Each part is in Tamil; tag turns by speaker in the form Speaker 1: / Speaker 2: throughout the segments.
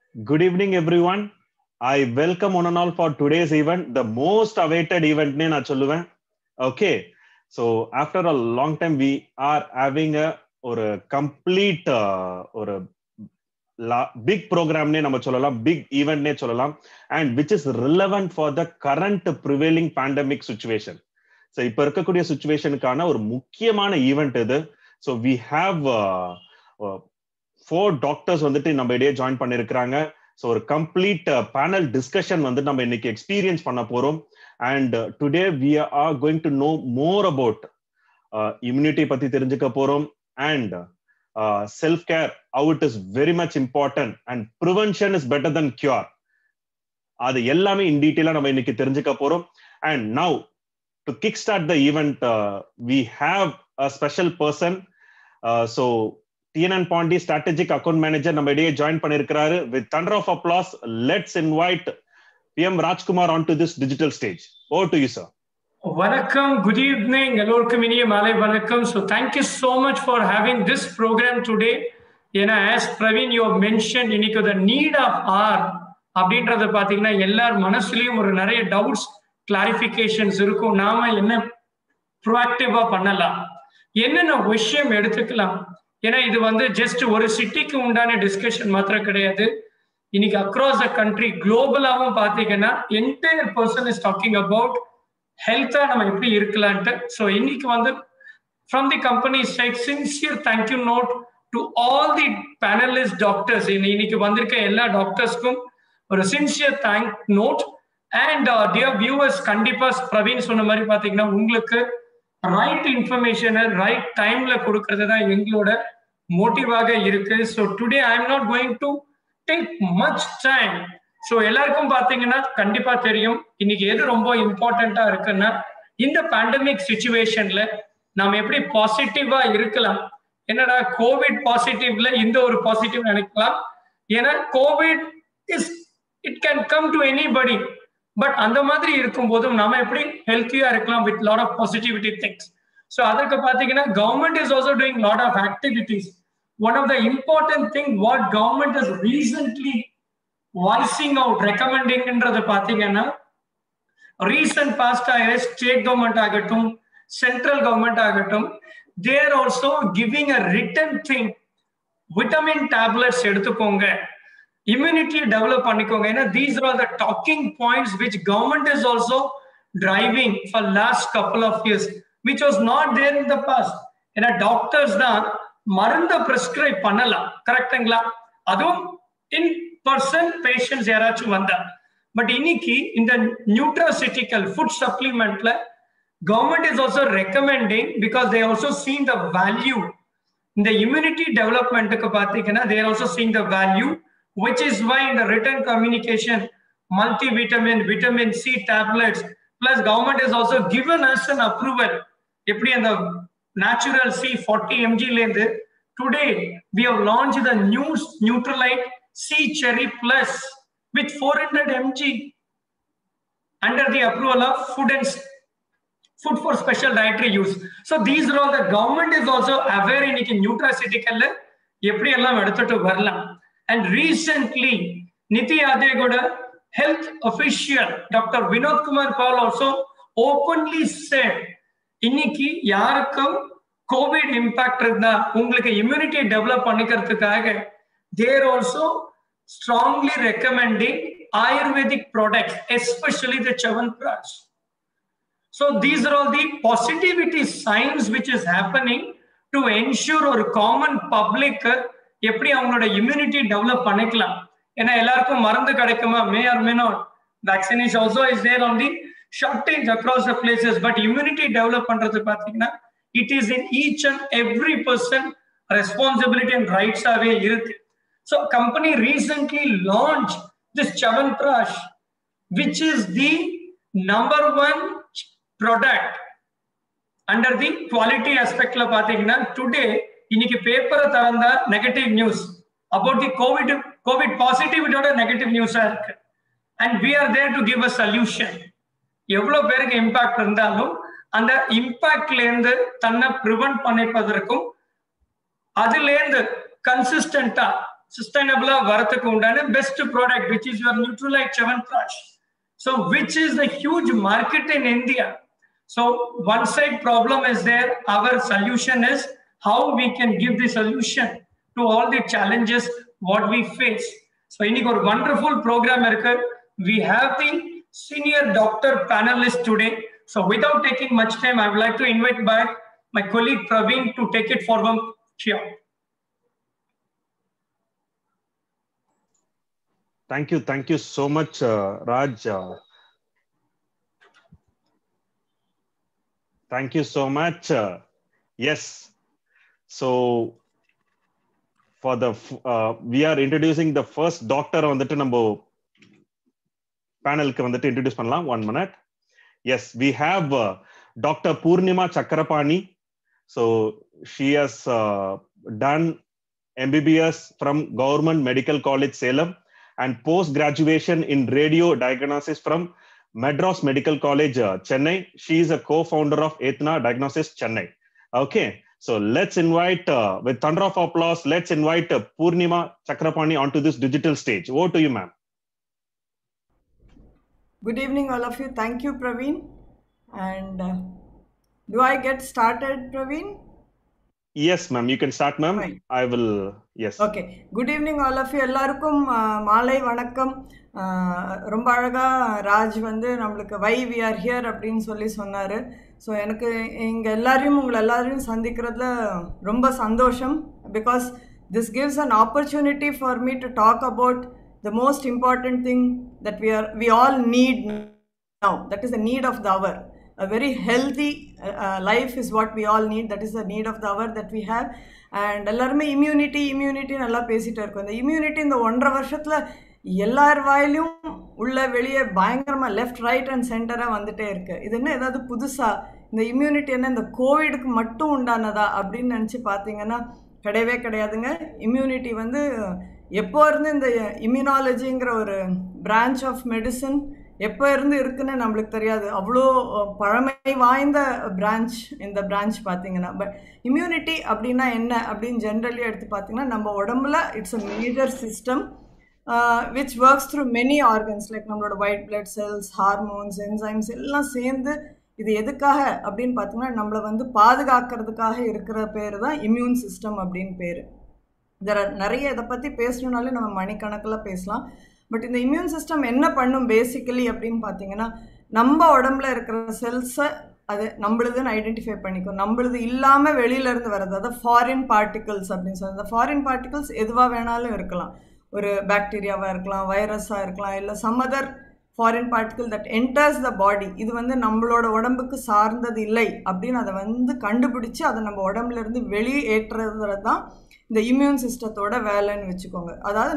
Speaker 1: Good evening, everyone. I welcome one and all for today's event, the most awaited event. Okay, so after a long time, we are having a or a complete or a big program big event and which is relevant for the current prevailing pandemic situation. So இப்ப இருக்கக்கூடிய சிச்சுவேஷனுக்கான ஒரு முக்கியமான ஈவெண்ட் இது. So we have four doctors வந்துட்டு நம்ம இடையே ஜாயின் பண்ணிருக்காங்க. ஸோ ஒரு கம்ப்ளீட் பேனல் டிஸ்கஷன் வந்து நம்ம இன்னைக்கு எக்ஸ்பீரியன்ஸ் பண்ண போறோம். And today we are going to know more about immunity பத்தி தெரிஞ்சுக்க போறோம். And self care how it is very much important and prevention is better than cure. அது எல்லாமே இன் டீட்டெயிலா நம்ம இன்னைக்கு தெரிஞ்சுக்க போறோம். And now to kick start the event we have a special person. So TNN Pondy strategic account manager நம்ம இடையே ஜாயின் பண்ணிருக்காரு. With thunder of applause, let's invite PM Rajkumar onto this digital stage. Over to you, sir.
Speaker 2: Vanakkam, good evening. Ellorkum iniya malai vanakkam. So thank you so much for having this program today. As Praveen you have mentioned, இன்னைக்கு the need of hour அப்படின்றத பாத்தீங்கன்னா எல்லார் மனசுலயும் ஒரு நிறைய டவுட்ஸ் கிளாரிஃபிகேஷன்ஸ் இருக்கும். நாம என்ன ப்ரோஆக்டிவா பண்ணலாம், என்னென்ன விஷயம் எடுத்துக்கலாம். ஏன்னா இது வந்து ஜஸ்ட் ஒரு சிட்டிக்கு உண்டான டிஸ்கஷன் மாத்திரம் கிடையாது. இன்னைக்கு அக்ராஸ் த கண்ட்ரி குளோபலாவும் பாத்தீங்கன்னா entire person is talking about ஹெல்த்தா நம்ம எப்படி இருக்கலான்ட்டு. ஸோ இன்னைக்கு வந்து from the company side sincere thank you note to all the panelist doctors. இன்னைக்கு வந்திருக்க எல்லா டாக்டர்ஸ்க்கும் ஒரு sincere thank note. And dear viewers, கண்டிப்பா பிரவீன் சொன்ன மாதிரி பாத்தீங்கன்னா உங்களுக்கு ரைட் இன்ஃபர்மேஷனை ரைட் டைம்ல கொடுக்கறது தான் எங்களோட மோட்டிவாக இருக்கு. So today I am not going to take much time. So எல்லாருக்கும் பாத்தீங்கன்னா கண்டிப்பா தெரியும் இன்னைக்கு எது ரொம்ப இம்பார்ட்டண்டா இருக்குன்னா இந்த பேண்டமிக் சிச்சுவேஷன்ல நாம எப்படி பாசிட்டிவா இருக்கலாம். என்னடா கோவிட் பாசிட்டிவ்ல இந்த ஒரு பாசிட்டிவ் நினைக்கலாம். ஏன்னா COVID is it can come to anybody. But அந்த மாதிரி இருக்கும் போதும் நாம எப்படி ஹெல்த்தியா இருக்கலாம் with lot of positivity things. So அதுக்கு பாத்தீங்கன்னா government is also doing lot of activities. One of the important thing what government is recently voicing out ரெக்கமெண்டிங்ன்றது பாத்தீங்கன்னா ரீசன்ட் பாஸ்ட் ஸ்டேட் கவர்மெண்ட் ஆகட்டும் சென்ட்ரல் கவர்மெண்ட் ஆகட்டும் they are also giving a written thing. Vitamin tablets எடுத்துக்கோங்க, immunity develop பண்ணிக்கோங்க. ஏன்னா these are all the talking points which government is also driving for last couple of years which was not there in the past. ஏன்னா டாக்டர்ஸ் தான் மருந்து பிரிஸ்கிரைப் பண்ணலாம், கரெக்டுங்களா? அதுவும் இன் பர்சன் பேஷண்ட்ஸ் யாராச்சும் வந்தா. பட் இன்னைக்கு இந்த நியூட்ராசிட்டிக்கல் ஃபுட் சப்ளிமெண்ட்ல government is also recommending because they also seen the value. இந்த இம்யூனிட்டி டெவலப்மெண்ட்டுக்கு பார்த்தீங்கன்னா they are also seen the value. Which is why in the written communication, multivitamin, vitamin C tablets, plus government has also given us an approval. Eppadi and the natural C 40 mg lende today we have launched the new Neutralite C Cherry Plus with 400 mg under the approval of food for special dietary use. So these are all the government is also aware in nutraceutical eppadi ellam edutittu varalam. And recently, Niti Adegoda health official Dr. Vinod Kumar Paul also openly said, இன்னைக்கு யாருக்கும் கோவிட் இம்பாக்ட் இருந்தா உங்களுக்கு இம்யூனிட்டி டெவலப் பண்ணிக்கிறதுக்காக they're also strongly recommending ayurvedic products, especially the Chyawanprash. So these are all the positivity signs which is happening to ensure ஒரு காமன் பப்ளிக் எப்படி அவங்களோட இம்யூனிட்டி டெவலப் பண்ணிக்கலாம். ஏன்னா எல்லாருக்கும் மருந்து கிடைக்குமா, may or may not. Vaccination also is there on the shortage across the places. But immunity develop பண்றது பாத்தீங்கன்னா it is in each and every person responsibility and ரைட்ஸாவே இருக்கு. So company recently launch this Chyawanprash which is the number 1 product under the quality ஆஸ்பெக்ட்ல பாத்தீங்கன்னா டுடே இன்னைக்கு பேப்பரை திறந்தா negative news about the Covid பாசிட்டிவிட்டியோட நெகட்டிவ் நியூஸா இருக்கு. And we are there to give a solution. எவ்வளவு பேருக்கு இம்பாக்ட் இருந்தாலும் அந்த இம்பாக்ட்ல இருந்து தன்னை ப்ரிவென்ட் பண்ணிப்பதற்கும் அதுல இருந்து கன்சிஸ்டன்டா sustainable varathukku undana best product, which is your Nutralite Chyawanprash. So which is the huge market in India. So one side problem is there, our solution is how we can give the solution to all the challenges what we face. So in a wonderful program, we have the senior doctor panelist today. So without taking much time, I would like to invite back my colleague Praveen to take it forward here.
Speaker 1: Thank you so much, Raj. Thank you so much. Yes. So for the we are introducing the first doctor வந்துட்டு நம்ம panelக்கு வந்துட்டு introduce பண்ணலாம். 1 minute. Yes, we have Dr. Purnima Chakrapani. So she has done MBBS from Government Medical College Salem and post graduation in radio diagnosis from Madras Medical College Chennai. She is a co-founder of Ethna Diagnosis Chennai. Okay, so let's invite with thunder of applause, let's invite Purnima Chakrapani onto this digital stage. Over to you, ma'am.
Speaker 3: Good evening, all of you. Thank you, Praveen. And do I get started, Praveen?
Speaker 1: Yes, ma'am. You can start, ma'am.
Speaker 3: Fine.
Speaker 1: I will. Yes.
Speaker 3: Okay. Good evening, all of you. எல்லாருக்கும் மாலை வணக்கம். ரொம்ப அழகா ராஜ் வந்து நம்மளுக்கு வை வி ஆர் ஹியர் அப்படின்னு சொல்லி சொன்னார். ஸோ எனக்கு இங்கே உங்களை எல்லாரையும் சந்திக்கிறதுல ரொம்ப சந்தோஷம். Because this gives an opportunity for me to talk about the most important thing that we all need now. That is the need of the hour. A very healthy life is what we all need. That is the need of the hour that we have. And எல்லாருமே immunity நல்லா பேசிட்டு இருக்கோம். இந்த immunity இந்த 1.5 வருஷத்துல எல்லார் வாயிலும் உள்ள வெளியே பயங்கரமாக லெஃப்ட் ரைட் அண்ட் சென்டராக வந்துட்டே இருக்கு. இது என்ன ஏதாவது புதுசாக இந்த இம்யூனிட்டி என்ன இந்த கோவிடுக்கு மட்டும் உண்டானதா அப்படின்னு நினச்சி பார்த்தீங்கன்னா கிடையவே கிடையாதுங்க. இம்யூனிட்டி வந்து எப்போ இருந்து இந்த இம்யூனாலஜிங்கிற ஒரு பிரான்ச் ஆஃப் மெடிசன் எப்போ இருந்து இருக்குன்னு நம்மளுக்கு தெரியாது. அவ்வளோ பழமை வாய்ந்த பிரான்ச் இந்த பிரான்ச் பார்த்தீங்கன்னா. பட் இம்யூனிட்டி அப்படின்னா என்ன அப்படின்னு ஜென்ரலி எடுத்து பார்த்தீங்கன்னா நம்ம உடம்புல it's a major system which works through many organs like நம்மளோட white blood cells, hormones, enzymes எல்லாம் சேர்ந்து இது எதுக்காக அப்படின்னு பார்த்தீங்கன்னா நம்மளை வந்து பாதுகாக்கிறதுக்காக இருக்கிற பேர் தான் இம்யூன் சிஸ்டம் அப்படின்னு பேர். நிறைய இதை பற்றி பேசணுன்னாலே நம்ம மணிக்கணக்கில் பேசலாம். பட் இந்த இம்யூன் சிஸ்டம் என்ன பண்ணும் பேசிக்கலி அப்படின்னு பார்த்தீங்கன்னா நம்ம உடம்புல இருக்கிற செல்ஸை அது நம்மளுதுன்னு ஐடென்டிஃபை பண்ணிக்கும். நம்மளுது இல்லாமல் வெளியிலேருந்து வர்றது அதாவது ஃபாரின் பார்ட்டிகல்ஸ் அப்படின்னு சொல்லி. அந்த ஃபாரின் பார்ட்டிகல்ஸ் எதுவாக வேணாலும் இருக்கலாம். ஒரு பாக்டீரியாவாக இருக்கலாம், வைரஸாக இருக்கலாம், இல்லை some other foreign particle that enters the body. இது வந்து நம்மளோட உடம்புக்கு சார்ந்தது இல்லை அப்படின்னு அதை வந்து கண்டுபிடிச்சி அதை நம்ம உடம்புலேருந்து வெளியேற்றுறது தான் இந்த இம்யூன் சிஸ்டத்தோட வேலைன்னு வச்சுக்கோங்க. அதாவது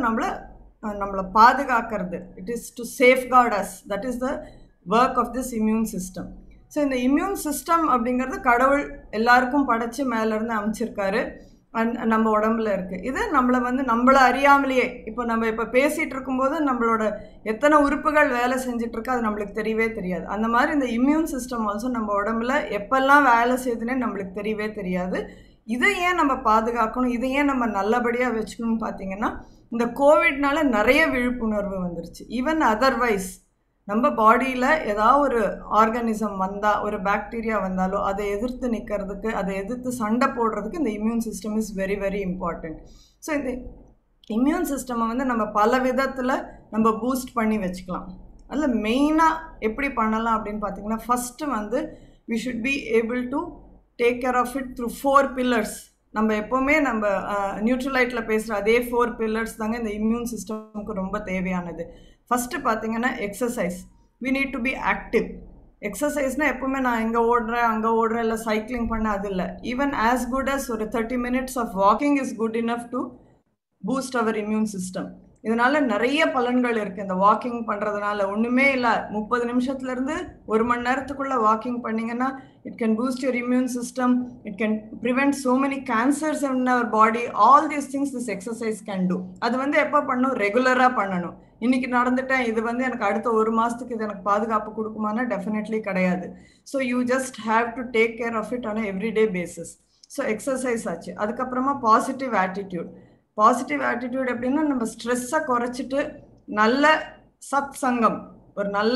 Speaker 3: நம்மளை பாதுகாக்கிறது. It is to safeguard us. That is the work of this immune system. So இந்த இம்யூன் சிஸ்டம் அப்படிங்கிறது கடவுள் எல்லாருக்கும் படைச்சி மேலேருந்து அமைச்சிருக்காரு. நம்ம உடம்புல இருக்குது. இது நம்மளை அறியாமலேயே இப்போ பேசிகிட்டு இருக்கும்போது நம்மளோட எத்தனை உறுப்புகள் வேலை செஞ்சிட்ருக்கு அது நம்மளுக்கு தெரியவே தெரியாது. அந்த மாதிரி இந்த இம்யூன் சிஸ்டம் ஆல்சோ நம்ம உடம்புல எப்பெல்லாம் வேலை செய்யுதுன்னே நம்மளுக்கு தெரியவே தெரியாது. இதை ஏன் நம்ம பாதுகாக்கணும், இதை ஏன் நம்ம நல்லபடியாக வச்சுக்கணும்னு பார்த்தீங்கன்னா இந்த கோவிட்னால நிறைய விழிப்புணர்வு வந்துருச்சு. ஈவன் அதர்வைஸ் நம்ம பாடியில் ஏதாவது ஒரு ஆர்கானிசம் வந்தால், ஒரு பாக்டீரியா வந்தாலோ அதை எதிர்த்து நிற்கிறதுக்கு, அதை எதிர்த்து சண்டை போடுறதுக்கு இந்த immune system is very very important. So இந்த இம்யூன் சிஸ்டமை வந்து நம்ம பல விதத்தில் நம்ம பூஸ்ட் பண்ணி வச்சுக்கலாம். அதில் மெயினாக எப்படி பண்ணலாம் அப்படின்னு பார்த்தீங்கன்னா ஃபஸ்ட்டு வந்து we should be able to take care of it through 4 pillars. நம்ம எப்போவுமே நம்ம நியூட்ரலைட்டில் பேசுகிற அதே 4 pillars தாங்க இந்த இம்யூன் சிஸ்டமுக்கு ரொம்ப தேவையானது. ஃபஸ்ட்டு பார்த்தீங்கன்னா exercise. We need to be active. எக்ஸசைஸ்னால் எப்போவுமே நான் இங்கே ஓடுறேன் அங்கே ஓடுறேன் இல்லை சைக்கிளிங் பண்ண அது இல்லை. ஈவன் ஆஸ் குட் அஸ் ஒரு 30 minutes of walking is good enough to boost our immune system. இதனால நிறைய பலன்கள் இருக்குது. இந்த வாக்கிங் பண்ணுறதுனால ஒன்றுமே இல்லை, 30 நிமிஷத்துலேருந்து 1 மணி நேரத்துக்குள்ளே வாக்கிங் பண்ணிங்கன்னா it can boost your immune system. It can prevent so many cancers in our body. All these things this exercise can do. அது வந்து எப்போ பண்ணணும், ரெகுலராக பண்ணணும். இன்றைக்கி நடந்துட்டேன் இது வந்து எனக்கு அடுத்த 1 மாதத்துக்கு இது எனக்கு பாதுகாப்பு கொடுக்குமானா டெஃபினெட்லி கிடையாது. So you just have to take care of it on everyday basis. So exercise ஆச்சு. அதுக்கப்புறமா பாசிட்டிவ் ஆட்டிடியூட். பாசிட்டிவ் ஆட்டிடியூட் எப்படின்னா நம்ம ஸ்ட்ரெஸ்ஸை குறைச்சிட்டு நல்ல சத் சங்கம், ஒரு நல்ல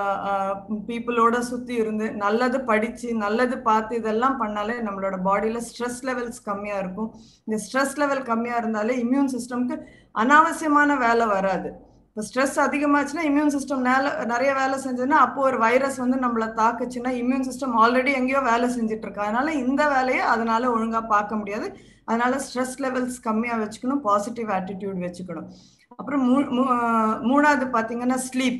Speaker 3: பீப்புளோட சுற்றி இருந்து நல்லது படித்து நல்லது பார்த்து இதெல்லாம் பண்ணாலே நம்மளோட பாடியில் ஸ்ட்ரெஸ் லெவல்ஸ் கம்மியாக இருக்கும். இந்த ஸ்ட்ரெஸ் லெவல் கம்மியாக இருந்தாலே இம்யூன் சிஸ்டம்க்கு அனாவசியமான வேலை வராது. இப்போ ஸ்ட்ரெஸ் அதிகமாச்சுன்னா இம்யூன் சிஸ்டம் நிறைய வேலை செஞ்சதுன்னா அப்போ ஒரு வைரஸ் வந்து நம்மளை தாக்குச்சுன்னா இம்யூன் சிஸ்டம் ஆல்ரெடி எங்கேயோ வேலை செஞ்சுட்டு இருக்கா. அதனால இந்த வேலையை அதனால ஒழுங்காக பார்க்க முடியாது. அதனால ஸ்ட்ரெஸ் லெவல்ஸ் கம்மியாக வச்சுக்கணும், பாசிட்டிவ் ஆட்டிடியூட் வச்சுக்கணும். அப்புறம் மூணாவது பார்த்தீங்கன்னா ஸ்லீப்,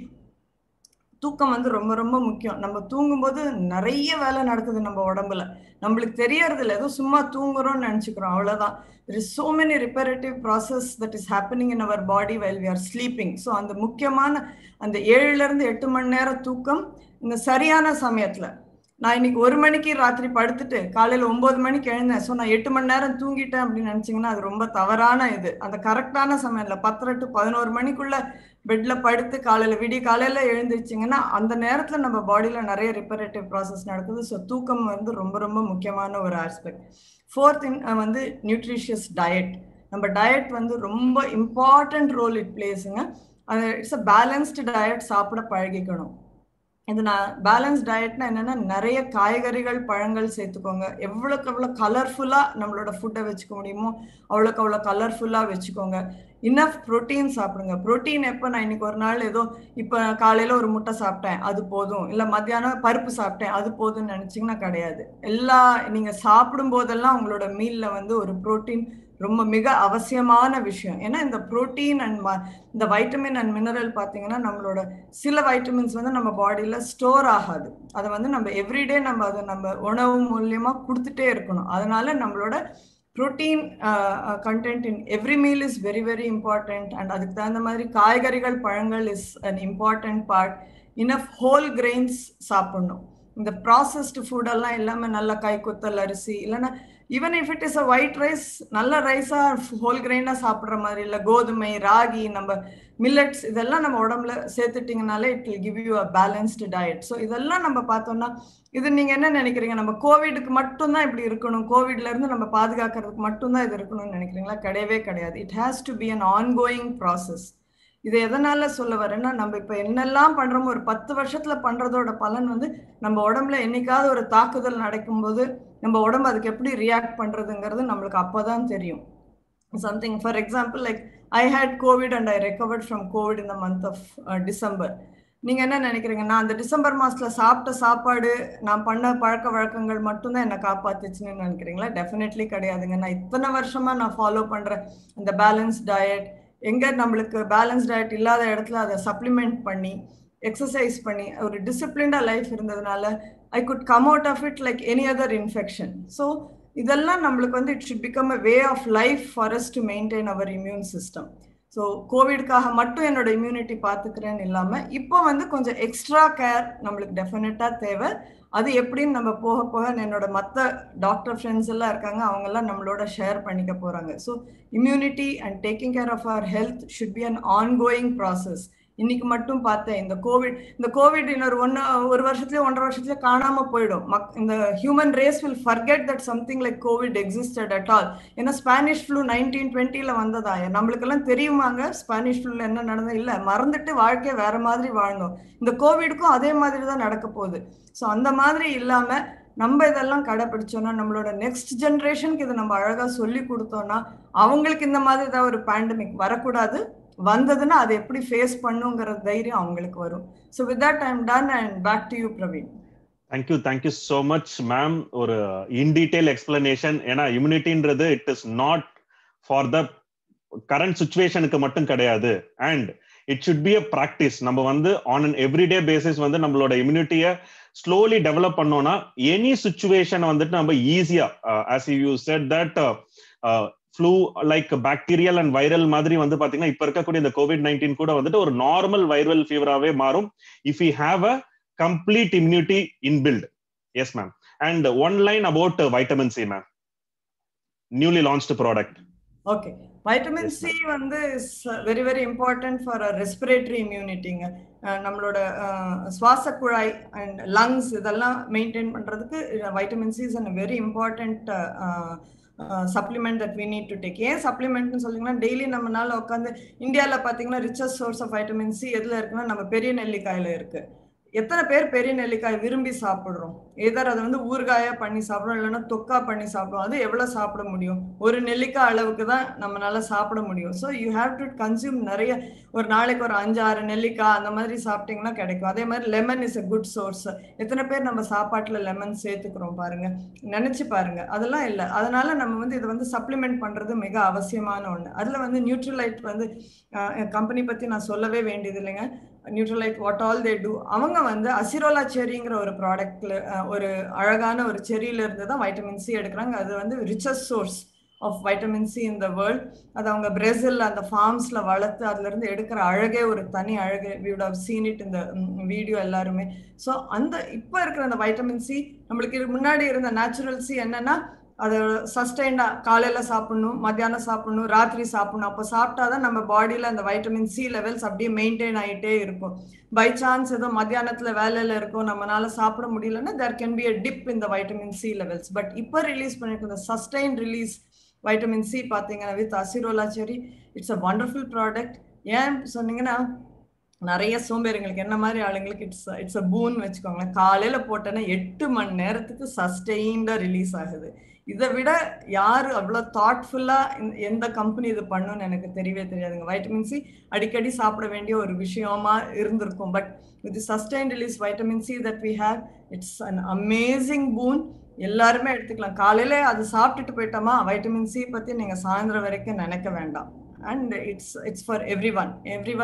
Speaker 3: தூக்கம் வந்து ரொம்ப ரொம்ப முக்கியம். நம்ம தூங்கும்போது நிறைய வேலை நடக்குது நம்ம உடம்புல, நம்மளுக்கு தெரியறது இல்லை, ஏதோ சும்மா தூங்குறோம்னு நினச்சிக்கிறோம், அவ்வளோதான். There is so many reparative process that is happening in our body while we are sleeping. So அந்த முக்கியமான அந்த 7லேருந்து 8 மணி நேரம் தூக்கம் இந்த சரியான சமயத்தில். நான் இன்னைக்கு 1 மணிக்கு ராத்திரி படுத்துட்டு காலையில் 9 மணிக்கு எழுந்தேன், ஸோ நான் 8 மணி நேரம் தூங்கிட்டேன் அப்படின்னு நினச்சிங்கன்னா அது ரொம்ப தவறான இது. அந்த கரெக்டான சமயத்தில் 10 to 11 மணிக்குள்ள பெட்டில் படுத்து காலையில் எழுந்திரிச்சிங்கன்னா அந்த நேரத்தில் நம்ம பாடியில் நிறைய ரிப்பரேட்டிவ் ப்ராசஸ் நடக்குது. ஸோ தூக்கம் வந்து ரொம்ப ரொம்ப முக்கியமான ஒரு ஆஸ்பெக்ட். 4th வந்து நியூட்ரிஷியஸ் டயட். நம்ம டயட் வந்து ரொம்ப இம்பார்ட்டன்ட் ரோல் இட் பிளேஸுங்க. அது இட்ஸ் அ பேலன்ஸ்டு டயட் சாப்பிட பழகிக்கணும். இது நான் பேலன்ஸ் டயட்னா என்னென்னா நிறைய காய்கறிகள் பழங்கள் சேர்த்துக்கோங்க. எவ்வளோக்கு எவ்வளோ கலர்ஃபுல்லாக நம்மளோட ஃபுட்டை வச்சுக்க முடியுமோ அவ்வளோக்கு அவ்வளோ கலர்ஃபுல்லாக வச்சுக்கோங்க. இனஃப் ப்ரோட்டீன் சாப்பிடுங்க. ப்ரோட்டீன் எப்போ, நான் இன்னைக்கு ஒரு நாள் ஏதோ இப்போ காலையில் ஒரு முட்டை சாப்பிட்டேன் அது போதும், இல்லை மத்தியானம் பருப்பு சாப்பிட்டேன் அது போதும்னு நினச்சிங்கன்னா கிடையாது. நீங்கள் சாப்பிடும் போதெல்லாம் உங்களோட மீலில் வந்து ஒரு ப்ரோட்டீன் ரொம்ப மிக அவசியமான விஷயம். ஏன்னா இந்த ப்ரோட்டீன் அண்ட் இந்த வைட்டமின் அண்ட் மினரல் பார்த்தீங்கன்னா நம்மளோட சில வைட்டமின்ஸ் வந்து நம்ம பாடியில் ஸ்டோர் ஆகாது. அதை வந்து நம்ம எவ்ரிடே அதை நம்ம உணவு மூலியமாக கொடுத்துட்டே இருக்கணும். அதனால நம்மளோட protein content in every meal is very very important. And அதுக்கு தகுந்த மாதிரி காய்கறிகள் பழங்கள் is an important part. Enough whole grains சாப்பிடணும். இந்த ப்ராசஸ்டு ஃபுட்டெல்லாம் இல்லாமல் நல்ல கைக்குத்தல் அரிசி, இல்லைன்னா even if it is a white rice, நல்ல ரைஸாக ஹோல் கிரெயினாக சாப்பிட்ற மாதிரி, இல்லை கோதுமை, ராகி, நம்ம மில்லட்ஸ் இதெல்லாம் நம்ம உடம்புல சேர்த்துட்டிங்கனாலே it will give you a balanced diet. So இதெல்லாம் நம்ம பார்த்தோம்னா இது நீங்கள் என்ன நினைக்கிறீங்க, நம்ம கோவிடுக்கு மட்டும்தான் இப்படி இருக்கணும், கோவிட்லேருந்து நம்ம பாதுகாக்கிறதுக்கு மட்டும்தான் இது இருக்கணும்னு நினைக்கிறீங்களா? கிடையவே கிடையாது. It has to be an ongoing process. இதை எதனால சொல்ல வரேன்னா, நம்ம இப்போ என்னெல்லாம் பண்ணுறோமோ ஒரு 10 வருஷத்தில் பண்ணுறதோட பலன் வந்து நம்ம உடம்புல என்னைக்காவது ஒரு தாக்குதல் நடக்கும்போது நம்ம உடம்பு அதுக்கு எப்படி ரியாக்ட் பண்ணுறதுங்கிறது நம்மளுக்கு அப்போ தான் தெரியும். Something for example like I had COVID and I recovered from COVID in the month of December. நீங்கள் என்ன நினைக்கிறீங்க, நான் அந்த டிசம்பர் மாதத்தில் சாப்பிட்ட சாப்பாடு, நான் பண்ண பழக்க வழக்கங்கள் மட்டும்தான் என்னை காப்பாற்றுச்சுன்னு நினைக்கிறீங்களா? டெஃபினெட்லி கிடையாதுங்க. நான் இத்தனை வருஷமாக நான் ஃபாலோ பண்ணுற அந்த பேலன்ஸ் டயட், எங்கே நம்மளுக்கு பேலன்ஸ் டயட் இல்லாத இடத்துல அதை சப்ளிமெண்ட் பண்ணி எக்ஸசைஸ் பண்ணி ஒரு டிசிப்ளின்டாக லைஃப் இருந்ததுனால I could come out of it like any other infection. So இதெல்லாம் நம்மளுக்கு வந்து it should become a way of life for us to maintain our immune system. So கோவிட்காக மட்டும் என்னோட இம்யூனிட்டி பார்த்துக்கிறேன்னு இல்லாமல் இப்போ வந்து கொஞ்சம் எக்ஸ்ட்ரா கேர் நம்மளுக்கு டெஃபினட்டாக தேவை. அது எப்படின்னு நம்ம போக போக என்னோட மற்ற டாக்டர் ஃப்ரெண்ட்ஸ் எல்லாம் இருக்காங்க, அவங்கெல்லாம் நம்மளோட ஷேர் பண்ணிக்க போகிறாங்க. So immunity and taking care of our health should be an ongoing process. இன்னைக்கு மட்டும் பார்த்தேன் இந்த கோவிட் இன்னொரு 1 வருஷத்துலயோ 1.5 வருஷத்துலயோ காணாம போயிடும். இந்த human race will forget that something like COVID existed at all. ஏன்னா ஸ்பானிஷ் ஃப்ளூ 1920 வந்ததா, நம்மளுக்கெல்லாம் தெரியுமாங்க ஸ்பானிஷ் ஃப்ளூல என்ன நடந்தது? இல்லை, மறந்துட்டு வாழ்க்கையை வேற மாதிரி வாழ்ந்தோம். இந்த கோவிடுக்கும் அதே மாதிரி தான் நடக்க போகுது. ஸோ அந்த மாதிரி இல்லாம நம்ம இதெல்லாம் கடைப்பிடிச்சோம்னா, நம்மளோட நெக்ஸ்ட் ஜென்ரேஷனுக்கு இதை நம்ம அழகா சொல்லி கொடுத்தோம்னா, அவங்களுக்கு இந்த மாதிரி ஏதாவது ஒரு பேண்டமிக் வரக்கூடாது, வந்ததுன்னா அதை எப்படி ஃபேஸ் பண்ணுங்கிற தைரியம் அவங்களுக்கு வரும். So with that I am done and back to you Praveen.
Speaker 1: Thank you so much ma'am. ஒரு இன் டீடைல் எக்ஸ்பிளனேஷன். ஏன்னா இம்யூனிட்டின்றது it is not for the current சுச்சுவேஷனுக்கு மட்டும் கிடையாது, and it should be a practice. நம்ம வந்து ஆன் அன் எவ்ரிடே பேசிஸ் வந்து நம்மளோட இம்யூனிட்டியை ஸ்லோலி டெவலப் பண்ணோம்னா எனி சுச்சுவேஷன் வந்துட்டு நம்ம ஈஸியா, as you said that flu like bacterial and viral மாதிரி வந்து பாத்தீங்கன்னா இப்ப இருக்கக்கூடிய இந்த COVID-19 கூட வந்துட்டு ஒரு நார்மல் வைரல் ஃபீவராகவே மாறும் if we have a complete immunity inbuilt. Yes ma'am. And one line about vitamin C ma'am, newly launched product.
Speaker 3: Okay, vitamin C வந்து is very very important for a respiratory immunity. நம்மளோட சுவாச குழாய் அண்ட் லங்ஸ் இதெல்லாம் மெயின்டைன் பண்றதுக்கு vitamin C is a very important supplement that we need to take. ஏன் சப்ளிமெண்ட்னு சொல்லிங்கன்னா டெய்லி நம்மளால உட்காந்து இந்தியாவில் பார்த்தீங்கன்னா richest source of vitamin C எதில் இருக்குன்னா நம்ம பெரிய நெல்லிக்காயில் இருக்குது. எத்தனை பேர் பெரிய நெல்லிக்காய் விரும்பி சாப்பிட்றோம்? எதர் அதை வந்து ஊறுகாயாக பண்ணி சாப்பிட்றோம், இல்லைன்னா தொக்கா பண்ணி சாப்பிடுவோம். அது எவ்வளோ சாப்பிட முடியும்? ஒரு நெல்லிக்காய் அளவுக்கு தான் நம்மளால சாப்பிட முடியும். So you have to consume நிறைய, ஒரு நாளைக்கு ஒரு 5-6 நெல்லிக்காய் அந்த மாதிரி சாப்பிட்டீங்கன்னா கிடைக்கும். அதே மாதிரி lemon is a good source. எத்தனை பேர் நம்ம சாப்பாட்டில் லெமன் சேர்த்துக்கிறோம் பாருங்க, நினைச்சு பாருங்க. அதெல்லாம் இல்லை. அதனால நம்ம வந்து இதை வந்து சப்ளிமெண்ட் பண்றது மிக அவசியமான ஒன்று. அதில் வந்து நியூட்ரிலைட் வந்து கம்பெனி பற்றி நான் சொல்லவே வேண்டியது இல்லைங்க. Nutrilite what all they do, அவங்க வந்து அசிரோலா செரிங்கிற ஒரு ப்ராடக்ட்ல, ஒரு அழகான ஒரு செரியில இருந்து தான் வைட்டமின் சி எடுக்கிறாங்க. அது வந்து richest source of vitamin C in the world. அது அவங்க பிரேசில் அந்த ஃபார்ம்ஸ்ல வளர்த்து அதுல இருந்து எடுக்கிற அழகே ஒரு தனி அழகு. We would have seen it இந்த வீடியோ எல்லாருமே. ஸோ அந்த இப்போ இருக்கிற அந்த வைட்டமின் சி, நம்மளுக்கு முன்னாடி இருந்த நேச்சுரல் சி என்னன்னா அது சஸ்டைண்டா காலையில் சாப்பிடணும், மத்தியானம் சாப்பிடணும், ராத்திரி சாப்பிடணும். அப்போ சாப்பிட்டாதான் நம்ம பாடியில் அந்த வைட்டமின் சி லெவல்ஸ் அப்படியே மெயின்டைன் ஆகிட்டே இருக்கும். பை சான்ஸ் ஏதோ மத்தியானத்தில் வேலையில் இருக்கும், நம்மளால சாப்பிட முடியலன்னா there can be a dip இந்த வைட்டமின் சி லெவல்ஸ். பட் இப்போ ரிலீஸ் பண்ணியிருக்க இந்த சஸ்டைன் ரிலீஸ் வைட்டமின் சி பார்த்தீங்கன்னா with acerola cherry, it's a wonderful product. ஏன் சொன்னீங்கன்னா நிறைய சோம்பேறிங்களுக்கு என்ன மாதிரி ஆளுங்களுக்கு இட்ஸ் அ பூன் வச்சுக்கோங்களேன். காலையில் போட்டோன்னா 8 மணி நேரத்துக்கு சஸ்டெயின்டாக ரிலீஸ் ஆகுது. இதை விட யாரு அவ்வளோ தாட்ஃபுல்லா எந்த கம்பெனி இது பண்ணுன்னு எனக்கு தெரியவே தெரியாதுங்க. வைட்டமின் சி அடிக்கடி சாப்பிட வேண்டிய ஒரு விஷயமா இருந்திருக்கும். But with sustain release vitamin C that we have, it's an amazing boon. எல்லாருமே எடுத்துக்கலாம். காலையில அது சாப்பிட்டுட்டு போயிட்டோமா, வைட்டமின் சி பத்தி நீங்க சாயந்தரம் வரைக்கும் நினைக்க வேண்டாம். And it's for every one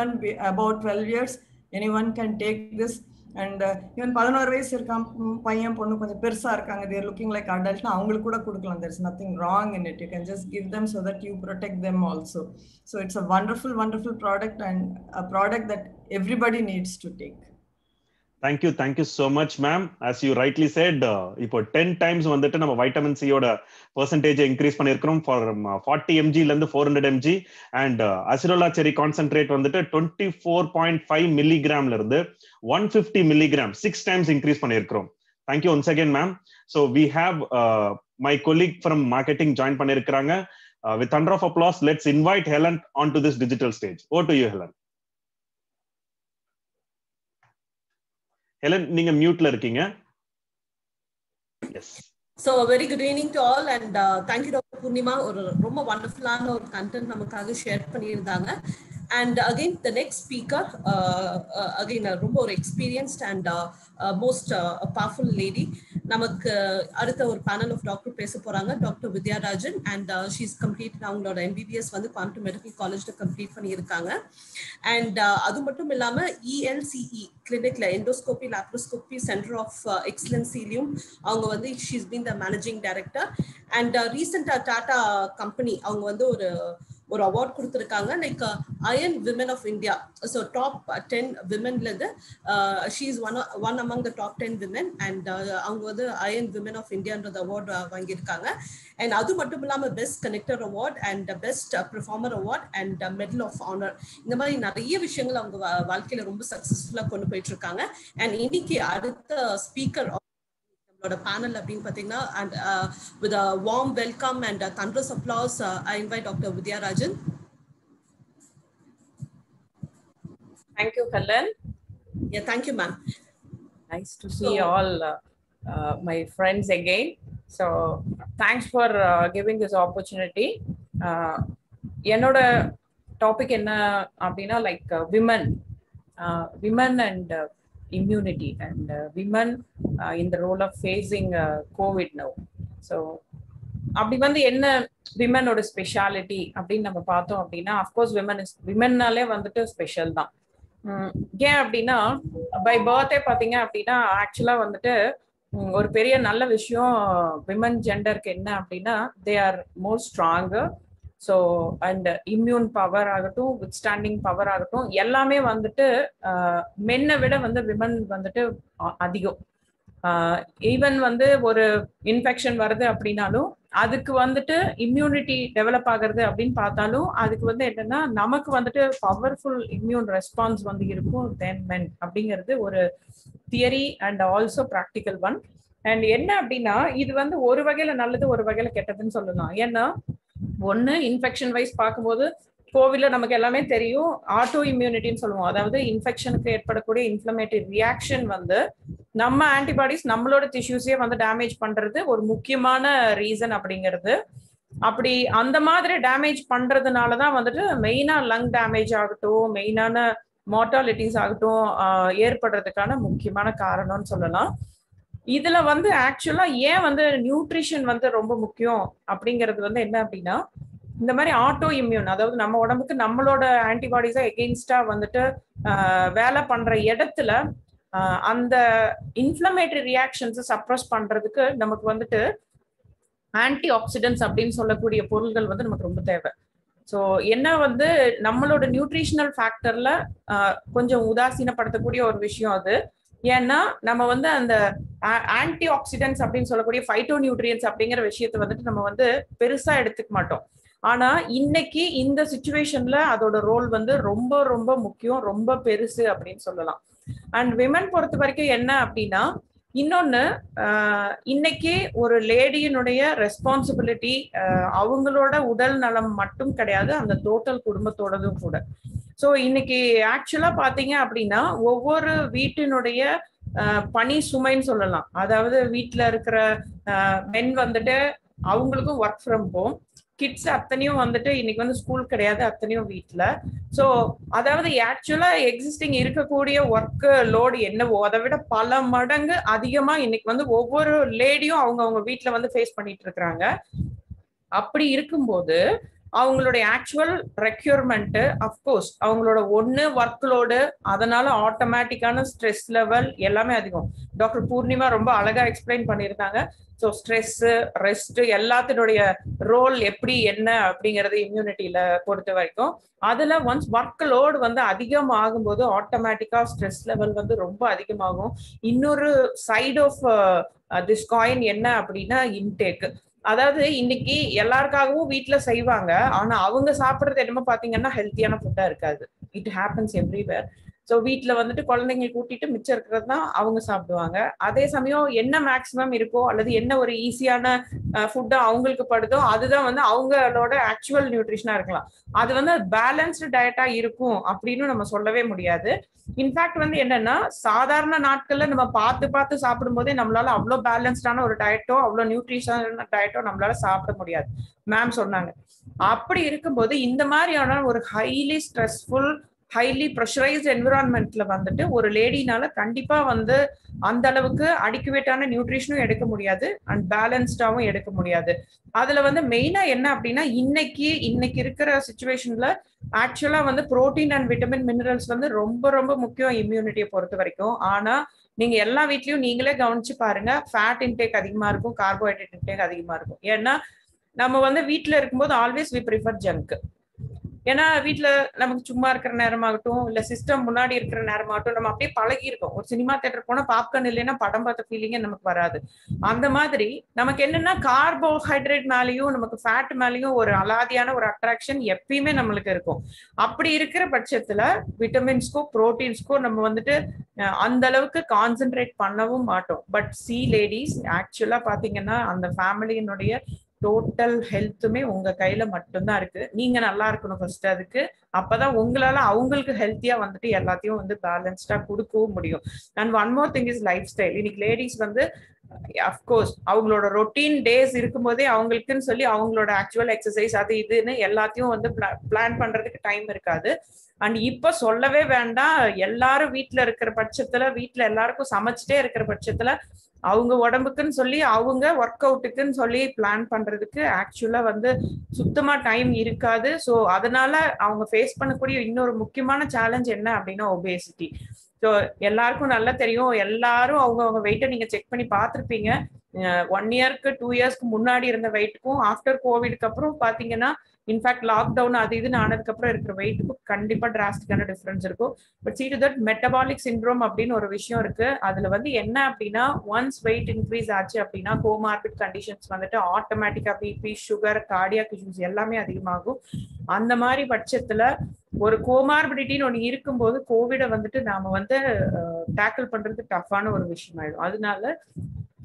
Speaker 3: about 12 years anyone can take this. And even 11 வயசு இருக்கான் பையன் பொண்ணு கொஞ்சம் பெருசா இருக்காங்க, தேர் லுக்கிங் லைக் அடல்ட்னா அவங்களுக்கு கூட கொடுக்கலாம். there's nothing wrong in it. You can just give them so that you protect them also. So it's a wonderful product, and a product that everybody needs to take.
Speaker 1: Thank you so much ma'am. As you rightly said, இப்போ 10 times வந்துட்டு நம்ம வைட்டமின் சி யோட பெர்சன்டேஜ் இன்க்ரீஸ் பண்ணியிருக்கிறோம் ஃபார் 40 mg ல இருந்து 400 mg. அண்ட் அசிரோலா செரி கான்சென்ட்ரேட் வந்துட்டு 24.5 மில்லிகிராம்ல இருந்து 150 மில்லிகிராம் 6 times இன்க்ரீஸ் பண்ணியிருக்கிறோம். Thank you once again ma'am. So we have my colleague from marketing join பண்ணியிருக்கிறாங்க. With thunder of applause, let's invite Helen onto this digital stage. Over to you Helen. Helen, நீங்க மியூட்ல இருக்கீங்க. Yes.
Speaker 4: So very good evening to all, and thank you Dr. Purnima. ஒரு ரொம்ப வண்டர்ஃபுல்லான ஒரு கண்டென்ட் நமக்காக ஷேர் பண்ணியிருந்தாங்க. And again the next speaker, again ரொம்ப ஒரு experienced and most powerful lady. நமக்கு அடுத்த ஒரு பேனல் ஆஃப் டாக்டர் பேச போறாங்க, doctor Vidyarajan. And she's complete அவங்களோட எம்பிபிஎஸ் வந்து கோயம்புத்தூர் மெடிக்கல் காலேஜ்ல கம்ப்ளீட் பண்ணியிருக்காங்க. அண்ட் அது மட்டும் இல்லாம ELCE கிளினிக்ல எண்டோஸ்கோபி லாப்ரோஸ்கோபி சென்டர் ஆஃப் எக்ஸலன்சிலையும் அவங்க வந்து she's been the managing director. And ரீசெண்டா டாடா கம்பெனி அவங்க வந்து ஒரு அவார்ட் கொடுத்துருக்காங்க, like iron women of India. So top 10 விமன்ல இருந்து she is one among the top 10 women. And அவங்க வந்து அயன் விமன் ஆஃப் இந்தியான்றது அவார்ட் வாங்கியிருக்காங்க. அண்ட் அது மட்டும் இல்லாமல் best connector award and best performer award and medal of honour, இந்த மாதிரி நிறைய விஷயங்கள் அவங்க வாழ்க்கையில ரொம்ப சக்சஸ்ஃபுல்லாக கொண்டு போயிட்டு இருக்காங்க. அண்ட் இன்னைக்கு அடுத்த ஸ்பீக்கர் panel அப்படின்னு பாத்தீங்கன்னா, and with a warm welcome and thunderous applause, I invite Dr. Vidyarajan.
Speaker 5: Thank you, Helen.
Speaker 4: Yeah, thank you, ma'am.
Speaker 5: Nice to see all my friends again. So thanks for giving this opportunity. என்னோட டாபிக் என்ன அப்படின்னா, like women and immunity and women in the role of facing COVID now. So அப்படி வந்து என்ன விமனோட ஸ்பெஷாலிட்டி அப்படின்னு நம்ம பார்த்தோம் அப்படின்னா, அஃப்கோர்ஸ் விமன்னாலே வந்துட்டு ஸ்பெஷல் தான். ஏன் அப்படின்னா, பை பர்த்டே பார்த்தீங்க அப்படின்னா ஆக்சுவலா வந்துட்டு ஒரு பெரிய நல்ல விஷயம் விமன் ஜெண்டருக்கு என்ன அப்படின்னா, they are more stronger. So and immune power ஆகட்டும், வித் ஸ்டாண்டிங் பவர் ஆகட்டும், எல்லாமே வந்துட்டு மென்னை விட வந்து விமன் வந்துட்டு அதிகம். ஈவன் வந்து ஒரு இன்ஃபெக்ஷன் வருது அப்படின்னாலும் அதுக்கு வந்துட்டு இம்யூனிட்டி டெவலப் ஆகுறது அப்படின்னு பார்த்தாலும் அதுக்கு வந்து என்னன்னா, நமக்கு வந்துட்டு பவர்ஃபுல் இம்யூன் ரெஸ்பான்ஸ் வந்து இருக்கும் தென் மென் அப்படிங்கிறது ஒரு theory and also practical one. And என்ன அப்படின்னா இது வந்து ஒரு வகையில நல்லது ஒரு வகையில கெட்டதுன்னு சொல்லலாம். ஏன்னா ஒண்ணு இன்ஃபெக்ஷன் வைஸ் பார்க்கும்போது கோவிட்ல நமக்கு எல்லாமே தெரியும், ஆட்டோ இம்யூனிட்டின்னு சொல்லுவோம். அதாவது இன்ஃபெக்ஷனுக்கு ஏற்படக்கூடிய இன்ஃப்ளமேட்டரி ரியாக்ஷன் வந்து நம்ம ஆன்டிபாடிஸ் நம்மளோட டிஷ்யூஸே வந்து டேமேஜ் பண்றது ஒரு முக்கியமான ரீசன் அப்படிங்கிறது. அப்படி அந்த மாதிரி டேமேஜ் பண்றதுனாலதான் வந்துட்டு மெயினா லங் டேமேஜ் ஆகட்டும், மெயினான மார்டாலிட்டிஸ் ஆகட்டும் ஏற்படுறதுக்கான முக்கியமான காரணம்னு சொல்லலாம். இதுல வந்து ஆக்சுவலா ஏன் வந்து நியூட்ரிஷன் வந்து ரொம்ப முக்கியம் அப்படிங்கிறது வந்து என்ன அப்படின்னா, இந்த மாதிரி ஆட்டோ இம்யூன், அதாவது நம்ம உடம்புக்கு நம்மளோட ஆன்டிபாடிஸா எகெயின்ஸ்டா வந்துட்டு வேலை பண்ற இடத்துல அந்த இன்ஃப்ளமேட்டரி ரியாக்ஷன்ஸ் சப்ரஸ் பண்றதுக்கு நமக்கு வந்துட்டு ஆன்டி ஆக்சிடென்ட்ஸ் அப்படின்னு சொல்லக்கூடிய பொருள்கள் வந்து நமக்கு ரொம்ப தேவை. ஸோ என்ன வந்து நம்மளோட நியூட்ரிஷனல் ஃபேக்டர்ல கொஞ்சம் உதாசீனப்படுத்தக்கூடிய ஒரு விஷயம் அது. ஏன்னா நம்ம வந்து அந்த ஆன்டி ஆக்சிடென்ட்ஸ் அப்படின்னு சொல்லக்கூடிய ஃபைட்டோ நியூட்ரியன்ஸ் அப்படிங்கிற விஷயத்த வந்துட்டு நம்ம வந்து பெருசா எடுத்துக்க மாட்டோம். ஆனா இன்னைக்கு இந்த சிச்சுவேஷன்ல அதோட ரோல் வந்து ரொம்ப ரொம்ப முக்கியம், ரொம்ப பெருசு அப்படின்னு சொல்லலாம். அண்ட் விமன் பொறுத்த வரைக்கும் என்ன அப்படின்னா, இன்னொன்னு இன்னைக்கு ஒரு லேடியினுடைய ரெஸ்பான்சிபிலிட்டி அவங்களோட உடல் நலம் மட்டும் கிடையாது, அந்த டோட்டல் குடும்பத்தோடதும் கூட. ஸோ இன்னைக்கு ஆக்சுவலா பாத்தீங்க அப்படின்னா ஒவ்வொரு வீட்டினுடைய பணி சுமைன்னு சொல்லலாம். அதாவது வீட்டுல இருக்கிற மென் வந்துட்டு அவங்களுக்கும் ஒர்க் ஃப்ரம் ஹோம், கிட்ஸ் அத்தனையும் வந்துட்டு இன்னைக்கு வந்து ஸ்கூல் கிடையாது, அத்தனையும் வீட்டுல. ஸோ அதாவது ஆக்சுவலா எக்ஸிஸ்டிங் இருக்கக்கூடிய ஒர்க் லோடு என்னவோ அதை விட பல மடங்கு அதிகமா இன்னைக்கு வந்து ஒவ்வொரு லேடியும் அவங்க வீட்டுல வந்து ஃபேஸ் பண்ணிட்டு இருக்கிறாங்க. அப்படி இருக்கும்போது அவங்களுடைய ஆக்சுவல் ரெக்யூர்மெண்ட் அஃப்கோர்ஸ் அவங்களோட ஒன்னு ஒர்க் லோடு, அதனால ஆட்டோமேட்டிக்கான ஸ்ட்ரெஸ் லெவல் எல்லாமே அதிகம். டாக்டர் பூர்ணிமா ரொம்ப அழகா எக்ஸ்பிளைன் பண்ணியிருந்தாங்க. ஸோ ஸ்ட்ரெஸ், ரெஸ்ட் எல்லாத்தினுடைய ரோல் எப்படி என்ன அப்படிங்கிறது இம்யூனிட்டியில பொறுத்த வரைக்கும். அதுல ஒன்ஸ் ஒர்க் லோடு வந்து அதிகம் ஆகும்போது ஆட்டோமேட்டிக்கா ஸ்ட்ரெஸ் லெவல் வந்து ரொம்ப அதிகமாகும். இன்னொரு சைட் ஆஃப் திஸ் காயின் என்ன அப்படின்னா இன்டேக். அதாவது இன்னைக்கு எல்லாருக்காகவும் வீட்டுல செய்வாங்க, ஆனா அவங்க சாப்பிடுறது என்னமோ பாத்தீங்கன்னா ஹெல்த்தியான ஃபுட்டா இருக்காது. It happens everywhere. ஸோ வீட்டுல வந்துட்டு குழந்தைங்களை கூட்டிட்டு மிச்சம் இருக்கிறது தான் அவங்க சாப்பிடுவாங்க. அதே சமயம் என்ன மேக்சிமம் இருக்கோ அல்லது என்ன ஒரு ஈஸியான ஃபுட்டா அவங்களுக்கு படுதோ அதுதான் வந்து அவங்களோட ஆக்சுவல் நியூட்ரிஷனா இருக்கலாம். அது வந்து பேலன்ஸ்டு டயட்டா இருக்கும் அப்படின்னு நம்ம சொல்லவே முடியாது. இன்ஃபேக்ட் வந்து என்னன்னா சாதாரண நாட்கள்ல நம்ம பார்த்து சாப்பிடும் போதே நம்மளால அவ்வளோ பேலன்ஸ்டான ஒரு டயட்டோ அவ்வளோ நியூட்ரிஷனான டயட்டோ நம்மளால சாப்பிட முடியாது. மேம் சொன்னாங்க. அப்படி இருக்கும்போது இந்த மாதிரியான ஒரு ஹைலி ஸ்ட்ரெஸ்ஃபுல், ஹைலி ப்ரெஷரைஸ்ட் என்விரான்மெண்ட்ல வந்துட்டு ஒரு லேடினால கண்டிப்பா வந்து அந்த அளவுக்கு அடிக்குவேட்டான நியூட்ரிஷனும் எடுக்க முடியாது அண்ட் பேலன்ஸ்டாவும் எடுக்க முடியாது. அதுல வந்து மெயினா என்ன அப்படின்னா இன்னைக்கு இருக்கிற சிச்சுவேஷன்ல ஆக்சுவலா வந்து புரோட்டீன் அண்ட் விட்டமின் மினரல்ஸ் வந்து ரொம்ப ரொம்ப முக்கியம் இம்யூனிட்டியை பொறுத்த வரைக்கும். ஆனா நீங்க எல்லா வீட்லயும் நீங்களே கவனிச்சு பாருங்க, ஃபேட் இன்டேக் அதிகமா இருக்கும், கார்போஹைட்ரேட் இன்டேக் அதிகமா இருக்கும். ஏன்னா நம்ம வந்து வீட்டுல இருக்கும்போது ஆல்வேஸ் வி ப்ரிஃபர் ஜங்க். ஏன்னா வீட்டுல நமக்கு சும்மா இருக்கிற நேரமாகட்டும் இல்ல சிஸ்டம் முன்னாடி இருக்கிற நேரமாகட்டும் நம்ம அப்படியே பழகி இருக்கோம். ஒரு சினிமா தியேட்டர் போனா பாப்கார்ன் இல்லைன்னா படம் பார்த்த ஃபீலிங்கே நமக்கு வராது. அந்த மாதிரி நமக்கு என்னன்னா கார்போஹைட்ரேட் மேலேயும் நமக்கு ஃபேட் மேலேயும் ஒரு அலாதியான ஒரு அட்ராக்ஷன் எப்பயுமே நம்மளுக்கு இருக்கும். அப்படி இருக்கிற பட்சத்துல விட்டமின்ஸ்க்கோ புரோட்டீன்ஸ்க்கோ நம்ம வந்துட்டு அந்த அளவுக்கு கான்சென்ட்ரேட் பண்ணவும் மாட்டோம். பட் சி லேடிஸ் ஆக்சுவலா பாத்தீங்கன்னா அந்த ஃபேமிலியினுடைய டோட்டல் ஹெல்த்துமே உங்க கையில மட்டும்தான் இருக்கு. நீங்க நல்லா இருக்கணும் ஃபர்ஸ்ட். அதுக்கு அப்பதான் உங்களால அவங்களுக்கு ஹெல்த்தியா வந்துட்டு எல்லாத்தையும் வந்து பேலன்ஸ்டா கொடுக்கவும் முடியும். And one more thing is lifestyle. இன்னைக்கு லேடிஸ் வந்து அஃப்கோர்ஸ் அவங்களோட ரொட்டீன் டேஸ் இருக்கும்போதே அவங்களுக்குன்னு சொல்லி அவங்களோட ஆக்சுவல் எக்ஸசைஸ் அது இதுன்னு எல்லாத்தையும் வந்து பிளான் பண்றதுக்கு டைம் இருக்காது. அண்ட் இப்ப சொல்லவே வேண்டாம், எல்லாரும் வீட்டுல இருக்கிற பட்சத்துல, வீட்டுல எல்லாருக்கும் சமைச்சிட்டே இருக்கிற பட்சத்துல அவங்க உடம்புக்குன்னு சொல்லி அவங்க ஒர்க் அவுட்டுக்குன்னு சொல்லி பிளான் பண்றதுக்கு ஆக்சுவலா வந்து சுத்தமா டைம் இருக்காது. ஸோ அதனால அவங்க ஃபேஸ் பண்ணக்கூடிய இன்னொரு முக்கியமான சேலஞ்ச் என்ன அப்படின்னா ஒபேசிட்டி. ஸோ எல்லாருக்கும் நல்லா தெரியும், எல்லாரும் அவங்க வெயிட்டை நீங்க செக் பண்ணி பார்த்துருப்பீங்க. 1 இயர்க்கு 2 இயர்ஸ்க்கு முன்னாடி இருந்த வெயிட்டுக்கும் ஆஃப்டர் கோவிட்க்கு அப்புறம் பாத்தீங்கன்னா இன்ஃபேக்ட் லாக்டவுன் அது இதுன்னு ஆனதுக்கு அப்புறம் இருக்கிற வெயிட்டுக்கும் கண்டிப்பா டிராஸ்டிக்கான டிஃபரன்ஸ் இருக்கும். But see to that metabolic syndrome அப்படின்னு ஒரு விஷயம் இருக்கு. அதுல வந்து என்ன அப்படின்னா ஒன்ஸ் வெயிட் இன்க்ரீஸ் ஆச்சு அப்படின்னா கோமார்பிட் கண்டிஷன்ஸ் வந்துட்டு ஆட்டோமேட்டிக்கா பிபி, சுகர், கார்டியாக் இஷ்யூஸ் எல்லாமே அதிகமாகும். அந்த மாதிரி பட்சத்துல ஒரு கோமார்பிடிட்டின்னு ஒண்ணு இருக்கும்போது கோவிட வந்துட்டு நாம வந்து டேக்கிள் பண்றது டஃப்பான ஒரு விஷயம் ஆயிடும். அதனால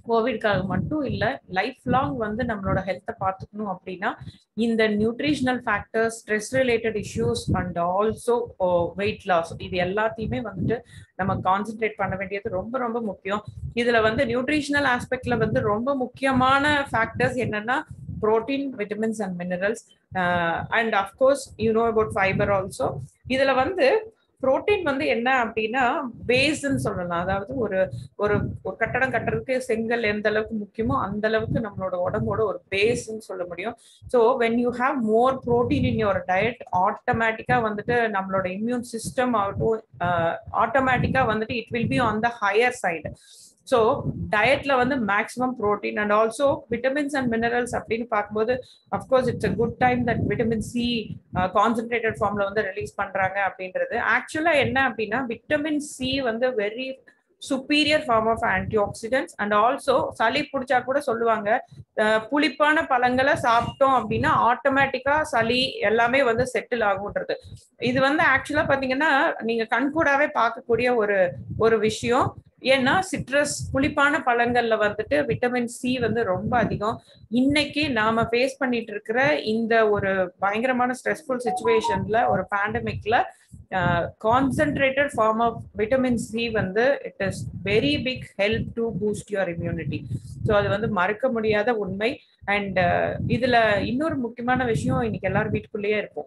Speaker 5: கோவிட்காக மட்டும் இல்லை, லைஃப் லாங் வந்து நம்மளோட ஹெல்த்தை பார்த்துக்கணும் அப்படின்னா இந்த nutritional factors, stress related issues and also weight loss, இது எல்லாத்தையுமே வந்துட்டு நம்ம கான்சென்ட்ரேட் பண்ண வேண்டியது ரொம்ப ரொம்ப முக்கியம். இதுல வந்து நியூட்ரிஷனல் ஆஸ்பெக்ட்ல வந்து ரொம்ப முக்கியமான ஃபேக்டர்ஸ் என்னன்னா protein, vitamins and minerals, and of course you know about fibre also. இதுல வந்து புரோட்டீன் வந்து என்ன அப்படின்னா பேஸ்ன்னு சொல்லலாம். அதாவது ஒரு ஒரு ஒரு கட்டடம் கட்டுறதுக்கு செங்கல் எந்த அளவுக்கு முக்கியமோ அந்த அளவுக்கு நம்மளோட உடம்போட ஒரு பேஸ்ன்னு சொல்ல முடியும். So when you have more protein in your diet, ஆட்டோமேட்டிக்கா வந்துட்டு நம்மளோட இம்யூன் சிஸ்டம் ஆகட்டும், ஆட்டோமேட்டிக்கா வந்துட்டு it will be on the higher side. So டயட்ல வந்து maximum protein and also vitamins and minerals அப்படின்னு பார்க்கும்போது of course it's a good time that vitamin C concentrated ஃபார்ம்ல வந்து ரிலீஸ் பண்றாங்க அப்படின்றது. ஆக்சுவலா என்ன அப்படின்னா விட்டமின் சி வந்து very superior form of antioxidants and also சளி பிடிச்சா கூட சொல்லுவாங்க புளிப்பான பழங்களை சாப்பிட்டோம் அப்படின்னா ஆட்டோமேட்டிக்கா சளி எல்லாமே வந்து செட்டில் ஆகுன்றது. இது வந்து ஆக்சுவலா பாத்தீங்கன்னா நீங்க கண்கூடாவே பார்க்கக்கூடிய ஒரு விஷயம். ஏன்னா சிட்ரஸ் புளிப்பான பழங்கள்ல வந்துட்டு விட்டமின் சி வந்து ரொம்ப அதிகம். இன்னைக்கு நாம ஃபேஸ் பண்ணிட்டு இருக்கிற இந்த ஒரு பயங்கரமான ஸ்ட்ரெஸ்ஃபுல் சிச்சுவேஷன்ல, ஒரு பேண்டமிக்ல concentrated form of vitamin C வந்து it is very big help to boost your immunity. So அது வந்து மறக்க முடியாத உண்மை. அண்ட் இதுல இன்னொரு முக்கியமான விஷயம், இன்னைக்கு எல்லாரும் வீட்டுக்குள்ளேயே இருப்போம்.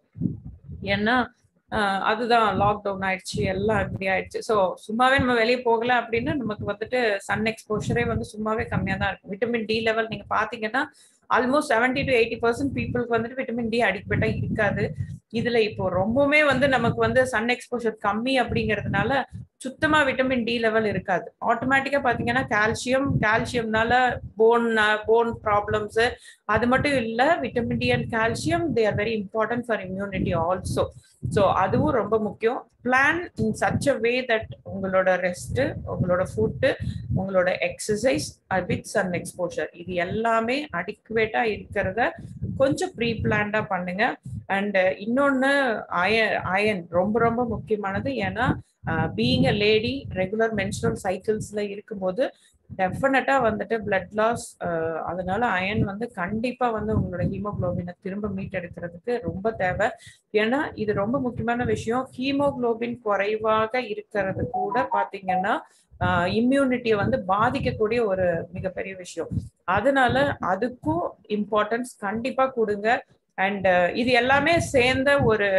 Speaker 5: ஏன்னா அதுதான் லாக்டவுன் ஆயிடுச்சு, எல்லாம் இப்படி ஆயிடுச்சு. ஸோ சும்மாவே நம்ம வெளியே போகல அப்படின்னா நமக்கு வந்துட்டு சன் எக்ஸ்போஷரே வந்து சும்மாவே கம்மியாக தான் இருக்கும். விட்டமின் டி லெவல் நீங்க பாத்தீங்கன்னா ஆல்மோஸ்ட் 70 to 80% பீப்புளுக்கு வந்துட்டு விட்டமின் டி அடிக்வேட்டா இருக்காது. இதுல இப்போ ரொம்பவுமே வந்து நமக்கு வந்து சன் எக்ஸ்போஷர் கம்மி அப்படிங்கிறதுனால சுத்தமா விட்டமின் டி லெவல் இருக்காது. ஆட்டோமேட்டிக்கா பாத்தீங்கன்னா கால்சியம்னால போன் ப்ராப்ளம்ஸ், அது மட்டும் இல்ல vitamin D and calcium they are very important for immunity also. So அதுவும் ரொம்ப முக்கியம். Plan in such a way that உங்களோட ரெஸ்ட், உங்களோட ஃபுட்டு, உங்களோட எக்ஸசைஸ் வித் சன் எக்ஸ்போஷர் இது எல்லாமே அடிக்குவேட்டா இருக்கிறத கொஞ்சம் ப்ரீ பிளான்டா பண்ணுங்க. அண்ட் இன்னொன்னு அயன் ரொம்ப ரொம்ப முக்கியமானது. ஏன்னா being a lady regular menstrual சைக்கிள்ஸ்ல இருக்கும்போது டெஃபினட்டா வந்துட்டு பிளட் லாஸ், அதனால அயன் வந்து கண்டிப்பா வந்து உங்களோட ஹீமோகுளோபினை திரும்ப மீட்டெடுக்கிறதுக்கு ரொம்ப தேவை. ஏன்னா இது ரொம்ப முக்கியமான விஷயம். ஹீமோகுளோபின் குறைவாக இருக்கிறது கூட பாத்தீங்கன்னா இம்யூனிட்டியை வந்து பாதிக்கக்கூடிய ஒரு மிகப்பெரிய விஷயம். அதனால அதுக்கும் இம்பார்ட்டன்ஸ் கண்டிப்பா கொடுங்க. அண்ட் இது எல்லாமே சேர்ந்த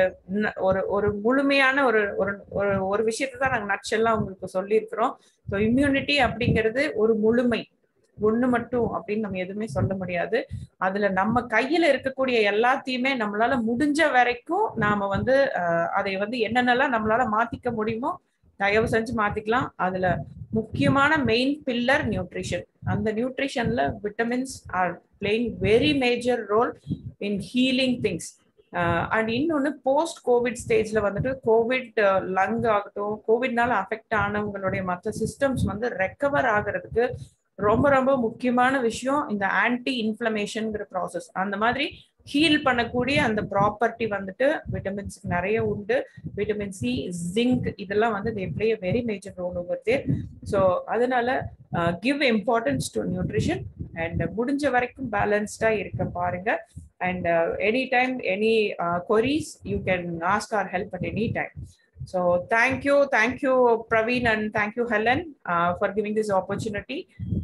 Speaker 5: ஒரு முழுமையான ஒரு விஷயத்தை தான் நாங்கள் நட்செல்லாம் உங்களுக்கு சொல்லியிருக்கிறோம். ஸோ இம்யூனிட்டி அப்படிங்கிறது ஒரு முழுமை, ஒண்ணு மட்டும் அப்படின்னு நம்ம எதுவுமே சொல்ல முடியாது. அதுல நம்ம கையில இருக்கக்கூடிய எல்லாத்தையுமே நம்மளால முடிஞ்ச வரைக்கும் நாம வந்து அதை வந்து என்னென்னலாம் நம்மளால மாத்திக்க முடியுமோ தயவு செஞ்சு மாத்திக்கலாம். அதுல முக்கியமான மெயின் பில்லர் நியூட்ரிஷன். அந்த நியூட்ரிஷன்ல vitamins are playing very major role in healing things. And இன்னொன்னு போஸ்ட் கோவிட் ஸ்டேஜ்ல வந்துட்டு கோவிட் லங் ஆகட்டும், கோவிட்னால அஃபெக்ட் ஆனவங்களுடைய மற்ற சிஸ்டம்ஸ் வந்து ரெக்கவர் ஆகிறதுக்கு ரொம்ப ரொம்ப முக்கியமான விஷயம் இந்த ஆன்டி இன்ஃப்ளமேஷன்ங்கிற ப்ராசஸ். அந்த மாதிரி ஹீல் பண்ணக்கூடிய அந்த ப்ராப்பர்ட்டி வந்துட்டு விட்டமின்ஸ்க்கு நிறைய உண்டு. விட்டமின் சி, ஜிங்க் இதெல்லாம் வந்து they play a very major role over there. So அதனால give importance to nutrition and முடிஞ்ச வரைக்கும் பேலன்ஸ்டா இருக்க பாருங்க. And anytime any queries you can ask our help at any time. So thank you Praveen and thank you Helen for giving this opportunity.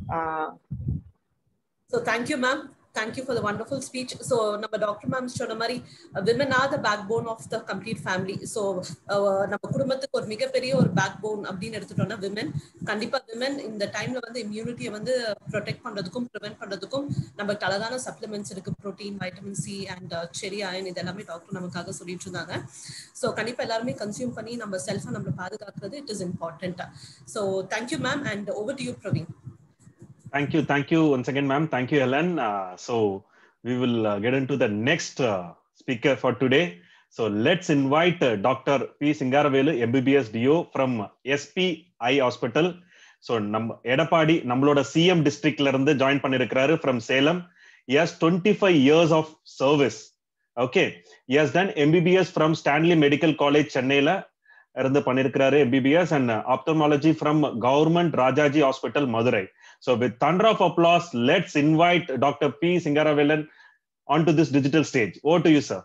Speaker 4: So thank you ma'am. Thank you for the wonderful speech. So நம்ம டாக்டர் மேம் சொன்ன மாதிரி women are the backbone of the complete family. So நம்ம குடும்பத்துக்கு ஒரு மிகப்பெரிய ஒரு பேக்போன் அப்படின்னு எடுத்துட்டோம்னா women. கண்டிப்பா women இந்த டைம்ல வந்து இம்யூனிட்டியை வந்து ப்ரொடெக்ட் பண்றதுக்கும் ப்ரிவென்ட் பண்றதுக்கும் நமக்கு அழகான சப்ளிமெண்ட்ஸ் இருக்கு. Protein, vitamin C and cherry iron இது எல்லாமே டாக்டர் நமக்காக சொல்லிட்டு இருந்தாங்க. ஸோ கண்டிப்பா எல்லாருமே கன்சியூம் பண்ணி நம்ம செல்ஃபை நம்மளை பாதுகாக்கிறது it is important. So thank you ma'am and over to you Praveen.
Speaker 1: Thank you once again, ma'am. Thank you, Helen. So we will get into the next speaker for today. So let's invite Dr. P. Singaravelu, MBBS DO from SP Eye Hospital. So Edapadi, nammaloda CM district la irundhu join pannirukkaru from Salem. He has 25 years of service. Okay. He has done MBBS from Stanley Medical College, Chennai la. இருந்து பண்ணிருக்காரு MBBS and ophthalmology from Government Rajaji Hospital, Madurai. So with thunder of applause, let's invite Dr. P. Singaravelan onto this digital stage. Over to you, sir.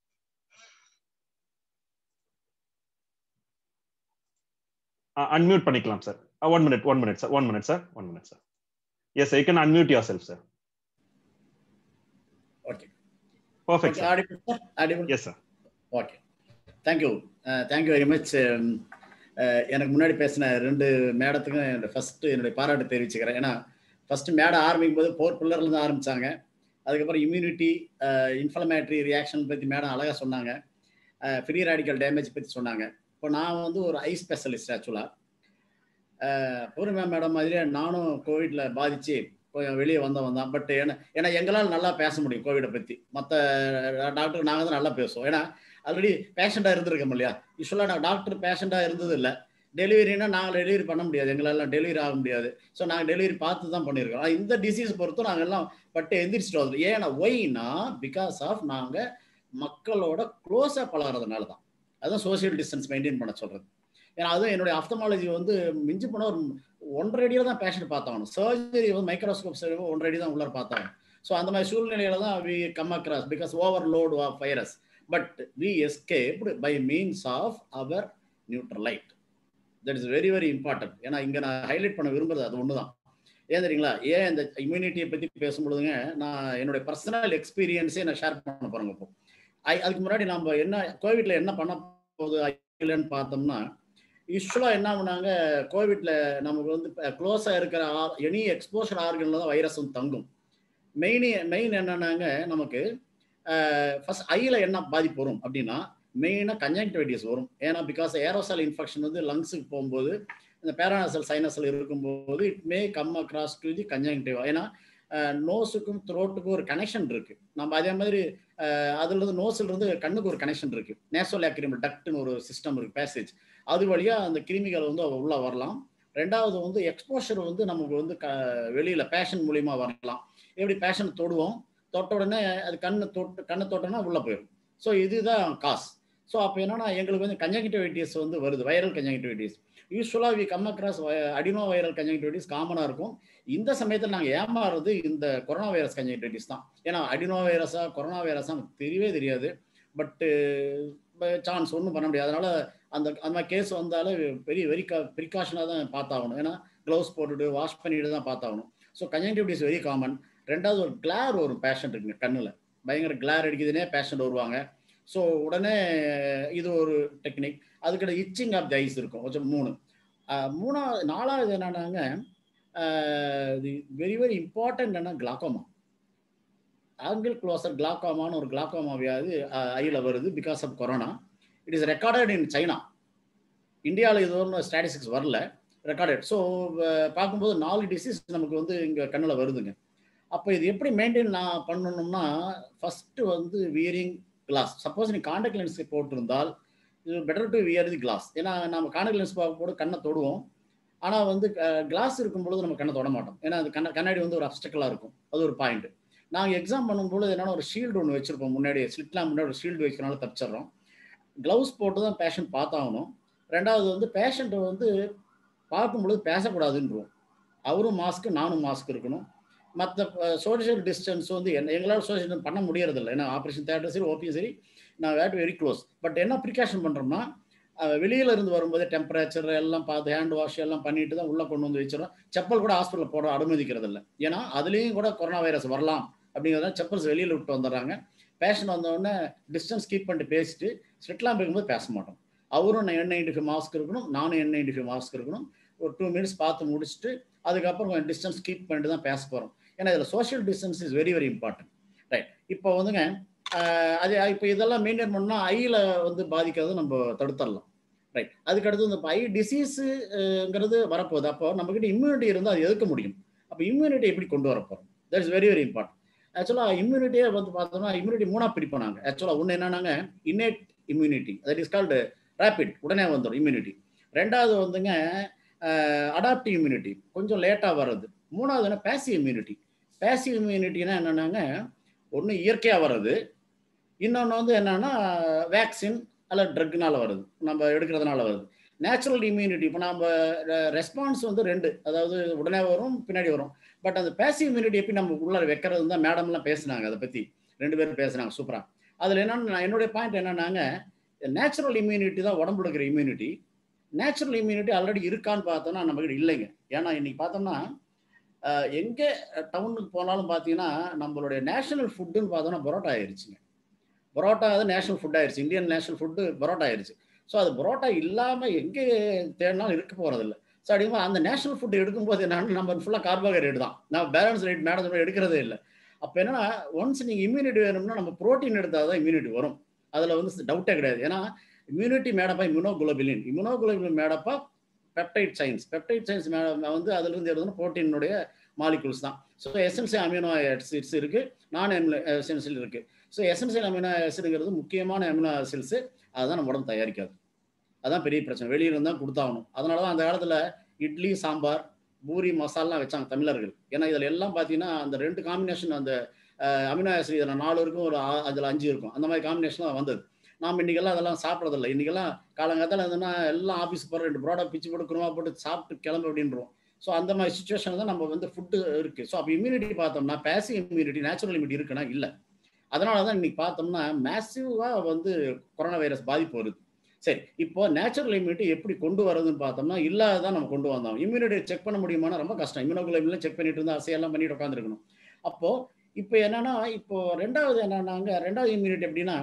Speaker 1: Unmute panikalam, sir. 1 minute, sir. Yes, sir, you can unmute yourself, sir.
Speaker 6: Okay.
Speaker 1: Perfect,
Speaker 6: okay,
Speaker 1: sir.
Speaker 6: Audible?
Speaker 1: Yes, sir.
Speaker 6: Okay. Thank you. Thank you very much. எனக்கு முன்னாடி பேசின 2 மேடத்துக்கும் ஃபர்ஸ்ட் என்னுடைய பாராட்டு தெரிவிச்சுக்கிறேன். ஏன்னா ஃபர்ஸ்ட் மேடம் ஆரம்பிக்கும் போது 4 பில்லர்ல இருந்து ஆரம்பிச்சாங்க. அதுக்கப்புறம் இம்யூனிட்டி, இன்ஃப்ளமேட்டரி ரியாக்ஷன் பற்றி மேடம் அழகாக சொன்னாங்க. ஃப்ரீ ரேடிக்கல் டேமேஜ் பற்றி சொன்னாங்க. இப்போ நான் வந்து ஒரு ஐ ஸ்பெஷலிஸ்ட் ஆக்சுவலாக. பூர்ணிமா மேடம் மாதிரியே நானும் கோவிட்ல பாதிச்சு கொஞ்சம் வெளியே வந்தவன் தான். பட் ஏன்னா எங்களால் நல்லா பேச முடியும் கோவிடை பற்றி. மற்ற டாக்டர் நாங்கள் தான் நல்லா பேசுவோம். ஏன்னா ஆல்ரெடி பேஷண்டாக இருந்திருக்கோம் இல்லையா. யூஸ்வலாக நான் டாக்டர் பேஷண்டாக இருந்தது இல்லை. டெலிவரினா நாங்கள் டெலிவரி பண்ண முடியாது, எங்களால் டெலிவரி ஆக முடியாது. ஸோ நாங்கள் டெலிவரி பார்த்து தான் பண்ணியிருக்கோம். இந்த டிசீஸ் பொறுத்தும் நாங்கள் எல்லாம் பட்டு எந்திரிச்சிட்டு வந்தோம். ஏன்னா ஒய்னா பிகாஸ் ஆஃப் நாங்கள் மக்களோட க்ளோஸாக பழகிறதுனால தான். அதுதான் சோசியல் டிஸ்டன்ஸ் மெயின்டைன் பண்ண சொல்கிறது. ஏன்னா அதுவும் என்னுடைய ஆப்தமாலஜி வந்து மிஞ்சி போன ஒரு 1.5 அடியில் தான் பேஷண்ட் பார்த்தாகணும். சர்ஜரி வந்து மைக்ரோஸ்கோப் 1.5 அடி தான் உள்ளே பார்த்தாகணும். ஸோ அந்த மாதிரி சூழ்நிலையில தான் we come across because overload of virus. But we escaped by means of our Nutrilite. That is very very important. ஏன்னா இங்கே நான் ஹைலைட் பண்ண விரும்புறது அது ஒன்று தான். ஏன் தெரியுங்களா? ஏன் இந்த இம்யூனிட்டியை பற்றி பேசும்பொழுதுங்க நான் என்னுடைய பர்சனல் எக்ஸ்பீரியன்ஸே நான் ஷேர் பண்ண போகிறேங்க. இப்போ அதுக்கு முன்னாடி நம்ம என்ன கோவிட்ல என்ன பண்ண போகுது இல்லைன்னு பார்த்தோம்னா, யூஸ்வலாக என்ன பண்ணாங்க, கோவிட்ல நமக்கு வந்து க்ளோஸாக இருக்கிற எனி எக்ஸ்போஷர் ஆர்கனில் தான் வைரஸ் வந்து தங்கும். மெயின் என்னன்னாங்க, நமக்கு ஃபர்ஸ்ட் ஐயில் என்ன பாதிப்பு வரும் அப்படின்னா மெயினாக கன்ஜங்டிவைட்டிஸ் வரும். ஏன்னா பிகாஸ் ஏரோசால் இன்ஃபெக்ஷன் வந்து லங்ஸுக்கு போகும்போது இந்த பேரானசல் சைனஸில் இருக்கும்போது it may come across to the conjunctiva. ஏன்னா நோஸுக்கும் த்ரோட்டுக்கும் ஒரு கனெக்ஷன் இருக்குது. நம்ம அதே மாதிரி அதுலேருந்து நோஸ்லேருந்து கண்ணுக்கு ஒரு கனெக்ஷன் இருக்குது. நேசோலாக்ரிமல் டக்ட்னு ஒரு சிஸ்டம் இருக்குது, பேசேஜ். அது வழியாக அந்த கிருமிகள் வந்து உள்ளே வரலாம். ரெண்டாவது வந்து எக்ஸ்போஷர் வந்து நமக்கு வந்து வெளியில் பேஷன் மூலிமா வரலாம். எப்படி பேஷன் தொடுவோம், தொட்ட உடனே அது கண்ணை தொட்டோன்னா உள்ளே போயிடும். ஸோ இதுதான் காஸ். ஸோ அப்போ என்னன்னா எங்களுக்கு வந்து கன்ஜங்டிவைட்டிஸ் வந்து வருது, வைரல் கன்ஜங்டிவைட்டிஸ். யூஸ்வலாக we come across adenoviral conjunctivitis காமனாக இருக்கும். இந்த சமயத்தில் நாங்கள் ஏமாறுறது இந்த கொரோனா வைரஸ் கன்ஜங்டிவைட்டிஸ் தான். ஏன்னா அடினோ வைரஸா கொரோனா வைரஸா நமக்கு தெரியவே தெரியாது. பட்டு சான்ஸ் ஒன்றும் பண்ண முடியாது. அதனால அந்த மாதிரி கேஸ் வந்தாலும் பெரிய ப்ரிகாஷனாக தான் பார்த்தாகணும். ஏன்னா க்ளவுஸ் போட்டுட்டு வாஷ் பண்ணிட்டு தான் பார்த்தாகணும். So conjunctivitis very common. ரெண்டாவது ஒரு கிளார் வரும் பேஷண்ட் இருக்குங்க, கண்ணில் பயங்கர கிளார் அடிக்குதுன்னே பேஷண்ட் வருவாங்க. ஸோ உடனே இது ஒரு டெக்னிக். அதுக்கிட்ட இச்சிங் ஆஃப் தி ஐஸ் இருக்கும் கொஞ்சம் 3. நாலாவது என்னன்னாங்க வெரி வெரி இம்பார்ட்டன்ட் என்ன கிளாக்கோமா, ஆங்கிள் க்ளோசர் கிளாக்கோமான்னு ஒரு கிளாக்கோமா வியாதி ஐயில் வருது because of corona. It is recorded in China. இந்தியாவில் இது ஒன்றும் ஸ்டாட்டிஸ்டிக்ஸ் வரல, ரெக்கார்டட். ஸோ பார்க்கும்போது 4 டிசீஸ் நமக்கு வந்து இங்கே கண்ணில் வருதுங்க. அப்போ இது எப்படி மெயின்டைன் நான் பண்ணணும்னா, ஃபஸ்ட்டு வந்து வியரிங் கிளாஸ். சப்போஸ் நீ காண்டாக்ட் லென்ஸ் போட்டிருந்தால் இது better to wear the glass. ஏன்னா நம்ம காண்டாக்ட் லென்ஸ் போட்டு கண்ணை தொடுவோம். ஆனால் வந்து கிளாஸ் இருக்கும்பொழுது நம்ம கண்ணை தொட மாட்டோம். ஏன்னா அது கண்ணாடி வந்து ஒரு அப்டக்கலாக இருக்கும். அது ஒரு பாயிண்ட். நாங்கள் எக்ஸாம் பண்ணும்போது என்னென்னா ஒரு ஷீல்டு ஒன்று வச்சுருப்போம் முன்னாடி, ஸ்லிட்லாம் முன்னாடி ஒரு ஷீல்டு வைக்கிறனால தப்பிச்சிட்றோம். க்ளவுஸ் போட்டு தான் பேஷண்ட் பார்த்தாகணும். ரெண்டாவது வந்து பேஷண்ட்டை வந்து பார்க்கும்பொழுது பேசக்கூடாதுன்றோம். அவரும் மாஸ்க்கு நானும் மாஸ்க் இருக்கணும். மற்ற சோஷியல் டிஸ்டன்ஸ் வந்து எங்களால் சோஷியல் டிஸ்டன்ஸ் பண்ண முடியறதில்லை. ஏன்னா ஆப்ரேஷன் தேட்டர் சரி ஓபியும் சரி நான் வேட் வெரி க்ளோஸ். பட் என்ன ப்ரிகாஷன் பண்ணுறோம்னா வெளியில இருந்து வரும்போது டெம்பரேச்சர் எல்லாம் பார்த்து ஹேண்ட் வாஷ் எல்லாம் பண்ணிட்டு தான் உள்ளே கொண்டு வந்து வச்சிடறோம். செப்பல் கூட ஹாஸ்பிட்டலில் போட அனுமதிக்கிறது இல்லை. ஏன்னா அதுலேயும் கூட கொரோனா வைரஸ் வரலாம் அப்படிங்கிறத செப்பல்ஸ் வெளியில் விட்டு வந்துடுறாங்க. பேஷண்ட் வந்தோடனே டிஸ்டன்ஸ் கீப் பண்ணிட்டு பேசிட்டு ஸ்வெட்லாம் இருக்கும்போது பேச மாட்டோம். அவரும் N95 மாஸ்க் இருக்கணும், நானும் N95 மாஸ்க் இருக்கணும். ஒரு 2 மினிட்ஸ் பார்த்து முடிச்சுட்டு அதுக்கப்புறம் கொஞ்சம் டிஸ்டன்ஸ் கீப் பண்ணிட்டு தான் பேச போகிறோம். ஏன்னா இதில் social distance is very very important. Right. இப்போ வந்துங்க அது இப்போ இதெல்லாம் மெயின்டைன் பண்ணால் ஐயில் வந்து பாதிக்கிறது நம்ம தடுத்துடலாம். ரைட். அதுக்கடுத்து இந்த ஐ டிசீஸுங்கிறது வரப்போகுது. அப்போ நம்மக்கிட்ட இம்யூனிட்டி இருந்தால் அது எதிர்க்க முடியும். அப்போ இம்யூனிட்டி எப்படி கொண்டு வரப்போகிறோம், that is very very important. ஆக்சுவலாக இம்யூனிட்டியே வந்து பார்த்தோம்னா இம்யூனிட்டி 3 பிரிப்போம் நாங்கள். ஆக்சுவலாக ஒன்று என்னன்னாங்க innate immunity, that is called rapid, உடனே வந்துடும் இம்யூனிட்டி. ரெண்டாவது வந்துங்க அடாப்டிவ் இம்யூனிட்டி, கொஞ்சம் லேட்டாக வர்றது. மூணாவது என்ன பேசிவ் இம்யூனிட்டி. பேசிவ் இம்யூனிட்டினா என்னென்னாங்க ஒன்று இயற்கையாக வர்றது, இன்னொன்று வந்து என்னென்னா வேக்சின் அல்ல ட்ரக்னால வருது, நம்ம எடுக்கிறதுனால வருது. நேச்சுரல் இம்யூனிட்டி இப்போ நம்ம ரெஸ்பான்ஸ் வந்து 2, அதாவது உடனே வரும் பின்னாடி வரும். பட் அந்த பேசிவ் இம்யூனிட்டி எப்படி நம்ம உள்ள வைக்கிறது தான் மேடம்லாம் பேசினாங்க, அதை பற்றி 2 பேரும் பேசுனாங்க சூப்பராக. அதில் என்னன்னா என்னுடைய பாயிண்ட் என்னன்னாங்க, நேச்சுரல் இம்யூனிட்டி தான் உடம்புல இருக்கிற இம்யூனிட்டி. நேச்சுரல் இம்யூனிட்டி ஆல்ரெடி இருக்கான்னு பார்த்தோம்னா நம்மகிட்ட இல்லைங்க. ஏன்னா இன்னைக்கு பார்த்தோம்னா எங்கே டவுனுக்கு போனாலும் பார்த்தீங்கன்னா நம்மளுடைய நேஷனல் ஃபுட்டுன்னு பார்த்தோம்னா பரோட்டா ஆயிடுச்சுங்க. பரோட்டா அது நேஷனல் ஃபுட் ஆயிடுச்சு, இந்தியன் நேஷனல் ஃபுட்டு பரோட்டா ஆயிடுச்சு. ஸோ அது பரோட்டா இல்லாமல் எங்கே தேடினாலும் இருக்க போகிறதில்ல. ஸோ அப்படிங்கும்போது அந்த நேஷனல் ஃபுட் எடுக்கும்போது என்னன்னா நம்ம ஃபுல்லாக கார்போஹைட்ரேட் தான், நம்ம பேலன்ஸ் ரேட் மேடம் எடுக்கிறதே இல்லை. அப்போ என்னன்னா ஒன்ஸ் நீங்கள் இம்யூனிட்டி வேணும்னா நம்ம ப்ரோட்டீன் எடுத்தால் தான் இம்யூனிட்டி வரும், அதில் வந்து டவுட்டே கிடையாது. ஏன்னா இம்யூனிட்டி மேடப்பா இம்யூனோகுளோபிலின், இம்யூனோகுளோபிலின் மேடப்பா பெப்டைட் சயின்ஸ், பெப்டைட் சயின்ஸ் வந்து அதுலேருந்து எழுதுனா ப்ரோட்டீனுடைய மாலிகுல்ஸ் தான். ஸோ எசென்சியல் அமினோ ஆசிட்ஸ் இருக்குது, நான் எசென்சியல் இருக்குது. ஸோ எசென்சியல் அமினோ ஆசிடுங்கிறது முக்கியமான அமினோ ஆசிட்ஸு, அதுதான் நம்ம உடம்பு தயாரிக்காது. அதுதான் பெரிய பிரச்சனை, வெளியில தான் கொடுத்தாகணும். அதனால தான் அந்த காலத்தில் இட்லி சாம்பார் பூரி மசாலாம் வச்சாங்க தமிழர்கள். ஏன்னா இதில் எல்லாம் பார்த்தீங்கன்னா அந்த 2 காம்பினேஷன், அந்த அமினோ ஆசிட் இதில் 4 இருக்கும், ஒரு அதில் 5 இருக்கும், அந்த மாதிரி காம்பினேஷன் தான் வந்தது. நாம் இன்றைக்கெல்லாம் அதெல்லாம் சாப்பிட்றதில்ல. இன்றைக்கெல்லாம் காலங்காலத்தில் இருந்தோன்னா எல்லாம் ஆஃபீஸ் போகிற 2 ப்ரோடா பிச்சு போட்டு குருமா போட்டு சாப்பிட்டு கிளம்பு அப்படின்றோம். ஸோ அந்த மாதிரி சுச்சுவேஷன் தான் நம்ம வந்து ஃபுட்டு இருக்குது. ஸோ அப்போ இம்யூனிட்டி பார்த்தோம்னா பேசிவ் இம்யூனிட்டி நேச்சுரல் இம்யூனிட்டி இருக்குன்னா இல்லை. அதனால தான் இன்னைக்கு பார்த்தோம்னா மேசிவாக வந்து கொரோனா வைரஸ் பாதிப்பு வருது. சரி, இப்போ நேச்சுரல் இம்யூனிட்டி எப்படி கொண்டு வரதுன்னு பார்த்தோம்னா இல்லாததான் நம்ம கொண்டு வந்தோம். இம்யூனிட்டி செக் பண்ண முடியுமானா ரொம்ப கஷ்டம். இம்யூனோகுளோபின்லாம் செக் பண்ணிட்டு இருந்தால் அசையெல்லாம் பண்ணிட்டு உட்காந்துருக்கணும். அப்போது இப்போ என்னன்னா, இப்போ ரெண்டாவது என்னன்னாங்க, ரெண்டாவது இம்யூனிட்டி எப்படின்னா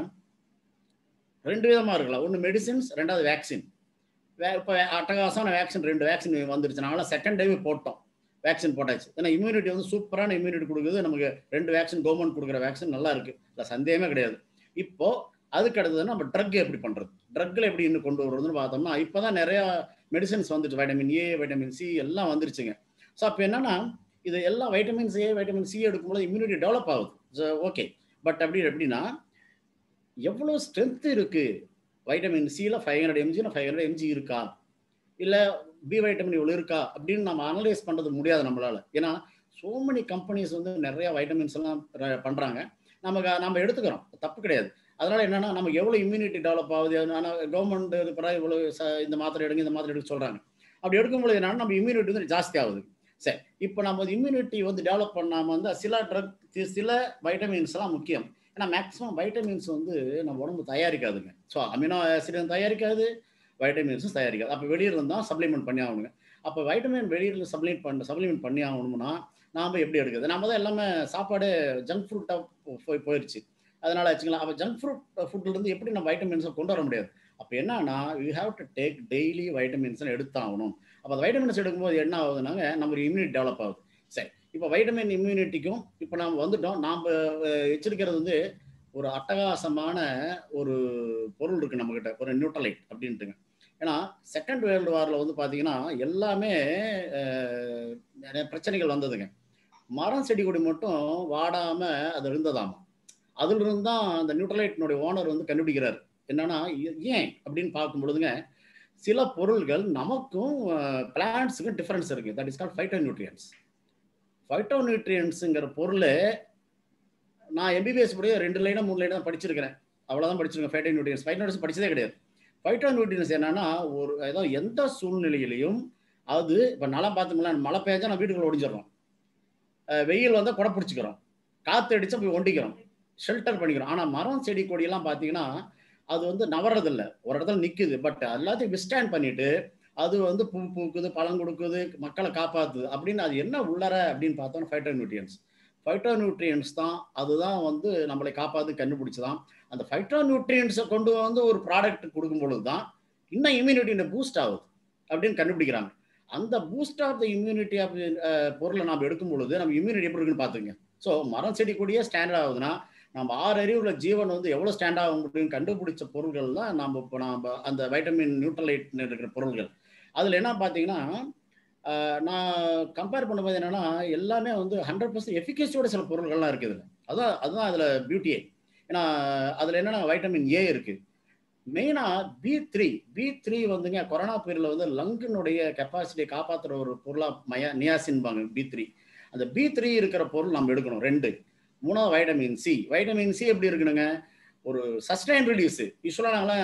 Speaker 6: 2 விதமாக இருக்கலாம். ஒன்று மெடிசின்ஸ், 2வது வேக்சின். இப்போ அட்டகாசமான வேக்சின் 2 வேக்சின் வந்துருச்சு. நாங்களாம் செகண்ட் டைம் போட்டோம், வேக்சின் போட்டாச்சு. ஏன்னா இம்யூனிட்டி வந்து சூப்பரான இம்யூனிட்டி கொடுக்குது நமக்கு. 2 வேக்சின் கவர்மெண்ட் கொடுக்குற வேக்சின் நல்லா இருக்கு, இல்லை சந்தேகமே கிடையாது. இப்போ அதுக்கு அடுத்தது நம்ம ட்ரக் எப்படி பண்ணுறது, ட்ரக்கில் எப்படி இன்னும் கொண்டு வருதுன்னு பார்த்தோம்னா இப்போ தான் நிறையா மெடிசன்ஸ் வந்துச்சு, வைட்டமின் ஏ வைட்டமின் சி எல்லாம் வந்துருச்சுங்க. ஸோ அப்போ என்னன்னா இது எல்லாம் வைட்டமின்ஸ் ஏ வைட்டமின் சி எடுக்கும்போது இம்யூனிட்டி டெவலப் ஆகுது. ஸோ ஓகே, பட் எப்படின்னா எவ்வளோ ஸ்ட்ரென்த் இருக்குது, வைட்டமின் சியில் 500 mg 500 mg இருக்கா, இல்லை பி வைட்டமின் இவ்வளோ இருக்கா அப்படின்னு நம்ம அனலைஸ் பண்ணுறது முடியாது நம்மளால். ஏன்னா சோ மெனி கம்பெனிஸ் வந்து நிறையா வைட்டமின்ஸ் எல்லாம் பண்ணுறாங்க, நம்ம எடுத்துக்கிறோம், தப்பு கிடையாது. அதனால் என்னென்னா நமக்கு எவ்வளோ இம்யூனிட்டி டெவலப் ஆகுது. ஆனால் கவர்மெண்ட் பிறகு இவ்வளோ இந்த மாத்திரை எடுங்க இந்த மாத்திரை எடுக்க சொல்கிறாங்க. அப்படி எடுக்கும்போது என்னன்னா நம்ம இம்யூனிட்டி வந்து ஜாஸ்தி ஆகுது. சரி, இப்போ நம்ம இம்யூனிட்டி வந்து டெவலப் பண்ணாமல் வந்து சில ட்ரக் சில வைட்டமின்ஸ்லாம் முக்கியம். ஏன்னா மேக்ஸிமம் வைட்டமின்ஸ் வந்து நம்ம உடம்பு தயாரிக்காதுங்க. So amino ஆசிடும் தயாரிக்காது, வைட்டமின்ஸும் தயாரிக்காது. அப்போ வெளியிருந்து தான் சப்ளிமெண்ட் பண்ணி ஆகணுங்க. அப்போ வைட்டமின் வெளியிருந்து சப்ளிமெண்ட் பண்ணி ஆகணும்னா நாம் எப்படி எடுக்குது? நம்ம தான் எல்லாமே சாப்பாடு ஜங்க் ஃப்ரூட்டாக போயிடுச்சு. அதனால வச்சுக்கலாம். அப்போ ஜங்க் ஃபுட்லேருந்து எப்படி நம்ம வைட்டமின்ஸை கொண்டு வர முடியாது. அப்போ என்னன்னா you have to take daily vitamins எடுத்தாகணும். அப்போ அந்த வைட்டமின்ஸ் எடுக்கும்போது என்ன ஆகுதுனாங்க நம்ம இம்யூனிட்டி டெவலப் ஆகுது. சரி, இப்போ வைட்டமின் இம்யூனிட்டிக்கும் இப்போ நாம் வந்துட்டோம். நாம் வச்சிருக்கிறது வந்து ஒரு அட்டகாசமான ஒரு பொருள் இருக்குது நம்மக்கிட்ட, ஒரு நியூட்ரலைட் அப்படின்ட்டுங்க. ஏன்னா செகண்ட் வேர்ல்டு வாரில் வந்து பார்த்தீங்கன்னா எல்லாமே நிறைய பிரச்சனைகள் வந்ததுங்க. மரம் செடி கொடி மட்டும் வாடாமல் அது இருந்ததாமா. அதிலிருந்து தான் அந்த நியூட்ரலைட்டினுடைய ஓனர் வந்து கண்டுபிடிக்கிறார். என்னன்னா ஏன் அப்படின்னு பார்க்கும் பொழுதுங்க சில பொருள்கள் நமக்கும் பிளான்ட்ஸுக்கும் டிஃபரன்ஸ் இருக்குது. That is called phytonutrients. ஃபைட்டோநியூட்ரியன்ஸுங்கிற பொருள் நான் எம்பிபிஎஸ் படிய 2 லைனா 3 லைனா தான் படிச்சிருக்கிறேன், அவ்வளோதான் படிச்சிருக்கேன். ஃபைட்டோநியூட்ரியன்ஸ் படிச்சதே கிடையாது. ஃபைட்டோநியூட்ரியன்ஸ் என்னன்னா ஒரு ஏதாவது எந்த சூழ்நிலையிலையும் அது இப்போ நல்லா பார்த்தோம்னா மழை பெய்ஞ்சா நான் வீட்டுக்குள்ள ஒடிஞ்சிடறோம், வெயில் வந்தால் கொடை பிடிச்சிக்கிறோம், காற்று அடித்தா போய் ஒண்டிக்கிறோம், ஷெல்டர் பண்ணிக்கிறோம். ஆனால் மரம் செடி கொடியெல்லாம் பார்த்தீங்கன்னா அது வந்து நவறதில்லை, ஒரு இடத்துல நிற்குது. பட் எல்லாத்தையும் விஸ்டாண்ட் பண்ணிட்டு அது வந்து பூ பூக்குது, பழம் கொடுக்குது, மக்களை காப்பாற்றுது. அப்படின்னு அது என்ன உள்ளற அப்படின்னு பார்த்தோன்னா ஃபைட்டோநியூட்ரியன்ஸ் தான். அதுதான் வந்து நம்மளை காப்பாற்று கண்டுபிடிச்சதான். அந்த ஃபைட்டோநியூட்ரியன்ஸை கொண்டு வந்து ஒரு ப்ராடக்ட் கொடுக்கும் பொழுது தான் இன்னும் இம்யூனிட்டி பூஸ்ட் ஆகுது அப்படின்னு கண்டுபிடிக்கிறாங்க. அந்த boost of the immunity of பொருளை நம்ம எடுக்கும் பொழுது நம்ம இம்யூனிட்டி எப்படி இருக்குன்னு பார்த்துங்க. ஸோ மரம் செடி கொடியே ஸ்டாண்டர்ட் ஆகுதுன்னா நம்ம 6 அறிவுள்ள ஜீவன் வந்து எவ்வளோ ஸ்டாண்ட் ஆகும் அப்படின்னு கண்டுபிடிச்ச பொருள்கள் தான் நம்ம இப்போ நம்ம அந்த வைட்டமின் நியூட்ரலைட் இருக்கிற பொருள்கள். அதில் என்ன பார்த்தீங்கன்னா நான் கம்பேர் பண்ணும்போது என்னென்னா எல்லாமே வந்து 100% எஃபிகசியோட சில பொருள்கள்லாம் இருக்குது. அதுதான் அதில் பியூட்டியே. ஏன்னா அதில் என்னென்னா வைட்டமின் ஏ இருக்குது, மெயினாக B3 வந்துங்க கொரோனா பீரியடில் வந்து லங்கினுடைய கெப்பாசிட்டியை காப்பாற்றுற ஒரு பொருளாக நியாசின்பாங்க B3. அந்த B3 இருக்கிற பொருள் நம்ம எடுக்கணும் 2. 3வது வைட்டமின் சி எப்படி இருக்கணுங்க, ஒரு சஸ்டைன் ரிலீஸு. யூஸ்வலாக நாங்களாம்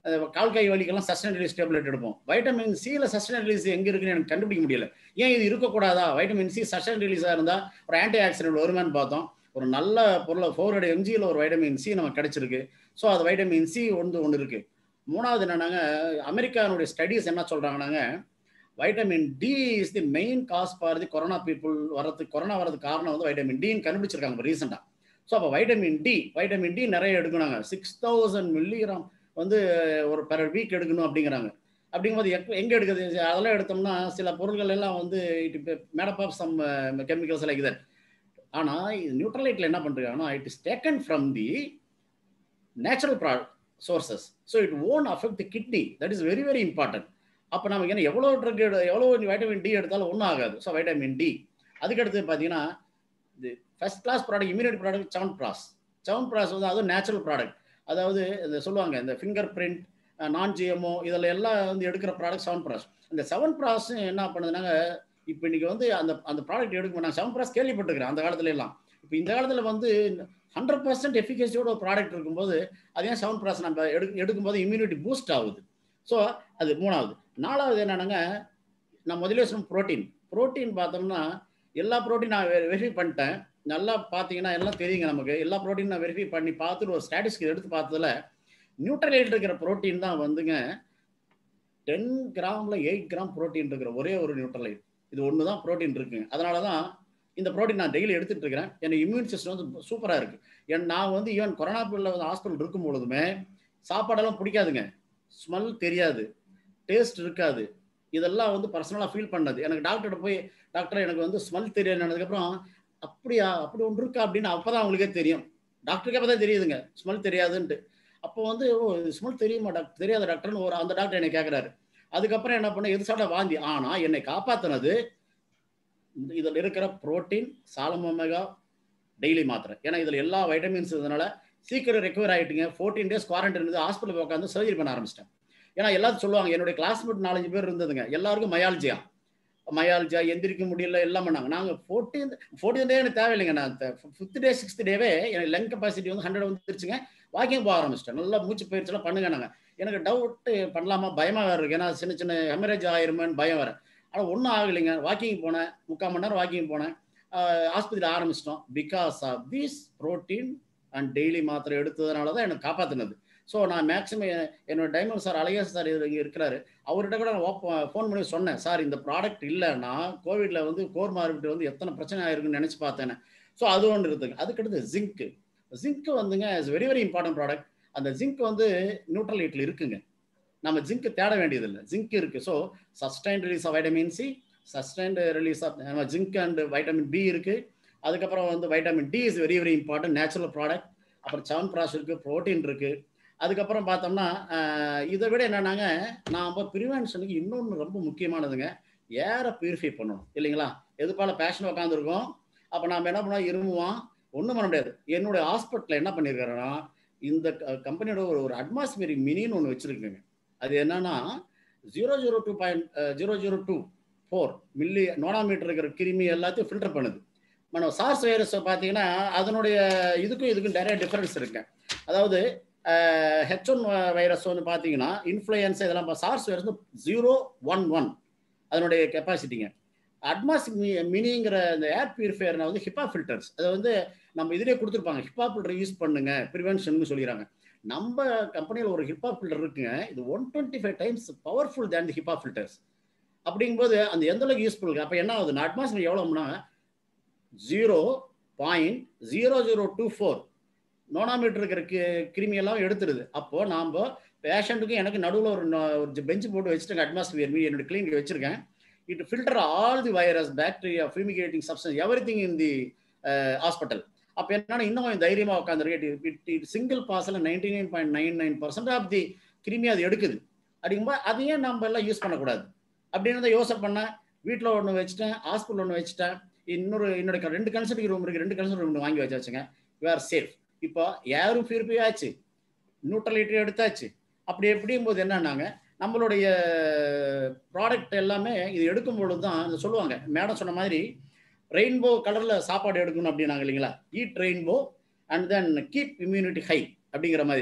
Speaker 6: கால் கை வலிக்கெல்லாம் சஸ்டைன் ரிலீஸ் டேப்லெட் எடுப்போம். வைட்டமின் சியில் சஸ்டைன் ரிலீஸ் எங்கே இருக்குன்னு எனக்கு கண்டுபிடிக்க முடியல. ஏன் இது இருக்கக்கூடாதா? வைட்டமின் சி சஸ்டைன் ரிலீஸாக இருந்தால் ஒரு ஆன்டி ஆக்சிடென்ட் வருமானு பார்த்தோம். ஒரு நல்ல பொருளை 400 mgயில் ஒரு வைட்டமின் சி நமக்கு கிடைச்சிருக்கு. ஸோ அது வைட்டமின் சி ஒன்று இருக்குது. மூணாவது என்னன்னாங்க, அமெரிக்கானுடைய ஸ்டடீஸ் என்ன சொல்கிறாங்கன்னாங்க, vitamin D is the main cause for the corona people corona வரதுக்கு காரணம் வந்து வைட்டமின் டின்னு கண்டுபிடிச்சிருக்காங்க ரீசெண்டாக. ஸோ அப்போ வைட்டமின் டி நிறைய எடுக்கணுங்க. 6000 மில்லிகிராம் வந்து ஒரு பெர் வீக் எடுக்கணும் அப்படிங்கிறாங்க. அப்படிங்கும்போது எங்கே எடுக்குது? அதெல்லாம் எடுத்தோம்னா சில பொருட்கள் எல்லாம் வந்து it made up of some chemicals like that. ஆனால் இது நியூட்ரலைட்டில் என்ன பண்ணுறாங்கன்னா, it is taken from the natural sources. So it won't affect the kidney. That is very very important. அப்போ நமக்கு என்ன எவ்வளோ ட்ரக் எவ்வளோ வைட்டமின் டி எடுத்தாலும் ஒன்றும் ஆகாது. So vitamin D. அதுக்கடுத்து பார்த்தீங்கன்னா இது first class product, immunity product செவன்பிராஸ் வந்து அதுவும் நேச்சுரல் ப்ராடக்ட். அதாவது இந்த சொல்லுவாங்க இந்த ஃபிங்கர் பிரிண்ட், நான் ஜிஎம்ஓ இதில் எல்லாம் வந்து எடுக்கிற ப்ராடக்ட் செவன்பிராஸ். இந்த செவன்பிராஸ் என்ன பண்ணுதுனாங்க, இப்போ இன்னைக்கு வந்து அந்த ப்ராடக்ட் எடுக்க நான் செவன்பிராஸ் கேள்விப்பட்டிருக்கிறேன் அந்த காலத்துல எல்லாம். இப்போ இந்த காலத்தில் வந்து 100% எஃபிகசியோட ஒரு ப்ராடக்ட் இருக்கும்போது அது ஏன் செவன்பிராஸ் நம்ம எடுக்கும்போது இம்யூனிட்டி பூஸ்ட் ஆகுது. ஸோ அது மூணாவது. நாலாவது என்னன்னாங்க, நான் முதலே சொன்ன ப்ரோட்டீன் பார்த்தோம்னா எல்லா ப்ரோட்டீன் நான் வெரிஃபை பண்ணிட்டேன். நல்லா பார்த்தீங்கன்னா எல்லாம் தெரியுங்க நமக்கு. எல்லா ப்ரோட்டீன் நான் வெரிஃபை பண்ணி பார்த்துட்டு ஒரு ஸ்டாட்டிஸ்டிக் எடுத்து பார்த்ததுல நியூட்ரலைட் இருக்கிற ப்ரோட்டீன் தான் வந்துங்க 10 கிராமில் 8 கிராம் ப்ரோட்டீன் இருக்கிற ஒரே ஒரு நியூட்ரலைட். இது ஒன்று தான் ப்ரோட்டீன் இருக்குங்க. அதனால தான் இந்த ப்ரோட்டீன் நான் டெய்லி எடுத்துகிட்டு இருக்கிறேன். எனக்கு இம்யூன் சிஸ்டம் வந்து சூப்பராக இருக்குது. நான் வந்து ஈவன் கொரோனா பீரியடில் வந்து ஹாஸ்பிட்டல் இருக்கும் பொழுதுமே சாப்பாடெல்லாம் பிடிக்காதுங்க, ஸ்மெல் தெரியாது, டேஸ்ட் இருக்காது. இதெல்லாம் வந்து பர்சனலாக ஃபீல் பண்ணது. எனக்கு டாக்டர்கிட்ட போய் டாக்டர் எனக்கு வந்து ஸ்மெல் தெரியாதுன்னதுக்கப்புறம் அப்படியா அப்படி ஒன்று இருக்கா அப்படின்னு அப்போ தான் அவங்களுக்கே தெரியும். டாக்டருக்கே அப்போ தான் தெரியுதுங்க ஸ்மெல் தெரியாதுன்ட்டு. அப்போ வந்து ஸ்மெல் தெரியுமா டாக்டர்? தெரியாத டாக்டர்னு அந்த டாக்டர் என்னை கேட்குறாரு. அதுக்கப்புறம் என்ன பண்ண, எது சாப்பிட வாந்தி. ஆனால் என்னை காப்பாற்றினது இதில் இருக்கிற புரோட்டீன், சாலமோமேகா டெய்லி மாத்திரை. ஏன்னா இதில் எல்லா வைட்டமின்ஸ் இதனால சீக்கிரம் ரெக்கவர் ஆகிட்டுங்க. 14 days குவாரண்டைன் இருந்து ஹாஸ்பிட்டல் உட்காந்து சர்ஜரி பண்ண ஆரம்பிச்சிட்டேன். ஏன்னா எல்லாரும் சொல்லுவாங்க, என்னுடைய கிளாஸ்மேட் 4-5 பேர் இருந்ததுங்க, எல்லாருக்கும் மயாலஜியா எந்திரிக்க முடியல எல்லாம் பண்ணாங்க. நாங்கள் 14th day எனக்கு தேவையில்லைங்க. நான் 5th day 6th day எனக்கு லங் கெப்பாசிட்டி வந்து 100 வந்துருச்சுங்க. வாக்கிங் போக ஆரம்பிச்சிட்டேன். நல்லா மூச்சு பயிற்சியெல்லாம் பண்ணுங்க. நாங்கள் எனக்கு டவுட்டு பண்ணலாமா பயமாக வேறு இருக்குது. ஏன்னா சின்ன ஹெமரேஜ் ஆயிருமேன்னு பயம் வேறு. ஆனால் ஒன்றும் ஆகலைங்க. வாக்கிங் போனேன், 3/4 மணி நேரம் வாக்கிங் போனேன். ஆஸ்பத்திரி ஆரம்பிச்சிட்டோம். Because of this protein and daily மாத்திரை எடுத்ததுனால தான் எனக்கு காப்பாற்றினது. ஸோ நான் மேக்ஸிமம் என்னோட டைமண்ட் சார் அழகேஷ் சார் இங்கே இருக்கிறாரு, அவர்கிட்ட கூட நான் ஃபோன் பண்ணி சொன்னேன், சார் இந்த ப்ராடக்ட் இல்லைன்னா கோவிட்ல வந்து கோர் மார்பிட்டு வந்து எத்தனை பிரச்சனை ஆயிருக்குன்னு நினச்சி பார்த்தேன். ஸோ அது ஒன்று இருக்குங்க. அதுக்கடுத்து ஜிங்க் வந்துங்க is very very important product. அந்த ஜிங்க் வந்து நியூட்ரலைட்டில் இருக்குங்க. நம்ம ஜிங்க் தேட வேண்டியதில்லை, ஜிங்க் இருக்குது. So sustain release of vitamin C, sustained release of zinc and vitamin B இருக்குது. அதுக்கப்புறம் வந்து vitamin D is very very important natural product. அப்புறம் செவன்பிராஸ் இருக்குது, ப்ரோட்டீன் இருக்குது. அதுக்கப்புறம் பார்த்தோம்னா இதை விட என்னன்னாங்க, நாம் ப்ரிவென்ஷனுக்கு இன்னொன்று ரொம்ப முக்கியமானதுங்க, ஏரை பியூரிஃபை பண்ணணும் இல்லைங்களா? எதுப்பால பேஷன் உட்காந்துருக்கோம். அப்போ நாம் என்ன பண்ணோம், இருமுவோம், ஒன்றும் பண்ண முடியாது. என்னுடைய ஹாஸ்பிட்டலில் என்ன பண்ணியிருக்காருன்னா, இந்த கம்பெனியோட ஒரு அட்மாஸ்பியரிக் மினின்னு ஒன்று வச்சுருக்குங்க. அது என்னன்னா 002.0024 மில்லி நோனாமீட்டர் இருக்கிற கிருமி எல்லாத்தையும் ஃபில்டர் பண்ணுது. நம்ம சார்ஸ் வைரஸை பார்த்தீங்கன்னா அதனுடைய இதுக்கும் நிறைய டிஃபரன்ஸ் இருக்கு. அதாவது H1 வைரஸ் வந்து பார்த்தீங்கன்னா இன்ஃப்ளூயன்ஸா இதெல்லாம், சார்ஸ் வைரஸ் 011 அதனுடைய கெப்பாசிட்டிங்க. அட்மாஸ்பியர் மினிங்கிற இந்த ஏர் பியூரிஃபையர் வந்து ஹிப்பா ஃபில்டர்ஸ், அதை வந்து நம்ம இதிலே கொடுத்துருப்பாங்க, ஹிப்பா ஃபில்டர் யூஸ் பண்ணுங்க ப்ரிவென்ஷன் சொல்லிடுறாங்க. நம்ம கம்பெனியில் ஒரு ஹிப்பா ஃபில்டர் இருக்குங்க, இது 125 times powerful than the HEPA filters. அப்படிங்கும்போது அந்த எந்த அளவுக்கு யூஸ்ஃபுல் இருக்கு. அப்போ என்ன ஆகுது, அட்மாஸ்பியர் எவ்வளோம்னா 0.0024 நோனாமீட்டர் இருக்கிற கிருமியெல்லாம் எடுத்துருது. அப்போ நாம் பேஷண்ட்டுக்கும் எனக்கு நடுவில் ஒரு பெஞ்சு போட்டு வச்சுட்டு அட்மாஸ்பியர் என்னோட கிளினிக் வச்சிருக்கேன். It filter all the virus, bacteria, fumigating substance, everything in the hospital. அப்போ என்னன்னா இன்னும் தைரியமாக உட்காந்துருக்கு. சிங்கிள் பாஸில் 99.99% ஆஃப் தி கிருமி அது எடுக்குது. அப்படிங்கும்போது அதையே நம்ம எல்லாம் யூஸ் பண்ணக்கூடாது அப்படின்னு தான் யோசனை பண்ணேன். வீட்டில் ஒன்று வச்சுட்டேன், ஹாஸ்பிட்டல் ஒன்று வச்சுட்டேன். என்னோட 2 கன்சல்டிங் ரூம் இருக்குது, 2 கன்சல்டிங் ரூம் வாங்கி வச்சாச்சுங்க. You are safe. இப்போ யாரும் பியூரிஃபை ஆச்சு, நியூட்ரலைட்டி எடுத்தாச்சு. அப்படி எப்படிங்கும்போது என்னன்னாங்க, நம்மளுடைய ப்ராடக்ட் எல்லாமே இது எடுக்கும் பொழுது தான் சொல்லுவாங்க, மேடம் சொன்ன மாதிரி ரெயின்போ கலரில் சாப்பாடு எடுக்கணும் அப்படின்னாங்க இல்லைங்களா. Eat rainbow and then keep immunity high அப்படிங்கிற மாதிரி.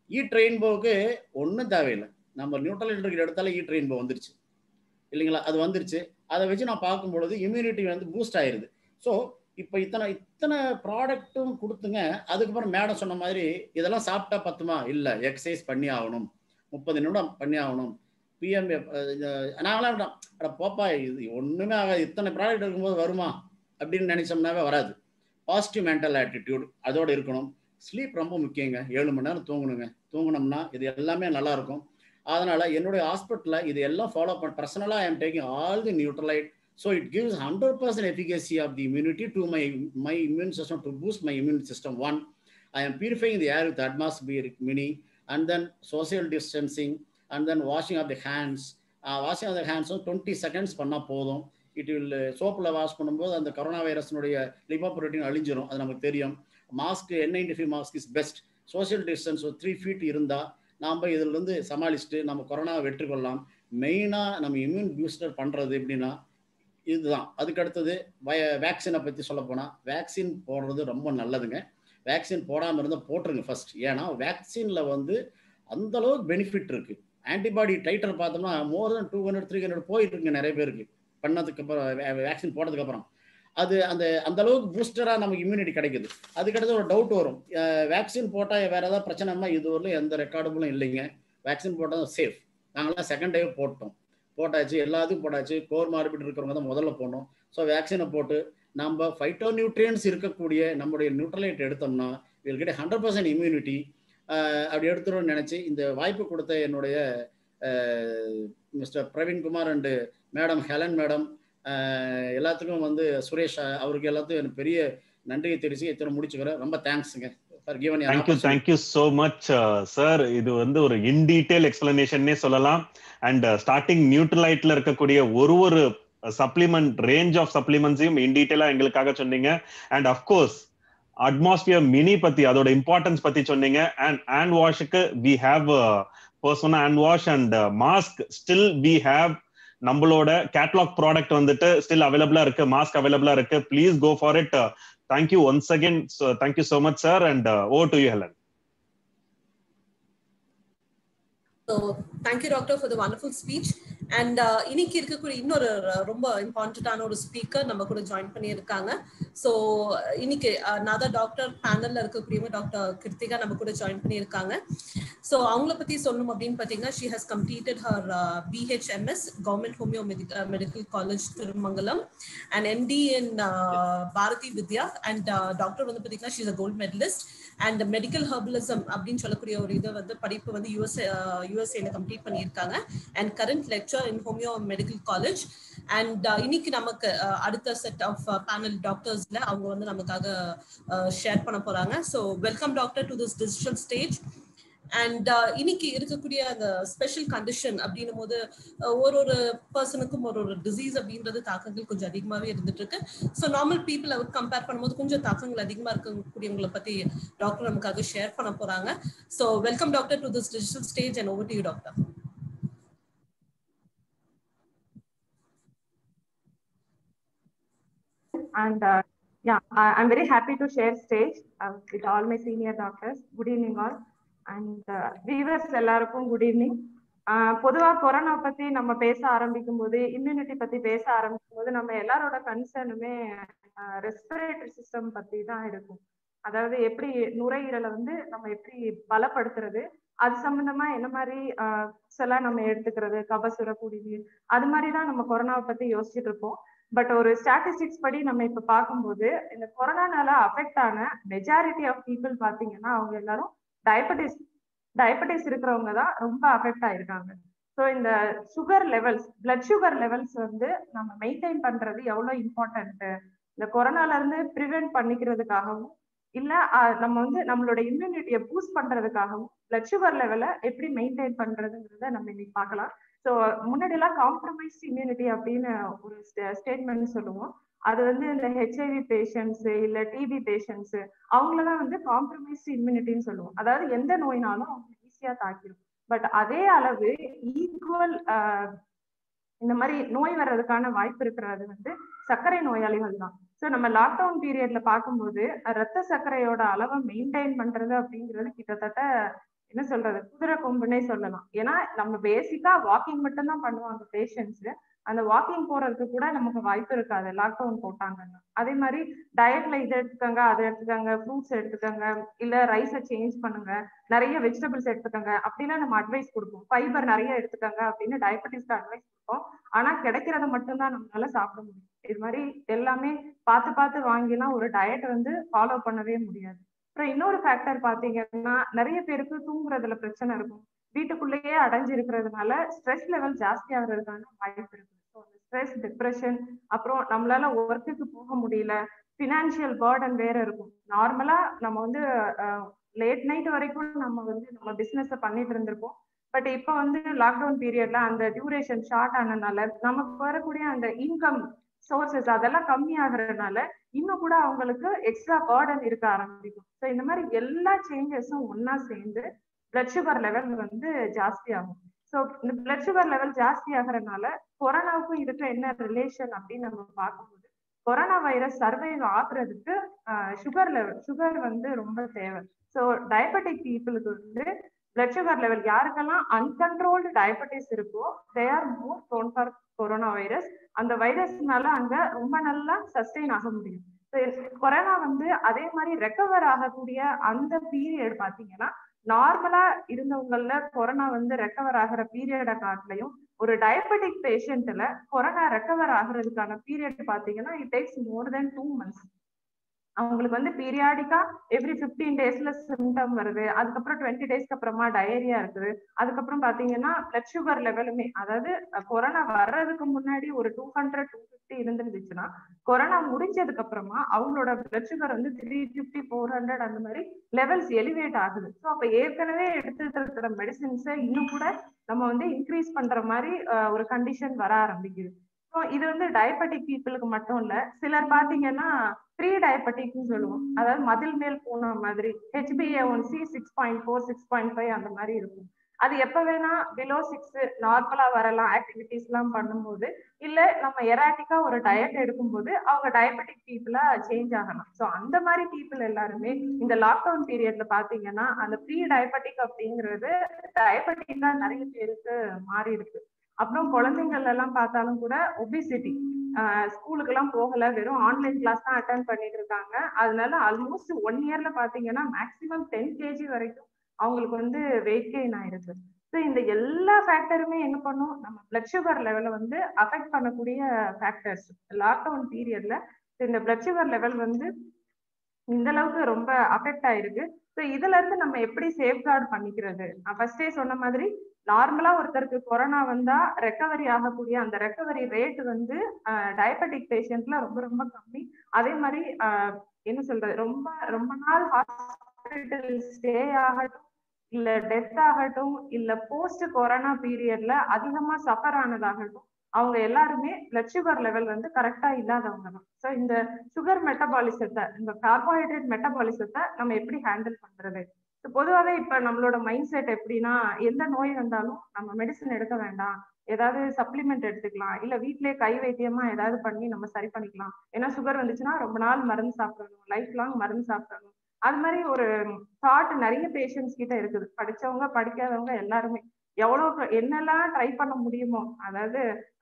Speaker 6: ஈட் ரெயின்போவுக்கு ஒன்றும் தேவையில்லை. நம்ம நியூட்ரலைட் இருக்கிற இடத்துல ஈட் ரெயின்போ வந்துருச்சு இல்லைங்களா? அது வந்துருச்சு. அதை வச்சு நான் பார்க்கும்பொழுது இம்யூனிட்டி வந்து பூஸ்ட் ஆயிடுது. ஸோ இப்போ இத்தனை ப்ராடக்ட்டும் கொடுத்துங்க. அதுக்கப்புறம் மேடம் சொன்ன மாதிரி இதெல்லாம் சாப்பிட்டா பத்துமா? இல்லை, எக்ஸசைஸ் பண்ணி ஆகணும், 30 நிமிடம் பண்ணி ஆகணும். பிஎம்எஃப் நாங்களாம் போப்பா இது ஒன்றுமே ஆகாது, இத்தனை ப்ராடக்ட் இருக்கும்போது வருமா அப்படின்னு நினைச்சோம்னாவே வராது. பாசிட்டிவ் மென்டல் ஆட்டிடியூட் அதோடு இருக்கணும். ஸ்லீப் ரொம்ப முக்கியங்க. 7 மணி நேரம் தூங்கணுங்க. தூங்கினோம்னா இது எல்லாமே நல்லா இருக்கும். அதனால என்னுடைய ஹாஸ்பிட்டலில் இது எல்லாம் ஃபாலோ பண்ண பர்சனலாக I am taking all the Nutrilite. So it gives 100% efficacy of the immunity to my immune system, to boost my immune system. One, I am purifying the air with atmospheric mini, and then social distancing, and then washing of the hands. Washing of the hands 20 seconds பண்ணா போதும். It will சோப்பில் வாஷ் பண்ணும்போது அந்த கொரோனா வைரஸ்னுடைய லிபோப்ரோட்டீன் அழிஞ்சிரும், அது நமக்கு தெரியும். Mask N95 mask is best. Social distance 3 feet இருந்தால் நாம் இதிலிருந்து சமாளிச்சுட்டு நம்ம கொரோனாவை வெற்றி கொள்ளலாம். மெயினாக நம்ம இம்யூன் பூஸ்டர் பண்ணுறது எப்படின்னா இதுதான். அதுக்கு அடுத்தது வேக்சினை பற்றி சொல்ல போனால் வேக்சின் போடுறது ரொம்ப நல்லதுங்க. வேக்சின் போடாமல் இருந்தால் போட்டுருங்க ஃபர்ஸ்ட். ஏன்னா வேக்சினில் வந்து அந்தளவுக்கு பெனிஃபிட் இருக்குது. ஆன்டிபாடி டைட்டர் பார்த்தோம்னா மோர் தென் 200-300 போயிட்டு இருக்குங்க நிறைய பேருக்கு பண்ணதுக்கப்புறம், வேக்சின் போட்டதுக்கப்புறம். அது அந்த அளவுக்கு பூஸ்டராக நமக்கு இம்யூனிட்டி கிடைக்குது. அதுக்கடுத்து ஒரு டவுட் வரும், வேக்சின் போட்டால் வேறு ஏதாவது பிரச்சனைமா? இது வரலும் எந்த ரெக்கார்டுகளும் இல்லைங்க. வேக்சின் போட்டால் சேஃப். நாங்களாம் செகண்ட் டேவே போட்டாச்சு, எல்லாத்துக்கும் போட்டாச்சு. கோர் மார்பிட் இருக்கிறவங்க தான் முதல்ல போடணும். ஸோ வேக்சினை போட்டு நம்ம ஃபைட்டோ நியூட்ரியன்ஸ் இருக்கக்கூடிய நம்முடைய நியூட்ரலைட் எடுத்தோம்னா வில் கெட் 100% இம்யூனிட்டி. அப்படி எடுத்துருன்னு நினச்சி இந்த வாய்ப்பு கொடுத்த என்னுடைய mister Praveenkumar and madam Helen madam, எல்லாத்துக்கும் வந்து சுரேஷ் அவருக்கு எல்லாத்துக்கும் எனக்கு பெரிய நன்றியை தெரிவிச்சு இத்தனை முடிச்சுக்கிறேன். ரொம்ப தேங்க்ஸுங்க.
Speaker 1: Thank you so much, sir. இது வந்து ஒரு இன் டீடைல் எக்ஸ்பிளனேஷன்னே சொல்லலாம். அண்ட் ஸ்டார்டிங் நியூட்ரலைட்ல இருக்கக்கூடிய ஒரு சப்ளிமெண்ட் ரேஞ்ச் ஆஃப் சப்ளிமெண்ட்ஸையும் இன் டீடைலா எங்களுக்காக சொன்னீங்க. அண்ட் அஃப்கோர்ஸ் அட்மாஸ்பியர் மினி பத்தி அதோட இம்பார்ட்டன்ஸ் பத்தி சொன்னீங்க. அண்ட் ஹேண்ட் வாஷுக்கு we have personal hand wash and mask. Still we have நம்மளோட கேட்டலாக் ப்ராடக்ட் வந்துட்டு ஸ்டில் அவைலபிளா இருக்கு, மாஸ்க் அவைலபிளா இருக்கு. Please go for it. Thank you once again. So thank you so much, sir. And over to you, Helen.
Speaker 4: So thank you, doctor, for the wonderful speech. And இன்னைக்கு இருக்கக்கூடிய இன்னொரு ரொம்ப இம்பார்ட்டன்டான ஒரு ஸ்பீக்கர் நம்ம கூட ஜாயின் பண்ணியிருக்காங்க. ஸோ இன்னைக்கு another டாக்டர் பேனல்ல இருக்கக்கூடிய டாக்டர் கிருத்திகா நம்ம கூட ஜாயின் பண்ணியிருக்காங்க. ஸோ அவங்கள பத்தி சொல்லணும் அப்படின்னு பார்த்தீங்கன்னா, she has completed her BHMS Government Homeo Medical College Tirumangala and MD in Bharati Vidya. And doctor வந்து பார்த்தீங்கன்னா she is a gold medalist and medical herbalism அப்படின்னு சொல்லக்கூடிய ஒரு இதை வந்து படிப்பு வந்து யூஎஸ்ஏல கம்ப்ளீட் பண்ணியிருக்காங்க. And current lecture in Homeo Medical College. And இன்னைக்கு நமக்கு அடுத்த செட் ஆஃப் பேனல் டாக்டர்ஸ்ல அவங்க வந்து நமக்காக ஷேர் பண்ண போறாங்க. So welcome doctor to this digital stage. And இன்னைக்கு இருக்கக்கூடிய அந்த ஸ்பெஷல் கண்டிஷன் அப்படின்னும் போது ஒரு பர்சனுக்கும் ஒரு டிசீஸ் அப்படின்றது தாக்கங்கள் கொஞ்சம் அதிகமாகவே இருந்துட்டு இருக்கு. So normal people our compare பண்ணும்போது கொஞ்சம் தாக்கங்கள் அதிகமாக இருக்கக்கூடியவங்களை பத்தி டாக்டர் நமக்காக ஷேர் பண்ண போறாங்க. So welcome doctor to this digital stage and over to you doctor.
Speaker 7: And yeah, I'm very happy to share stage with all my senior doctors. Good evening all. And viewers எல்லாருக்கும் good evening. பொதுவா கொரோனா பத்தி நம்ம பேச ஆரம்பிக்கும் போது, இம்யூனிட்டி பத்தி பேச ஆரம்பிக்கும் போது நம்ம எல்லாரோட கன்சர்னுமே ரெஸ்பிரேட்டரி சிஸ்டம் பத்தி தான் இருக்கும். அதாவது எப்படி நுரையீரலை வந்து நம்ம எப்படி பலப்படுத்துறது, அது சம்பந்தமா என்ன மாதிரி எல்லாம் நம்ம எடுத்துக்கிறது, கபசுர குடிநீர், அது மாதிரிதான் நம்ம கொரோனாவை பத்தி யோசிச்சுட்டு இருப்போம். பட் ஒரு ஸ்டாட்டிஸ்டிக்ஸ் படி நம்ம இப்ப பார்க்கும்போது இந்த கொரோனானால அஃபெக்ட் ஆன மெஜாரிட்டி ஆஃப் பீப்புள் பாத்தீங்கன்னா அவங்க எல்லாரும் டயபெட்டிஸ் இருக்கிறவங்க தான் ரொம்ப அஃபெக்ட் ஆயிருக்காங்க. ஸோ இந்த sugar levels, blood sugar levels வந்து நம்ம மெயின்டைன் பண்றது எவ்வளவு இம்பார்ட்டன்ட், இந்த கொரோனால இருந்து ப்ரிவென்ட் பண்ணிக்கிறதுக்காகவும் இல்ல நம்ம வந்து நம்மளோட இம்யூனிட்டியை பூஸ்ட் பண்றதுக்காகவும் பிளட் சுகர் லெவலை எப்படி மெயின்டைன் பண்றதுங்கிறத நம்ம இன்னைக்கு பார்க்கலாம். ஸோ முன்னாடி எல்லாம் காம்ப்ரமைஸ்ட் இம்யூனிட்டி அப்படின்னு ஒரு ஸ்டேட்மெண்ட் சொல்லுவோம். அது வந்து இந்த ஹெச்ஐவி பேஷண்ட்ஸ் இல்ல டிபி பேஷண்ட்ஸ் அவங்களதான் வந்து காம்ப்ரமைஸ்ட் இம்யூனிட்டின்னு சொல்லுவோம். அதாவது எந்த நோயினாலும் அவங்க ஈஸியா தாக்கிடும். பட் அதே அளவு ஈக்குவல் இந்த மாதிரி நோய் வர்றதுக்கான வாய்ப்பு இருக்கிறது வந்து சர்க்கரை நோயாளிகள் தான். ஸோ நம்ம லாக்டவுன் பீரியட்ல பார்க்கும்போது ரத்த சர்க்கரையோட அளவை மெயின்டைன் பண்றது அப்படிங்கிறது கிட்டத்தட்ட என்ன சொல்றது, குதிரை கொம்புன்னே சொல்லலாம். ஏன்னா நம்ம பேசிக்கா வாக்கிங் மட்டும் தான் பண்ணுவாங்க பேஷண்ட்ஸ். அந்த வாக்கிங் போறதுக்கு கூட நமக்கு வாய்ப்பு இருக்காது லாக்டவுன் போட்டாங்கன்னா. அதே மாதிரி டயட்ல இதை எடுத்துக்கோங்க, அதை எடுத்துக்கோங்க, ஃப்ரூட்ஸ் எடுத்துக்கோங்க, இல்ல ரைஸை சேஞ்ச் பண்ணுங்க, நிறைய வெஜிடபிள்ஸ் எடுத்துக்கோங்க அப்படின்னா நம்ம அட்வைஸ் கொடுப்போம். ஃபைபர் நிறைய எடுத்துக்கோங்க அப்படின்னு டயபெட்டிஸ்க்கு அட்வைஸ் கொடுப்போம். ஆனா கிடைக்கிறத மட்டும்தான் நம்மளால சாப்பிட முடியும். இது மாதிரி எல்லாமே பார்த்து பார்த்து வாங்கினா ஒரு டயட் வந்து ஃபாலோ பண்ணவே முடியாது. அப்புறம் இன்னொரு ஃபேக்டர் பாத்தீங்கன்னா, நிறைய பேருக்கு தூங்குறதுல பிரச்சனை இருக்கும். வீட்டுக்குள்ளேயே அடைஞ்சு இருக்கிறதுனால ஸ்ட்ரெஸ் லெவல் ஜாஸ்தி ஆகுறதுக்கான வாய்ப்பு இருக்கு. ஸ்ட்ரெஸ், டிப்ரெஷன், அப்புறம் நம்மளால ஒர்க்குக்கு போக முடியல, பினான்சியல் பர்டன் வேற இருக்கும். நார்மலா நம்ம வந்து லேட் நைட் வரைக்கும் நம்ம பிசினஸ் பண்ணிட்டு இருந்திருப்போம். பட் இப்ப வந்து லாக்டவுன் பீரியட்ல அந்த டியூரேஷன் ஷார்ட் ஆனதுனால நமக்கு வரக்கூடிய அந்த இன்கம் சோர்சஸ் அதெல்லாம் கம்மி ஆகுறதுனால இன்னும் கூட அவங்களுக்கு எக்ஸ்ட்ரா பர்டன் இருக்க ஆரம்பிக்கும். ஸோ இந்த மாதிரி எல்லா சேஞ்சஸும் ஒன்னா சேர்ந்து பிளட் சுகர் லெவல் வந்து ஜாஸ்தி ஆகும். ஸோ இந்த பிளட் சுகர் லெவல் ஜாஸ்தி ஆகுறதுனால கொரோனாவுக்கும் இதுக்கு என்ன ரிலேஷன் அப்படின்னு நம்ம பார்க்கும்போது, கொரோனா வைரஸ் சர்வைவ் ஆகுறதுக்கு சுகர் வந்து ரொம்ப தேவை. ஸோ டயபெட்டிக் பீப்புளுக்கு வந்து பிளட் சுகர் லெவல் யாருக்கெல்லாம் அன்கண்ட்ரோல்டு டயபெட்டிஸ் இருக்கோ they are more prone for corona virus. அந்த வைரஸ்னால அங்க ரொம்ப நல்லா சஸ்டெயின் ஆக முடியும். கொரோனா வந்து அதே மாதிரி ரெக்கவர் ஆகக்கூடிய அந்த பீரியட் பாத்தீங்கன்னா, நார்மலா இருந்தவங்கல கொரோனா வந்து ரெக்கவர் ஆகிற பீரியட காட்டிலையும் ஒரு டயபெட்டிக் பேஷண்ட்ல கொரோனா ரெக்கவர் ஆகுறதுக்கான பீரியட் பாத்தீங்கன்னா it takes more than 2 months. அவங்களுக்கு வந்து பீரியாடிக்கா எவ்ரி 15 daysல சிம்டம் வருது. அதுக்கப்புறம் 20 daysக்கு அப்புறமா டயரியா இருக்குது. அதுக்கப்புறம் பாத்தீங்கன்னா பிளட் சுகர் லெவலுமே, அதாவது கொரோனா வர்றதுக்கு முன்னாடி ஒரு 200-250 இருந்துருந்துச்சுன்னா கொரோனா முடிஞ்சதுக்கு அப்புறமா அவங்களோட பிளட் சுகர் வந்து 350-400 அந்த மாதிரி லெவல்ஸ் எலிவேட் ஆகுது. ஸோ அப்ப ஏற்கனவே எடுத்துட்டு இருக்கிற மெடிசின்ஸை இன்னும் கூட நம்ம வந்து இன்க்ரீஸ் பண்ற மாதிரி ஒரு கண்டிஷன் வர ஆரம்பிக்குது. ஸோ இது வந்து டயபெட்டிக் பீப்புளுக்கு மட்டும் இல்ல, சிலர் பாத்தீங்கன்னா ப்ரீ டயபெட்டிக்னு சொல்லுவோம். அதாவது மதில் மேல் போன மாதிரி HbA1c 6.4 6.5 அந்த மாதிரி இருக்கும். அது எப்ப வேணா பிலோ 6 நார்மலா வரலாம் ஆக்டிவிட்டிஸ் எல்லாம் பண்ணும்போது, இல்ல நம்ம எராட்டிக்கா ஒரு டயட் எடுக்கும்போது அவங்க டயபெட்டிக் பீப்புளா சேஞ்ச் ஆகலாம். ஸோ அந்த மாதிரி பீப்புள் எல்லாருமே இந்த லாக்டவுன் பீரியட்ல பாத்தீங்கன்னா அந்த ப்ரீ டயபெட்டிக் அப்படிங்கிறது டயபெட்டிக்கா நிறைய பேருக்கு மாறி இருக்கு. அப்புறம் குழந்தைகள் எல்லாம் பார்த்தாலும் கூட ஒபிசிட்டி, ஸ்கூலுக்கு எல்லாம் போகல, வெறும் ஆன்லைன் கிளாஸ் தான் அட்டன் பண்ணிட்டு இருக்காங்க. அதனால ஆல்மோஸ்ட் 1 yearல பாத்தீங்கன்னா மேக்சிமம் 10 kg வரைக்கும் அவங்களுக்கு வந்து வெயிட் கெயின் ஆயிருக்கு. ஸோ இந்த எல்லா ஃபேக்டருமே என்ன பண்ணும், நம்ம பிளட் சுகர் லெவலை வந்து அஃபெக்ட் பண்ணக்கூடிய ஃபேக்டர்ஸ். லாக்டவுன் பீரியட்ல இந்த பிளட் சுகர் லெவல் வந்து இந்த அளவுக்கு ரொம்ப அஃபெக்ட் ஆயிருக்கு. ஸோ இதுல இருந்து நம்ம எப்படி சேஃப்கார்டு பண்ணிக்கிறது? நான் ஃபர்ஸ்டே சொன்ன மாதிரி நார்மலா ஒருத்தருக்கு கொரோனா வந்தா ரெக்கவரி ஆகக்கூடிய அந்த ரெக்கவரி ரேட் வந்து டயபெட்டிக் பேஷண்ட்ல ரொம்ப ரொம்ப கம்மி. அதே மாதிரி என்ன சொல்றது, ரொம்ப ரொம்ப நாள் ஹாஸ்பிட்டல் ஸ்டே ஆகட்டும், இல்ல டெத் ஆகட்டும், இல்ல போஸ்ட் கொரோனா பீரியட்ல அதிகமா சஃபர் ஆனதாகட்டும், அவங்க எல்லாருமே பிளட் சுகர் லெவல் வந்து கரெக்டா இல்லாதவங்க தான். ஸோ இந்த சுகர் மெட்டபாலிசத்தை, இந்த கார்போஹைட்ரேட் மெட்டபாலிசத்தை நம்ம எப்படி ஹேண்டில் பண்றது? பொதுவாகவே இப்ப நம்மளோட மைண்ட் செட் எப்படின்னா, எந்த நோய் வந்தாலும் நம்ம மெடிசன் எடுக்க வேண்டாம், ஏதாவது சப்ளிமெண்ட் எடுத்துக்கலாம், இல்ல வீட்லயே கை வைத்தியமா ஏதாவது பண்ணி நம்ம சரி பண்ணிக்கலாம். ஏன்னா சுகர் வந்துச்சுன்னா ரொம்ப நாள் மருந்து சாப்பிடணும், லைஃப் லாங் மருந்து சாப்பிடணும். அது மாதிரி ஒரு தாட் நிறைய பேஷண்ட்ஸ் கிட்ட இருக்குது. படிச்சவங்க படிக்காதவங்க எல்லாருமே எவ்வளவு என்னெல்லாம் ட்ரை பண்ண முடியுமோ, அதாவது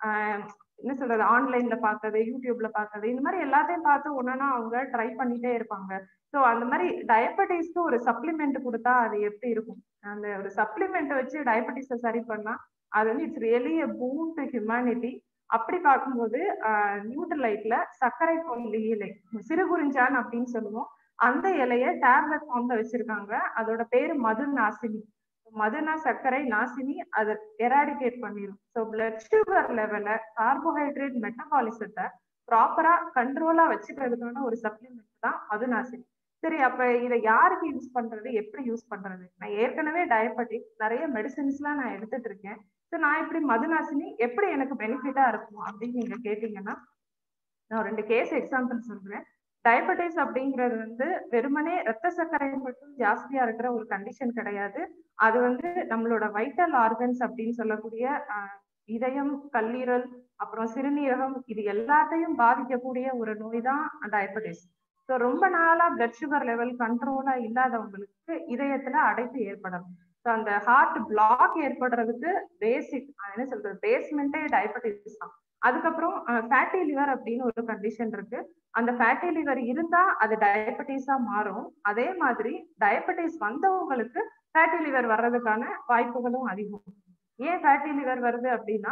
Speaker 7: என்ன சொல்றது, ஆன்லைன்ல பார்த்தது, யூடியூப்ல பார்த்தது, இந்த மாதிரி எல்லாத்தையும் பார்த்து ஒன்னொன்னா அவங்க ட்ரை பண்ணிட்டே இருப்பாங்க. ஸோ அந்த மாதிரி டயபெட்டிஸ்க்கு ஒரு சப்ளிமெண்ட் கொடுத்தா அது எப்படி இருக்கும்? அந்த ஒரு சப்ளிமெண்ட் வச்சு டயபெட்டிஸை சரி பண்ணா அது வந்து it's really a boon to humanity. அப்படி பார்க்கும்போது நியூட்ரலைட்ல சர்க்கரை கொல்லி இலை, சிறுகுறிஞ்சான் அப்படின்னு சொல்லுவோம், அந்த இலைய டேப்லெட் ஃபார்ம்ல வச்சிருக்காங்க. அதோட பேரு மது நாசினி. மதுனா சர்க்கரை, நாசினி அதை எராடிகேட் பண்ணிடும். ஸோ பிளட் சுகர் லெவல, கார்போஹைட்ரேட் மெட்டபாலிசத்தை ப்ராப்பரா கண்ட்ரோலா வச்சுக்கிறதுக்கான ஒரு சப்ளிமெண்ட் தான் மது நாசினி. சரி, அப்ப இதை யாருக்கு யூஸ் பண்றது, எப்படி யூஸ் பண்றது? நான் ஏற்கனவே டயபெட்டிக், நிறைய மெடிசின்ஸ் எல்லாம் நான் எடுத்துட்டு இருக்கேன். ஸோ நான் இப்படி மதுநாசினி எப்படி எனக்கு பெனிஃபிட்டா இருக்கும் அப்படின்னு நீங்க கேட்டீங்கன்னா, நான் 2 கேஸ் எக்ஸாம்பிள் சொல்றேன். டயபெட்டிஸ் அப்படிங்கிறது வந்து வெறுமனே ரத்த சர்க்கரை மட்டும் ஜாஸ்தியா இருக்கிற ஒரு கண்டிஷன் கிடையாது. அது வந்து நம்மளோட வைட்டல் ஆர்கன்ஸ் அப்படின்னு சொல்லக்கூடிய இதயம், கல்லீரல், அப்புறம் சிறுநீரகம், இது எல்லாத்தையும் பாதிக்கக்கூடிய ஒரு நோய் தான் டயபெட்டிஸ். ஸோ ரொம்ப நாளா பிளட் சுகர் லெவல் கண்ட்ரோலா இல்லாதவங்களுக்கு இதயத்துல அடைப்பு ஏற்படும். ஸோ அந்த ஹார்ட் பிளாக் ஏற்படுறதுக்கு பேசிக் என்ன சொல்றது பேஸ்மெண்டே டயபெட்டிஸ் தான். அதுக்கப்புறம் ஃபேட்டி லிவர் அப்படின்னு ஒரு கண்டிஷன் இருக்கு. அந்த ஃபேட்டி லிவர் இருந்தா அது டயபெட்டிஸா மாறும். அதே மாதிரி டயபெட்டிஸ் வந்தவங்களுக்கு ஃபேட்டி லிவர் வர்றதுக்கான வாய்ப்புகளும் அதிகம். ஏன் ஃபேட்டி லிவர் வருது அப்படின்னா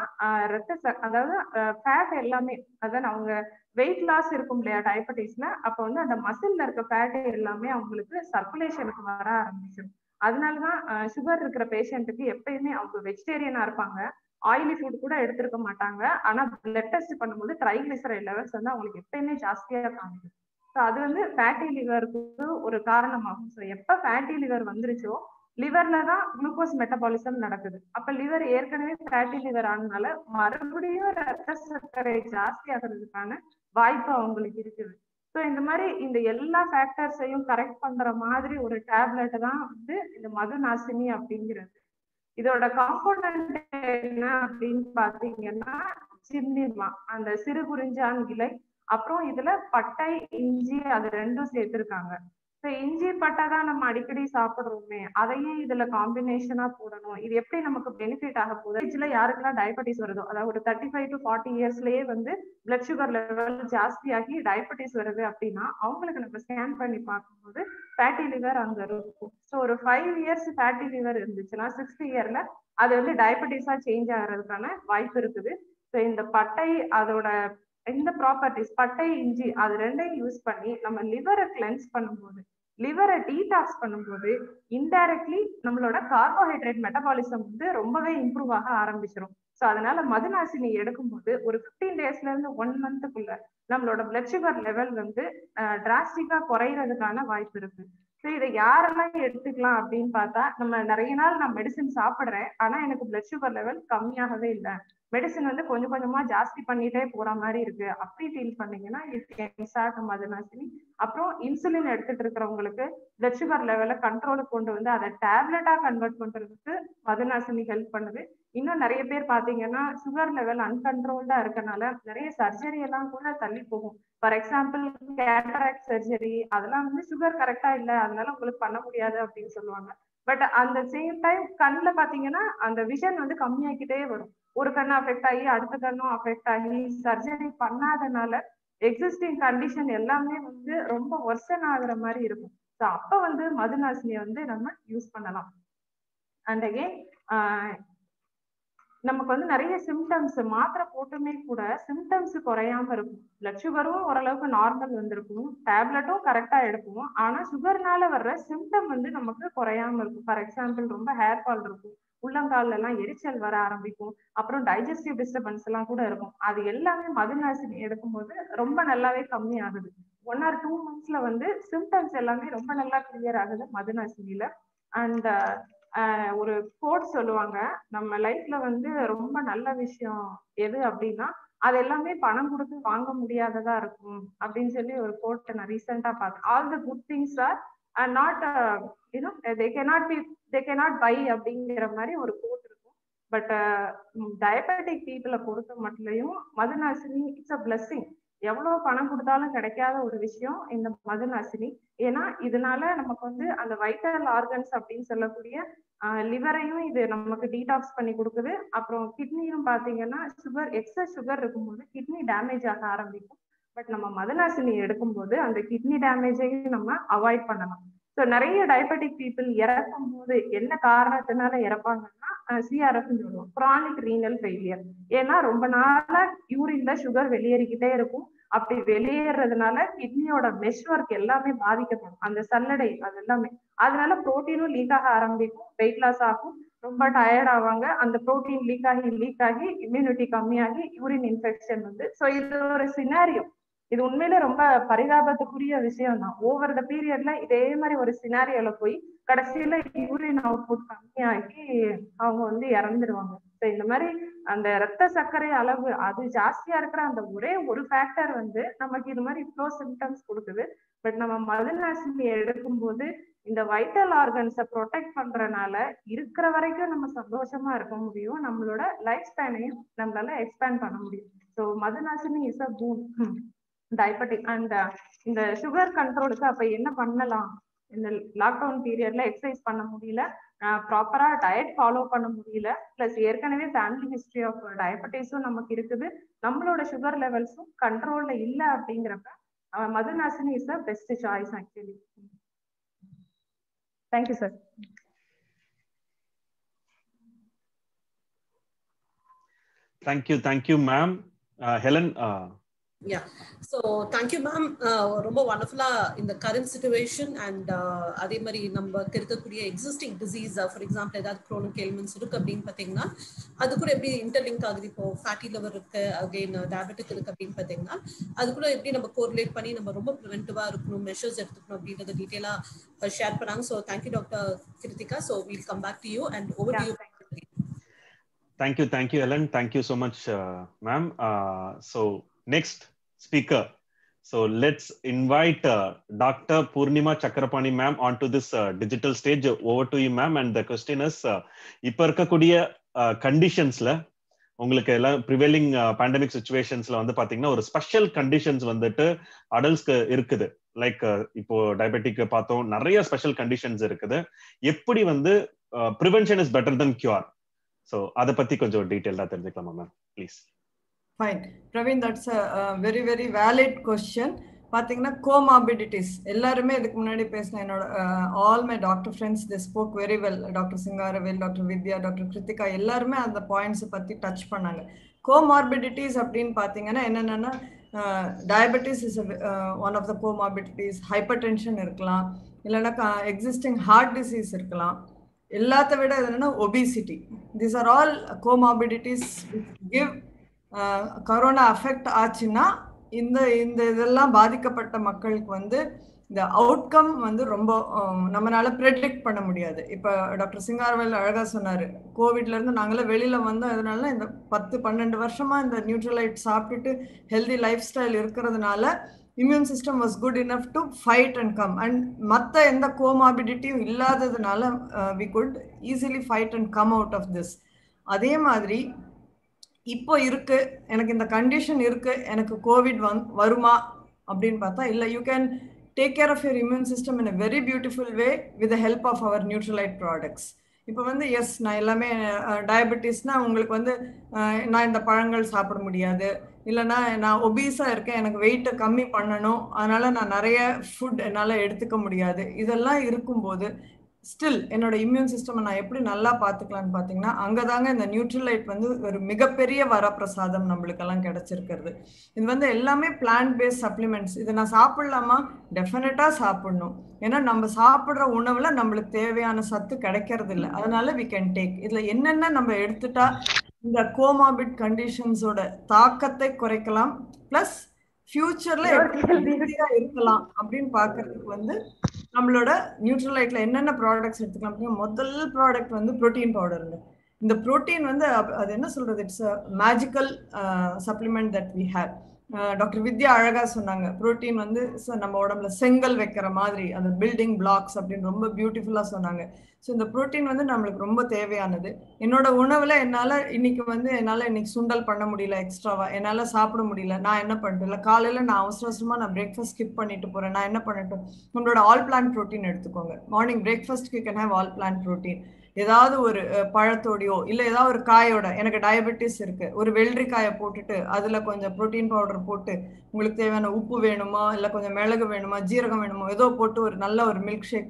Speaker 7: அதாவது ஃபேட் எல்லாமே அதான் அவங்க வெயிட் லாஸ் இருக்கும் இல்லையா டயபெட்டிஸ்ல, அப்ப வந்து அந்த மசில்ல இருக்க ஃபேட் எல்லாமே அவங்களுக்கு சர்க்குலேஷனுக்கு வர ஆரம்பிச்சிடும். அதனாலதான் சுகர் இருக்கிற பேஷண்ட்டுக்கு எப்பயுமே அவங்க வெஜிடேரியனா இருப்பாங்க, ஆயிலி ஃபுட் கூட எடுத்திருக்க மாட்டாங்க. ஆனா பிளட் டெஸ்ட் பண்ணும்போது ட்ரைகிளிசரைட் லெவல்ஸ் வந்து அவங்களுக்கு எப்பயுமே ஜாஸ்தியா காமிக்கும். ஸோ அது வந்து ஃபேட்டி லிவருக்கு ஒரு காரணமாகும். ஸோ எப்ப ஃபேட்டி லிவர் வந்துருச்சோ லிவர்ல தான் குளுக்கோஸ் மெட்டபாலிசம் நடக்குது. அப்ப லிவர் ஏற்கனவே ஃபேட்டி லிவர் ஆனதுனால மறுபடியும் ரத்த சர்க்கரை ஜாஸ்தி ஆகிறதுக்கான வாய்ப்பு அவங்களுக்கு இருக்குது. ஸோ இந்த மாதிரி இந்த எல்லா ஃபேக்டர்ஸையும் கரெக்ட் பண்ற மாதிரி ஒரு டேப்லெட் தான் வந்து இந்த மதுநாசினி அப்படிங்கிறது. இதோட காம்போனன்ட் என்ன அப்படின்னு பாத்தீங்கன்னா சின்னிமா, அந்த சிறு குறிஞ்சான் இலை, அப்புறம் இதுல பட்டை இஞ்சி அது ரெண்டும் சேர்த்திருக்காங்க. இஞ்சி பட்டை தான் நம்ம அடிக்கடி சாப்பிடுறோமே, அதையும் இதுல காம்பினேஷனா போடணும். இது எப்படி நமக்கு பெனிஃபிட் ஆக போகுது? ஏஜ்ல யாருக்கெல்லாம் டயபெட்டிஸ் வருதோ, அதாவது ஒரு 35 to 40 இயர்ஸ்லயே வந்து பிளட் சுகர் லெவல் ஜாஸ்தியாகி டயபெட்டிஸ் வருது அப்படின்னா அவங்களுக்கு நம்ம ஸ்கேன் பண்ணி பார்க்கும்போது ஃபேட்டி லிவர் அங்க இருக்கும். ஸோ ஒரு 5 இயர்ஸ் ஃபேட்டி லிவர் இருந்துச்சுன்னா 6th இயர்ல அது வந்து டயபெட்டிஸா சேஞ்ச் ஆகிறதுக்கான வாய்ப்பு இருக்குது. ஸோ இந்த பட்டை அதோட இந்த ப்ராப்பர்ட்டிஸ் பட்டை இஞ்சி அது ரெண்டையும் யூஸ் பண்ணி நம்ம லிவரை கிளென்ஸ் பண்ணும்போது, லிவரை டீடாக்ஸ் பண்ணும்போது இன்டைரக்ட்லி நம்மளோட கார்போஹைட்ரேட் மெட்டபாலிசம் வந்து ரொம்பவே இம்ப்ரூவ் ஆக ஆரம்பிச்சிடும். ஸோ அதனால மதுநாசினி எடுக்கும்போது ஒரு 15 டேஸ்ல இருந்து 1 மந்த்துக்குள்ள நம்மளோட பிளட் சுகர் லெவல் வந்து டிராஸ்டிக்கா குறையிறதுக்கான வாய்ப்பு இருக்கு. ஸோ இதை யாரெல்லாம் எடுத்துக்கலாம் அப்படின்னு பார்த்தா, நம்ம நிறைய நாள் நான் மெடிசின் சாப்பிட்றேன் ஆனா எனக்கு பிளட் சுகர் லெவல் கம்மியாகவே இல்லை, மெடிசின் வந்து கொஞ்சம் கொஞ்சமா ஜாஸ்தி பண்ணிட்டே போற மாதிரி இருக்கு, அப்படி ஃபீல் பண்ணீங்கன்னா மதுநாசினி. அப்புறம் இன்சுலின் எடுத்துட்டு இருக்கிறவங்களுக்கு பிளட் சுகர் லெவலை கண்ட்ரோலுக்கு கொண்டு வந்து அதை டேப்லெட்டா கன்வெர்ட் பண்றதுக்கு மதுநாசினி ஹெல்ப் பண்ணுது. இன்னும் நிறைய பேர் பாத்தீங்கன்னா சுகர் லெவல் அன்கண்ட்ரோல்டா இருக்கனால நிறைய சர்ஜரி எல்லாம் கூட தள்ளி போகும். ஃபார் எக்ஸாம்பிள் கேட்டராக்ட் சர்ஜரி, அதெல்லாம் வந்து சுகர் கரெக்டா இல்லை அதனால உங்களுக்கு பண்ண முடியாது அப்படின்னு சொல்லுவாங்க. பட் அந்த சேம் டைம் கண்ணில் பாத்தீங்கன்னா அந்த விஷன் வந்து கம்மியாக்கிட்டே வரும். ஒரு கண்ணு அஃபெக்ட் ஆகி அடுத்த கண்ணும் அஃபெக்ட் ஆகி சர்ஜரி பண்ணாதனால எக்ஸிஸ்டிங் கண்டிஷன் எல்லாமே வந்து ரொம்ப ஒர்சன் ஆகுற மாதிரி இருக்கும். ஸோ அப்ப வந்து மதுநாசினியை வந்து நம்ம யூஸ் பண்ணலாம். அண்ட் அகெயின் நமக்கு வந்து நிறைய சிம்டம்ஸ் மாத்திரை போட்டுமே கூட சிம்டம்ஸ் குறையாம இருக்கும். பிளட் சுகரும் ஓரளவுக்கு நார்மல் வந்திருக்கும், டேப்லெட்டும் கரெக்டா எடுப்போம், ஆனா சுகர்னால வர்ற சிம்டம் வந்து நமக்கு குறையாம இருக்கும். ஃபார் எக்ஸாம்பிள் ரொம்ப ஹேர் ஃபால் இருக்கும், உள்ளங்கால்ல எல்லாம் எரிச்சல் வர ஆரம்பிக்கும், அப்புறம் டைஜஸ்டிவ் டிஸ்டர்பன்ஸ் எல்லாம் கூட இருக்கும். அது எல்லாமே மதுநாசினி எடுக்கும்போது ரொம்ப நல்லாவே கம்மி ஆகுது. 1 or 2 monthsல வந்து சிம்டம்ஸ் எல்லாமே ரொம்ப நல்லா கிளியர் ஆகுது மதுநாசினியில. அண்ட் ஒரு கோட் சொல்லுவாங்க, நம்ம லைஃப்ல வந்து ரொம்ப நல்ல விஷயம் எது அப்படின்னா அது எல்லாமே பணம் கொடுத்து வாங்க முடியாததா இருக்கும் அப்படின்னு சொல்லி ஒரு கோட் நான் ரீசெண்டா பார்த்தேன். All the good things are not they cannot buy அப்படிங்கிற மாதிரி ஒரு கோட் இருக்கும். பட் டயபெட்டிக் பீப்புளை பொறுத்த மட்டும் மதுநாசினி இட்ஸ் அ பிளெஸிங். எவ்வளவு பணம் கொடுத்தாலும் கிடைக்காத ஒரு விஷயம் இந்த மதுநாசினி. ஏன்னா இதனால நமக்கு வந்து அந்த வைட்டல் ஆர்கன்ஸ் அப்படின்னு சொல்லக்கூடிய லிவரையும் இது நமக்கு டீடாக்ஸ் பண்ணி கொடுக்குது. அப்புறம் கிட்னியும் பாத்தீங்கன்னா எக்ஸஸ் சுகர் இருக்கும்போது கிட்னி டேமேஜ் ஆக ஆரம்பிக்கும். பட் நம்ம மதுநாசினி எடுக்கும்போது அந்த கிட்னி டேமேஜையும் நம்ம அவாய்ட் பண்ணலாம். ஸோ நிறைய டயபெட்டிக் பீப்புள் இறக்கும் போது என்ன காரணத்தினால இறப்பாங்கன்னா சிஆர்எஃப்னு சொல்லுவோம், கிரானிக் ரீனல் ஃபெயிலியர். ஏன்னா ரொம்ப நாளா யூரின்ல சுகர் வெளியேறிக்கிட்டே இருக்கும். அப்படி வெளியேறதுனால கிட்னியோட மெஷ் ஒர்க் எல்லாமே பாதிக்கப்படும், அந்த சல்லடை அது எல்லாமே. அதனால புரோட்டீனும் லீக் ஆக ஆரம்பிக்கும், வெயிட் லாஸ் ஆகும், ரொம்ப டயர்ட் ஆவாங்க. அந்த புரோட்டீன் லீக் ஆகி இம்யூனிட்டி கம்மியாகி யூரின் இன்ஃபெக்ஷன் வந்து. ஸோ இது ஒரு சினாரியோ. இது உண்மையிலே ரொம்ப பரிதாபத்துக்குரிய விஷயம் தான். ஓவர் த பீரியட்ல இதே மாதிரி ஒரு சினாரியோல போய் கடைசியில யூரின் அவுட்புட் கம்மியாகி அவங்க வந்து இறந்துடுவாங்க. ஸோ இந்த மாதிரி அந்த ரத்த சர்க்கரை அளவு அது ஜாஸ்தியா இருக்கிற அந்த ஒரே ஒரு ஃபேக்டர் வந்து நமக்கு இது மாதிரி இவ்வளோ சிம்டம்ஸ் கொடுக்குது. பட் நம்ம மதுநாசினி எடுக்கும்போது இந்த வைட்டல் ஆர்கன்ஸை ப்ரொடெக்ட் பண்றதுனால இருக்கிற வரைக்கும் நம்ம சந்தோஷமா இருக்க முடியும், நம்மளோட லைஃப் ஸ்பேனையும் நம்மளால எக்ஸ்பேண்ட் பண்ண முடியும். So Madhunashini is a boon diabetic. And இந்த சுகர் கண்ட்ரோலுக்கு அப்ப என்ன பண்ணலாம்? இந்த லாக்டவுன் பீரியட்ல எக்ஸசைஸ் பண்ண முடியல, ப்ராப்பரா டயட் ஃபாலோ பண்ண முடியல, பிளஸ் ஏற்கனவே ஃபேமிலி ஹிஸ்டரி ஆஃப் டயபெட்டிஸும் நமக்கு இருக்குது, நம்மளோட சுகர் லெவல்ஸும் கண்ட்ரோல்ல இல்லை அப்படிங்கிறப்ப Madhunashini is the best choice actually. Thank you sir.
Speaker 1: Thank you ma'am. Helen.
Speaker 4: Yeah, so thank you ma'am. ரொம்ப wonderful in the current situation and அதே மாதிரி நம்ம இருக்கக்கூடிய existing disease, for example ஏதாவது chronic ailments இருக்கு அப்படின்னு பார்த்தீங்கன்னா அது கூட எப்படி இன்டர்லிங்க் ஆகுது. இப்போ ஃபேட்டி லிவர் இருக்கு, அகைன் டயபெட்டிக் இருக்கு அப்படின்னு பார்த்தீங்கன்னா அது கூட எப்படி நம்ம கோரிலேட் பண்ணி நம்ம ரொம்ப ப்ரிவென்டிவா இருக்கணும், மெஷர்ஸ் எடுத்துக்கணும் அப்படின்றத டீட்டெயிலா ஷேர் பண்ணாங்க. So thank you doctor Kiruthika. So we'll come back to you and over to you.
Speaker 1: Thank you Helen. Thank you so much ma'am. So next speaker, so let's invite Dr. Purnima Chakrapani ma'am onto this digital stage. Over to you ma'am. And the question is இப்ப இருக்கக்கூடிய கண்டிஷன்ஸ்ல உங்களுக்கு எல்லாம் ப்ரிவேலிங் பேண்டமிக் சிச்சுவேஷன்ஸ்ல வந்து பாத்தீங்கன்னா ஒரு ஸ்பெஷல் கண்டிஷன்ஸ் வந்துட்டு அடல்ட்ஸ்க்கு இருக்குது. லைக் இப்போ டயபெட்டிக் பார்த்தோம், நிறைய ஸ்பெஷல் கண்டிஷன்ஸ் இருக்குது. எப்படி வந்து prevention is better than cure. So அத பத்தி கொஞ்சம் டீடைலா தெரிஞ்சுக்கலாமா ma'am please?
Speaker 3: Fine Praveen, that's a very very valid question. பாத்தீங்கன்னா கோமார்பிடிட்டிஸ் எல்லாருமே இதுக்கு முன்னாடி பேசின என்னோட all my doctor friends they spoke very well. Doctor Singaravel, doctor Vidya, doctor Kiruthika எல்லாருமே அந்த பாயிண்ட்ஸை பத்தி டச் பண்ணாங்க. கோமார்பிடிட்டிஸ் அப்படின்னு பாத்தீங்கன்னா என்னென்னா diabetes is one of the comorbidities. Hypertension இருக்கலாம், இல்லைன்னா எக்ஸிஸ்டிங் ஹார்ட் டிசீஸ் இருக்கலாம். எல்லாத்த விட என்னன்னா obesity. These are all comorbidities give corona affect ஆச்சுன்னா இந்த இதெல்லாம் பாதிக்கப்பட்ட மக்களுக்கு வந்து இந்த அவுட்கம் வந்து ரொம்ப நம்மளால ப்ரெடிக்ட் பண்ண முடியாது. இப்போ டாக்டர் சிங்காரவேல் அழகா சொன்னாரு, கோவிட்ல இருந்து நாங்களே வெளியில வந்தோம். அதனால இந்த 10-12 வருஷமா இந்த நியூட்ரலைட் சாப்பிட்டுட்டு ஹெல்தி லைஃப் ஸ்டைல் இருக்கிறதுனால immune system was good enough to fight and come. And மற்ற எந்த கோமார்பிடிட்டியும் இல்லாததுனால we could easily fight and come out of this. அதே மாதிரி இப்போ இருக்கு, எனக்கு இந்த கண்டிஷன் இருக்கு, எனக்கு கோவிட் வருமா அப்படின்னு பார்த்தா இல்லை. You can take care of your immune system in a very beautiful way with the help of our Nutrilite products. இப்போ வந்து எஸ், நான் எல்லாமே டயபெட்டிஸ்னா உங்களுக்கு வந்து நான் இந்த பழங்கள் சாப்பிட முடியாது, இல்லைன்னா நான் ஒபீஸாக இருக்கேன், எனக்கு வெயிட்டை கம்மி பண்ணணும், அதனால நான் நிறைய ஃபுட் என்னால் எடுத்துக்க முடியாது. இதெல்லாம் இருக்கும்போது ஸ்டில் என்னோட இம்யூன் சிஸ்டம் நான் எப்படி நல்லா பார்த்துக்கலான்னு பார்த்தீங்கன்னா அங்கதாங்க இந்த நியூட்ரலைட் வந்து ஒரு மிகப்பெரிய வரப்பிரசாதம் நம்மளுக்கெல்லாம் கிடைச்சிருக்கிறது. இது வந்து எல்லாமே பிளான்ட் பேஸ்ட் சப்ளிமெண்ட்ஸ். இதை நான் சாப்பிடலாமா? டெஃபினட்டா சாப்பிடணும். ஏன்னா நம்ம சாப்பிட்ற உணவுல நம்மளுக்கு தேவையான சத்து கிடைக்கிறது இல்லை. அதனால வி கேன் டேக். இதுல என்னென்ன நம்ம எடுத்துட்டா இந்த கோமார்பிட் கண்டிஷன்ஸோட தாக்கத்தை குறைக்கலாம், பிளஸ் ஃபியூச்சர்ல ஹெல்தியா இருக்கலாம் அப்படின்னு பாக்குறதுக்கு வந்து நம்மளோட நியூட்ரலைட்ல என்னென்ன ப்ராடக்ட்ஸ் எடுத்துக்கலாம் அப்படின்னா முதல் ப்ராடக்ட் வந்து ப்ரோட்டீன் பவுடருங்க. இந்த ப்ரோட்டீன் வந்து அது என்ன சொல்றது, it's a magical supplement that we have. Doctor Vidya அழகா சொன்னாங்க, ப்ரோட்டீன் வந்து நம்ம உடம்புல செங்கல் வைக்கிற மாதிரி அந்த பில்டிங் பிளாக்ஸ் அப்படின்னு ரொம்ப பியூட்டிஃபுல்லா சொன்னாங்க. ஸோ இந்த ப்ரோட்டீன் வந்து நம்மளுக்கு ரொம்ப தேவையானது. என்னோட உணவுல என்னால் இன்னைக்கு சுண்டல் பண்ண முடியல, எக்ஸ்ட்ராவா என்னால் சாப்பிட முடியல, நான் என்ன பண்ணிட்டேன், இல்லை காலையில் நான் அவசரமா நான் பிரேக்ஃபாஸ்ட் ஸ்கிப் பண்ணிட்டு போறேன், நான் என்ன பண்ணட்டும், உங்களோட ஆல் பிளான்ட் ப்ரோட்டீன் எடுத்துக்கோங்க. Morning breakfast you can have all plant protein. ஏதாவது ஒரு பழத்தோடையோ இல்லை ஏதாவது ஒரு காயோட, எனக்கு டயபெட்டிஸ் இருக்கு, ஒரு வெள்ளரிக்காயை போட்டுட்டு அதுல கொஞ்சம் ப்ரோட்டீன் பவுடர் போட்டு உங்களுக்கு தேவையான உப்பு வேணுமா, இல்லை கொஞ்சம் மிளகு வேணுமா, ஜீரகம் வேணுமோ, ஏதோ போட்டு ஒரு நல்ல ஒரு மில்க் ஷேக்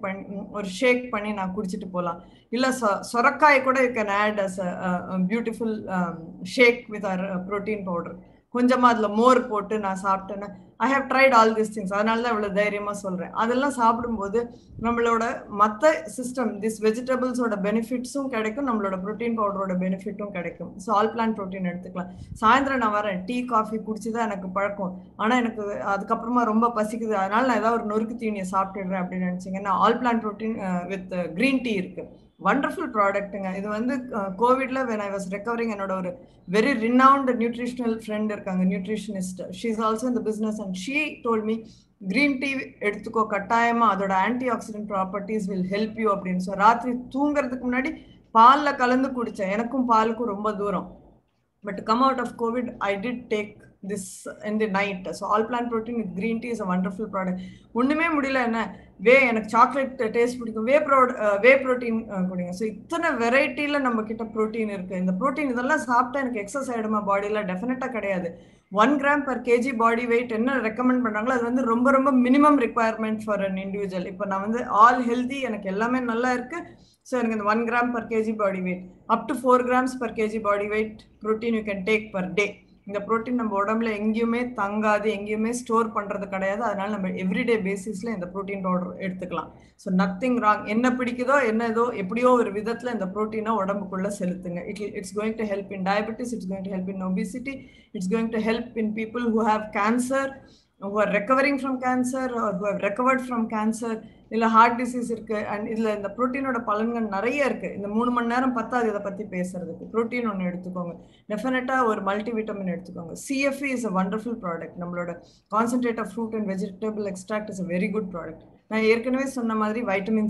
Speaker 3: பண்ணி நான் குடிச்சிட்டு போகலாம். இல்லை சொரக்காய் கூட you can add as a beautiful shake with our protein powder. கொஞ்சமா அதுல மோர் போட்டு நான் சாப்பிட்டேன்னா I have tried all this things. அதனால தான் இவ்வளவு தைரியமா சொல்றேன். அதெல்லாம் சாப்பிடும்போது நம்மளோட மற்ற சிஸ்டம் திஸ் வெஜிடபிள்ஸோட பெனிஃபிட்ஸும் கிடைக்கும், நம்மளோட ப்ரோட்டீன் பவுடரோட பெனிஃபிட்டும் கிடைக்கும். ஸோ ஆல் பிளான்ட் ப்ரோட்டீன் எடுத்துக்கலாம். சாயந்தரம் நான் வரேன், டீ காஃபி குடிச்சுதான் எனக்கு பழக்கம், ஆனா எனக்கு அதுக்கப்புறமா ரொம்ப பசிக்குது, அதனால நான் ஏதாவது ஒரு நொறுக்கு தீனியை சாப்பிட்டுடுறேன் அப்படின்னு நினைச்சீங்கன்னா all plant protein with green tea இருக்கு. வண்டர்ஃபுல் ப்ராடக்ட்டுங்க. இது வந்து கோவிட்ல when I was recovering என்னோட ஒரு வெரி renowned நியூட்ரிஷனல் ஃப்ரெண்ட் இருக்காங்க, nutritionist. She is also in the business and she told me green tea எடுத்துக்கோ கட்டாயமா, அதோட antioxidant properties will help you அப்படின்னு. ஸோ ராத்திரி தூங்குறதுக்கு முன்னாடி பாலில் கலந்து குடித்தேன். எனக்கும் பாலுக்கும் ரொம்ப தூரம். But come out of COVID I did take this in the night. So all plant protein with green tea is a wonderful product. ஒண்ணுமே முடியல என்ன வே எனக்கு சாக்லேட் டேஸ்ட் பிடிக்கும் வே ப்ரோட்டீன் கொடுங்க. ஸோ இத்தனை வெரைட்டியில நம்ம கிட்ட ப்ரோட்டீன் இருக்கு. இந்த ப்ரோட்டீன் இதெல்லாம் சாப்பிட்டா எனக்கு எக்ஸஸ் ஆயிடுமா பாடியில? டெஃபினட்டா கிடையாது. 1 gram per kg body weight என்ன ரெக்கமெண்ட் பண்றாங்களோ அது வந்து ரொம்ப ரொம்ப minimum requirement for an individual. இப்போ நான் வந்து ஆல் ஹெல்தி, எனக்கு எல்லாமே நல்லா இருக்கு. ஸோ எனக்கு இந்த 1 gram per kg body weight up to 4 grams per kg body weight protein you can take per day. இந்த ப்ரோட்டீன் நம்ம உடம்புல எங்கேயுமே தங்காது, எங்கேயுமே ஸ்டோர் பண்றது கிடையாது. அதனால நம்ம எவ்ரிடே பேசிஸ்ல இந்த ப்ரோட்டீன் பவுடர் எடுத்துக்கலாம். So nothing wrong. என்ன பிடிக்குதோ என்ன ஏதோ எப்படியோ ஒரு விதத்துல இந்த ப்ரோட்டீனை உடம்புக்குள்ள செலுத்துங்க. It's going to help in diabetes, it's going to help in obesity, it's going to help in people who have cancer, who are recovering from cancer or who have recovered from cancer, இல்ல ஹார்ட் டிசீஸ் இருக்கு. அண்ட் இதுல இந்த ப்ரோட்டீனோட பலன்கள் நிறைய இருக்கு. இந்த 3 மணி நேரம் பத்தாது இதை பத்தி பேசுறதுக்கு. ப்ரோட்டீன் ஒன்று எடுத்துக்கோங்க, டெஃபினட்டா ஒரு மல்டிவிட்டமின் எடுத்துக்கோங்க. CFE is a wonderful product. நம்மளோட concentrate of fruit and vegetable extract is a very good product. நான் ஏற்கனவே சொன்ன மாதிரி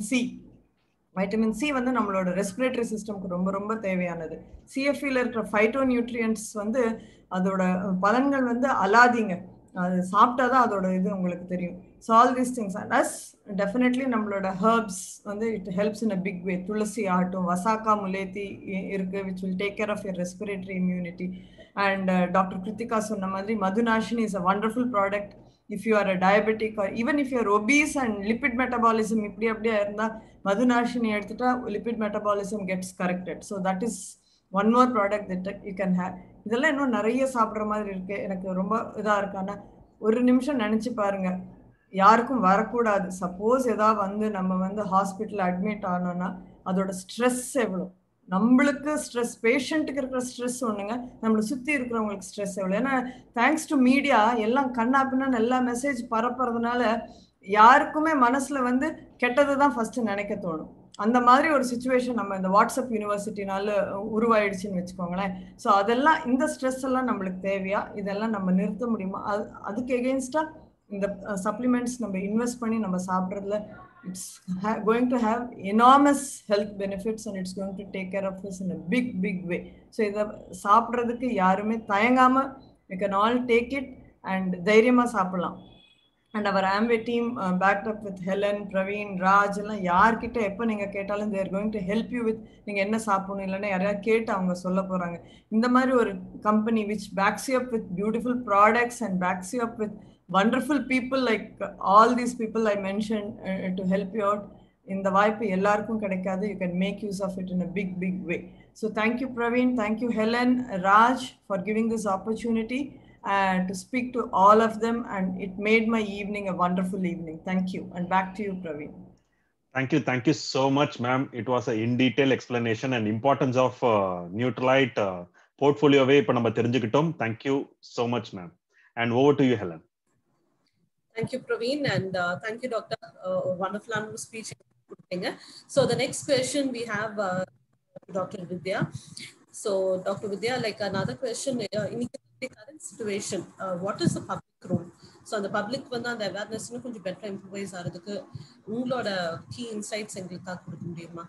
Speaker 3: வைட்டமின் சி வந்து நம்மளோட ரெஸ்பிரேட்டரி சிஸ்டம்க்கு ரொம்ப ரொம்ப தேவையானது. CFEல இருக்கிற ஃபைட்டோ நியூட்ரியன்ட்ஸ் வந்து அதோட பலன்கள் வந்து அலாதீங்க. அது சாப்பிட்டாதான் அதோட இது உங்களுக்கு தெரியும். So all these things and as definitely நம்மளோட ஹர்ப்ஸ் வந்து it helps in a big way. துளசி ஆகட்டும், வசாக்கா முலேத்தி இருக்கு, which will take care of your respiratory immunity. And doctor Kiruthika சொன்ன மாதிரி Madhunashini is a wonderful product. If you are a diabetic or even if you are obese and lipid metabolism இப்படி அப்படியே இருந்தால் மதுநாஷினி எடுத்துட்டா lipid metabolism gets corrected. So that is one more product that you can have. இதெல்லாம் இன்னும் நிறைய சாப்பிட்ற மாதிரி இருக்கு. எனக்கு ரொம்ப இதா இருக்கான ஒரு நிமிஷம் நினைச்சு பாருங்க, யாருக்கும் வரக்கூடாது. சப்போஸ் ஏதாவது வந்து நம்ம வந்து ஹாஸ்பிட்டல் அட்மிட் ஆனோம்னா அதோட ஸ்ட்ரெஸ் எவ்வளோ, நம்மளுக்கு ஸ்ட்ரெஸ், பேஷண்ட்டுக்கு இருக்கிற ஸ்ட்ரெஸ் ஒண்ணுங்க, நம்மளை சுத்தி இருக்கிறவங்களுக்கு ஸ்ட்ரெஸ் எவ்வளோ. ஏன்னா தேங்க்ஸ் டு மீடியா எல்லாம் கண்ணாப்பின்னு எல்லா மெசேஜ் பரப்புறதுனால யாருக்குமே மனசுல வந்து கெட்டது தான் ஃபர்ஸ்ட் நினைக்க தோணும். அந்த மாதிரி ஒரு சுச்சுவேஷன் நம்ம இந்த வாட்ஸ்அப் யூனிவர்சிட்டினால உருவாயிடுச்சுன்னு வச்சுக்கோங்களேன். ஸோ அதெல்லாம் இந்த ஸ்ட்ரெஸ் எல்லாம் நம்மளுக்கு தேவையா? இதெல்லாம் நம்ம நிறுத்த முடியுமா? அதுக்கு எகெயின்ஸ்டா இந்த சப்ளிமெண்ட்ஸ் நம்ம இன்வெஸ்ட் பண்ணி நம்ம சாப்பிட்றதுல it's going to have enormous health benefits and it's going to take care of this in a big way. So இதை சாப்பிட்றதுக்கு யாருமே தயங்காம you can all take it and தைரியமா சாப்பிடலாம். And our Amway team backed up with Helen, Praveen, Raj எல்லாம் யார்கிட்ட எப்போ நீங்க கேட்டாலும் they are going to help you with நீங்க என்ன சாப்பிடணும், இல்லைன்னா யாரையா கேட்டு அவங்க சொல்ல போறாங்க. இந்த மாதிரி ஒரு company which backs you up with beautiful products and backs you up with wonderful people like all these people I mentioned to help you out. இந்த வாய்ப்பு எல்லாருக்கும் கிடைக்காது. You can make use of it in a big way. So thank you Praveen, thank you Helen, Raj for giving this opportunity to speak to all of them, and it made my evening a wonderful evening. Thank you, and back to you Praveen.
Speaker 1: Thank you so much ma'am. It was a in detail explanation and importance of Nutralite portfolio வே இப்ப நம்ம தெரிஞ்சுக்கிட்டோம். Thank you so much ma'am, and over to you Helen.
Speaker 4: Thank you Praveen, and thank you Dr. Wonderful speech. So the next question we have Dr. Vidya. So Dr. Vidya, like another question, in the current situation, what is the public role? So the public வந்து அந்த awareness கொஞ்சம் better improvise ஆகிறதுக்கு உங்களோட key insights எங்களுக்காக கொடுக்க முடியுமா?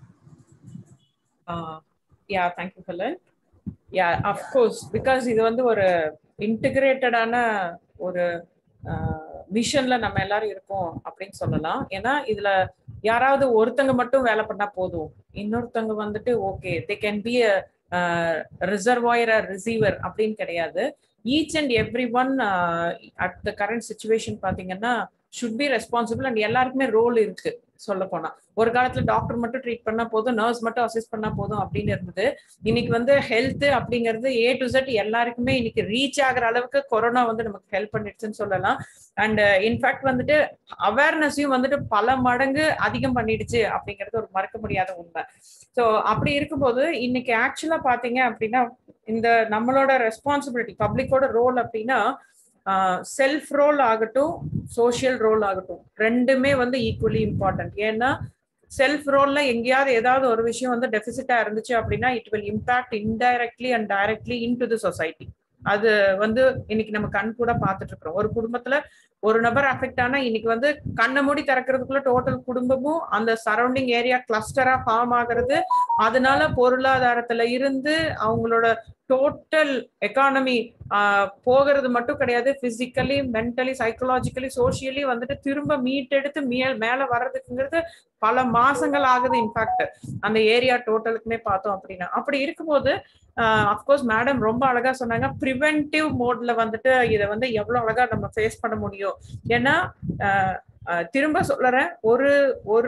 Speaker 5: Yeah, thank you Helen. Yeah, of course, because இது வந்து ஒரு இன்டிகிரேட்டடான ஒரு மிஷன்ல நம்ம எல்லாரும் இருக்கோம் அப்படின்னு சொல்லலாம். ஏன்னா இதுல யாராவது ஒருத்தங்க மட்டும் வேலை பண்ணா போதும், இன்னொருத்தங்க வந்துட்டு okay they can be a reservoir receiver அப்படின்னு கிடையாது. Each and every one at the current situation பாத்தீங்கன்னா ஷுட் பி ரெஸ்பான்சிபிள் அண்ட் எல்லாருக்குமே ரோல் இருக்கு. சொல்ல போனா ஒரு காலத்துல டாக்டர் மட்டும் ட்ரீட் பண்ணா போதும், நர்ஸ் மட்டும் அசிஸ்ட் பண்ணா போதும் அப்படின்னு இருந்தது. இன்னைக்கு வந்து ஹெல்த் அப்படிங்கிறது A to Z எல்லாருக்குமே இன்னைக்கு ரீச் ஆகிற அளவுக்கு கொரோனா வந்து நமக்கு ஹெல்ப் பண்ணிடுச்சுன்னு சொல்லலாம். அண்ட் இன்ஃபேக்ட் வந்துட்டு அவேர்னஸையும் வந்துட்டு பல மடங்கு அதிகம் பண்ணிடுச்சு அப்படிங்கிறது ஒரு மறக்க முடியாத உண்மை. ஸோ அப்படி இருக்கும்போது இன்னைக்கு ஆக்சுவலா பாத்தீங்க அப்படின்னா இந்த நம்மளோட ரெஸ்பான்சிபிலிட்டி பப்ளிக்கோட ரோல் அப்படின்னா செல்ஃப் ரோல் ஆகட்டும் சோஷியல் ரோல் ஆகட்டும் ரெண்டுமே வந்து ஈக்குவலி இம்பார்ட்டன்ட். ஏன்னா செல்ஃப் ரோல்ல எங்கேயாவது ஏதாவது ஒரு விஷயம் வந்து டெபிசிட்டா இருந்துச்சு அப்படின்னா it will impact indirectly and directly into the society. அது வந்து இன்னைக்கு நம்ம கண் கூட பார்த்துட்டு இருக்கிறோம். ஒரு குடும்பத்துல ஒரு நபர் அஃபெக்ட் ஆனா இன்னைக்கு வந்து கண்ணை மூடி திறக்கிறதுக்குள்ள டோட்டல் குடும்பமும் அந்த சரௌண்டிங் ஏரியா கிளஸ்டரா ஃபார்ம் ஆகுறது. அதனால பொருளாதாரத்துல இருந்து அவங்களோட டோட்டல் எக்கானமி போகிறது மட்டும் கிடையாது, பிசிக்கலி, மென்டலி, சைக்கலாஜிக்கலி, சோசியலி வந்துட்டு திரும்ப மீட்டெடுத்து மேல வர்றதுக்குங்கிறது பல மாசங்கள் ஆகுது. இன்ஃபேக்ட் அந்த ஏரியா டோட்டலுக்குமே பார்த்தோம் அப்படின்னா. அப்படி இருக்கும்போது அப்கோர்ஸ் மேடம் ரொம்ப அழகா சொன்னாங்க, ப்ரிவென்டிவ் மோட்ல வந்துட்டு இதை வந்து எவ்வளவு அழகா நம்ம ஃபேஸ் பண்ண முடியும். ஏன்னா திரும்ப சொல்றேன், ஒரு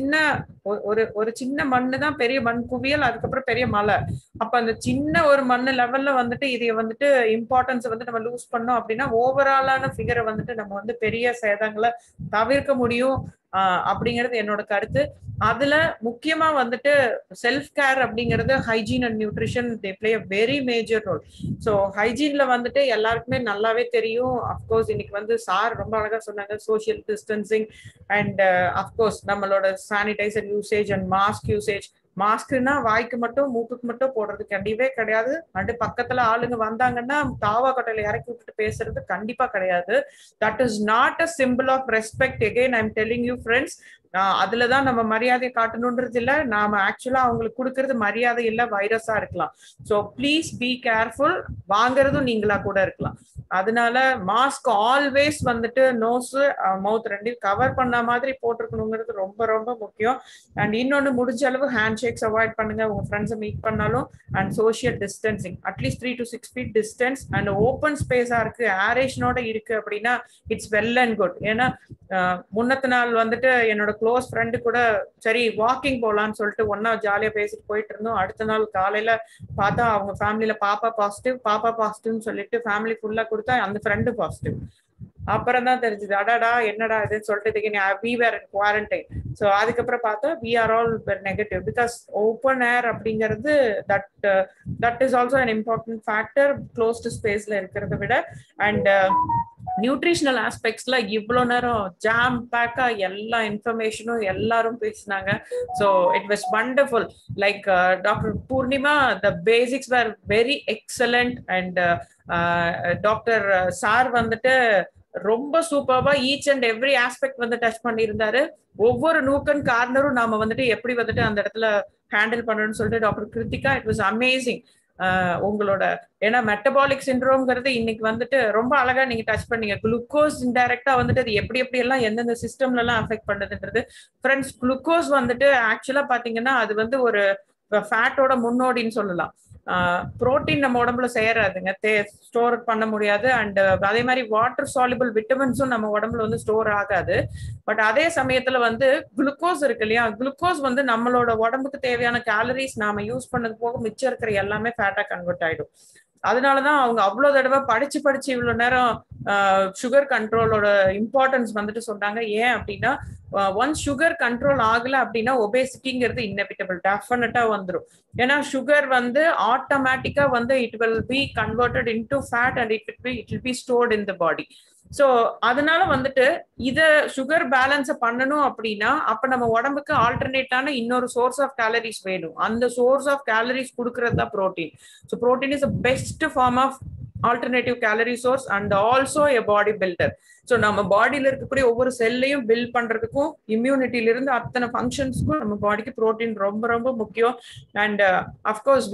Speaker 5: சின்ன மண்ணு தான் பெரிய மண் குவியல், அதுக்கப்புறம் பெரிய மலை. அப்ப அந்த சின்ன ஒரு மண்ணு லெவல்ல வந்துட்டு இதை வந்துட்டு இம்பார்ட்டன்ஸ் வந்து நம்ம லூஸ் பண்ணோம் அப்படின்னா ஓவராலான ஃபிகரை வந்துட்டு நம்ம வந்து பெரிய சேதங்களை தவிர்க்க முடியும் அப்படிங்கிறது என்னோட கருத்து. அதுல முக்கியமா வந்துட்டு செல்ஃப் கேர் அப்படிங்கிறது hygiene and nutrition they play a very major role. So ஹைஜீன்ல வந்துட்டு எல்லாருக்குமே நல்லாவே தெரியும். அஃப்கோர்ஸ் இன்னைக்கு வந்து சார் ரொம்ப அழகா சொன்னாங்க, சோஷியல் டிஸ்டன்சிங் அண்ட் அஃப்கோர்ஸ் நம்மளோட sanitiser usage and mask usage. மாஸ்க்னா வாய்க்கு மட்டும் மூக்குக்கு மட்டும் போடுறது கண்டிப்பே கிடையாது. அண்டு பக்கத்துல ஆளுங்க வந்தாங்கன்னா தாவா கட்டையில இறக்கி விட்டுட்டு பேசுறது கண்டிப்பா கிடையாது. That is not a simple of respect. Again I am telling you friends, அதுலதான் நம்ம மரியாதை காட்டணும்ன்றது இல்ல, நாம ஆக்சுவலா அவங்களுக்கு கொடுக்கறது மரியாதை இல்ல, வைரஸா இருக்கலாம். So please be careful. வாங்குறதும் நீங்களா கூட இருக்கலாம். அதனால மாஸ்க் ஆல்வேஸ் வந்துட்டு நோஸ் மவுத் ரெண்டையும் கவர் பண்ண மாதிரி போட்டிருக்கணுங்கிறது ரொம்ப ரொம்ப முக்கியம். அண்ட் இன்னொன்னு, முடிஞ்ச அளவு ஹேண்ட் ஷேக்ஸ் அவாய்ட் பண்ணுங்க உங்க ஃப்ரெண்ட்ஸை மீட் பண்ணாலும். And social distancing, at least 3 to 6 feet distance. And open ஸ்பேஸா இருக்கு, ஏரேஷனோட இருக்கு அப்படின்னா இட்ஸ் வெல் அண்ட் குட். ஏன்னா முன்னத்து நாள் வந்துட்டு என்னோட க்ளோஸ் ஃப்ரெண்டு கூட சரி வாக்கிங் போலான்னு சொல்லிட்டு ஒன்னா ஜாலியா பேசிட்டு போயிட்டு இருந்தோம். அடுத்த நாள் காலையில பார்த்தா அவங்க ஃபேமிலியில பாப்பா பாசிட்டிவ்னு சொல்லிட்டு ஃபேமிலி ஃபுல்லா கொடுத்தா அந்த ஃப்ரெண்டு பாசிட்டிவ். அப்புறம் தான் தெரிஞ்சது, அடாடா என்னடா இதுன்னு சொல்லிட்டு we were in quarantine. So அதுக்கப்புறம் பார்த்தா we are all negative because open air அப்படிங்கிறது that is also an important factor closed spaceல இருக்கிறத விட. அண்ட் நியூட்ரிஷனல் ஆஸ்பெக்ட்ஸ்ல இவ்வளோ நேரம் ஜாம் பேக்கா எல்லா இன்ஃபர்மேஷனும் எல்லாரும் பேசினாங்க. So it was wonderful. Like doctor Poornima, the basics were very excellent. And doctor sir வந்துட்டு ரொம்ப சூப்பர்வா ஈச் அண்ட் எவ்ரி ஆஸ்பெக்ட் வந்து டச் பண்ணியிருந்தாரு. ஒவ்வொரு நூக்கன் கார்னரும் நாம வந்துட்டு எப்படி வந்துட்டு அந்த இடத்துல ஹேண்டில் பண்ணணும்னு சொல்லிட்டு doctor Krithika, it was amazing. உங்களோட ஏன்னா மெட்டபாலிக் சிண்ட்ரோம்ங்கிறது இன்னைக்கு வந்துட்டு ரொம்ப அழகா நீங்க டச் பண்ணீங்க. குளுக்கோஸ் இன்டைரக்டா வந்துட்டு அது எப்படி எல்லாம் எந்தெந்த சிஸ்டம்ல எல்லாம் அஃபெக்ட் பண்ணுதுன்றது. ஃப்ரெண்ட்ஸ், குளுக்கோஸ் வந்துட்டு ஆக்சுவலா பாத்தீங்கன்னா அது வந்து ஒரு ஃபேட்டோட முன்னோடின்னு சொல்லலாம். புரோட்டீன் நம்ம உடம்புல சேராதுங்க, ஸ்டோர் பண்ண முடியாது. அண்ட் அதே மாதிரி வாட்டர் சால்யுபிள் விட்டமின்ஸும் நம்ம உடம்புல வந்து ஸ்டோர் ஆகாது. பட் அதே சமயத்துல வந்து குளுக்கோஸ் இருக்கு இல்லையா, குளுக்கோஸ் வந்து நம்மளோட உடம்புக்கு தேவையான கேலரிஸ் நாம யூஸ் பண்ணது போக மிச்சம் இருக்கிற எல்லாமே ஃபேட்டா கன்வெர்ட் ஆயிடும். அதனாலதான் அவங்க அவ்வளவு தடவை படிச்சு இவ்வளவு நேரம் சுகர் கண்ட்ரோலோட இம்பார்ட்டன்ஸ் வந்துட்டு சொன்னாங்க. ஏன் அப்படின்னா ஒன்ஸ் சுகர் கண்ட்ரோல் ஆகல அப்படின்னா ஒபேசிட்டிங்கிறது இன்னெவிட்டபிள், டெஃபினட்டா வந்துடும். ஏன்னா சுகர் வந்து ஆட்டோமேட்டிக்கா வந்து it will be converted into fat and it will be stored in the body. So அதனால வந்துட்டு இத சுகர் பேலன்ஸை பண்ணணும் அப்படின்னா அப்ப நம்ம உடம்புக்கு ஆல்டர்னேட்டான இன்னொரு சோர்ஸ் ஆஃப் கேலரிஸ் வேணும். அந்த சோர்ஸ் ஆஃப் கேலரிஸ் கொடுக்கறது தான் protein. So protein is a best form of alternative calorie source and also a body builder. So நம்ம பாடியில இருக்கக்கூடிய ஒவ்வொரு செல்லையும் பில்ட் பண்றதுக்கும் இம்யூனிட்டில இருந்து அத்தனை ஃபங்க்ஷன்ஸ்க்கும் நம்ம பாடிக்கு ப்ரோட்டீன் ரொம்ப ரொம்ப முக்கியம். And of course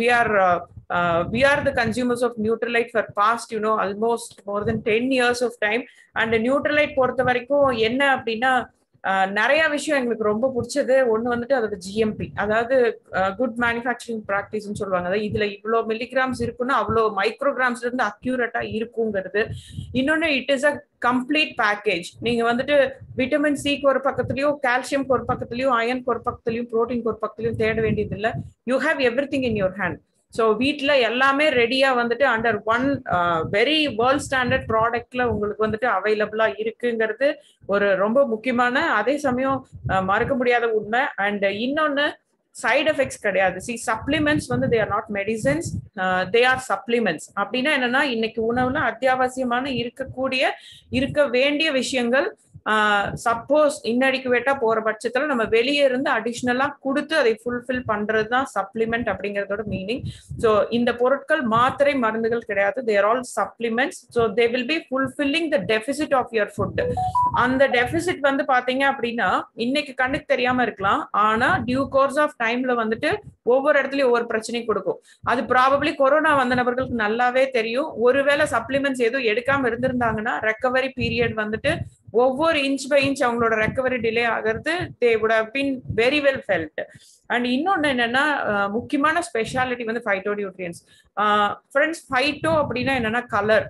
Speaker 5: we are the consumers of Nutrilite for past almost more than 10 years of time. And Nutrilite பொறுத்த வரைக்கும் என்ன அப்படின்னா நிறைய விஷயம் எங்களுக்கு ரொம்ப பிடிச்சது. ஒண்ணு வந்துட்டு அதோட ஜிஎம்பி, அதாவது குட் மேனுஃபேக்சரிங் ப்ராக்டிஸ்ன்னு சொல்லுவாங்க. அதாவது இதுல இவ்வளோ மில்லிகிராம்ஸ் இருக்குன்னா அவ்வளோ மைக்ரோகிராம்ஸ்ல இருந்து அக்யூரேட்டா இருக்குங்கிறது. இன்னொன்னு, it is a complete package. நீங்க வந்துட்டு விட்டமின் சிக்கு ஒரு பக்கத்துலயும், கால்சியம்க்கு ஒரு பக்கத்துலயும், அயனுக்கு ஒரு பக்கத்துலயும், ப்ரோட்டீனுக்கு ஒரு பக்கத்துலயும் தேட வேண்டியது இல்லை. You have every thing in your hand. So வீட்டில் எல்லாமே ரெடியா வந்துட்டு under one very world standard ப்ராடக்ட்ல உங்களுக்கு வந்துட்டு அவைலபிளா இருக்குங்கிறது ஒரு ரொம்ப முக்கியமான, அதே சமயம் மறக்க முடியாத உண்மை. அண்ட் இன்னொன்னு, சைட் எஃபெக்ட்ஸ் கிடையாது. சப்ளிமெண்ட்ஸ் வந்து they are not medicines, they are supplements. அப்படின்னா என்னன்னா இன்னைக்கு உணவுல அத்தியாவசியமான இருக்க வேண்டிய விஷயங்கள் சப்போஸ் இன்அடிக்குவேட்டா போற பட்சத்துல நம்ம வெளியே இருந்து அடிஷ்னலா கொடுத்து அதை ஃபுல்ஃபில் பண்றதுதான் சப்ளிமெண்ட் அப்படிங்கறதோட மீனிங். ஸோ இந்த பொருட்கள் மாத்திரை மருந்துகள் கிடையாது, they're all supplements. So they will be fulfilling the deficit of your food. அந்த டெபிசிட் வந்து பாத்தீங்க அப்படின்னா இன்னைக்கு கண்ணுக்கு தெரியாம இருக்கலாம், ஆனா டியூ கோர்ஸ் ஆஃப் டைம்ல வந்துட்டு ஒவ்வொரு இடத்துலயும் ஒவ்வொரு பிரச்சனையும் கொடுக்கும். அது ப்ராபப்ளி கொரோனா வந்த நபர்களுக்கு நல்லாவே தெரியும். ஒருவேளை சப்ளிமெண்ட்ஸ் எதுவும் எடுக்காம இருந்திருந்தாங்கன்னா ரெக்கவரி பீரியட் வந்துட்டு ஒவ்வொரு இன்ச் பை இன்ச் அவங்களோட ரெக்கவரி டிலே ஆகிறது they would have been very well felt. அண்ட் இன்னொன்னு என்னன்னா முக்கியமான ஸ்பெஷாலிட்டி வந்து ஃபைட்டோ நியூட்ரியன்ஸ். ஃப்ரெண்ட்ஸ், ஃபைட்டோ அப்படின்னா என்னன்னா கலர்.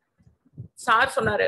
Speaker 5: சார் சொன்னாரு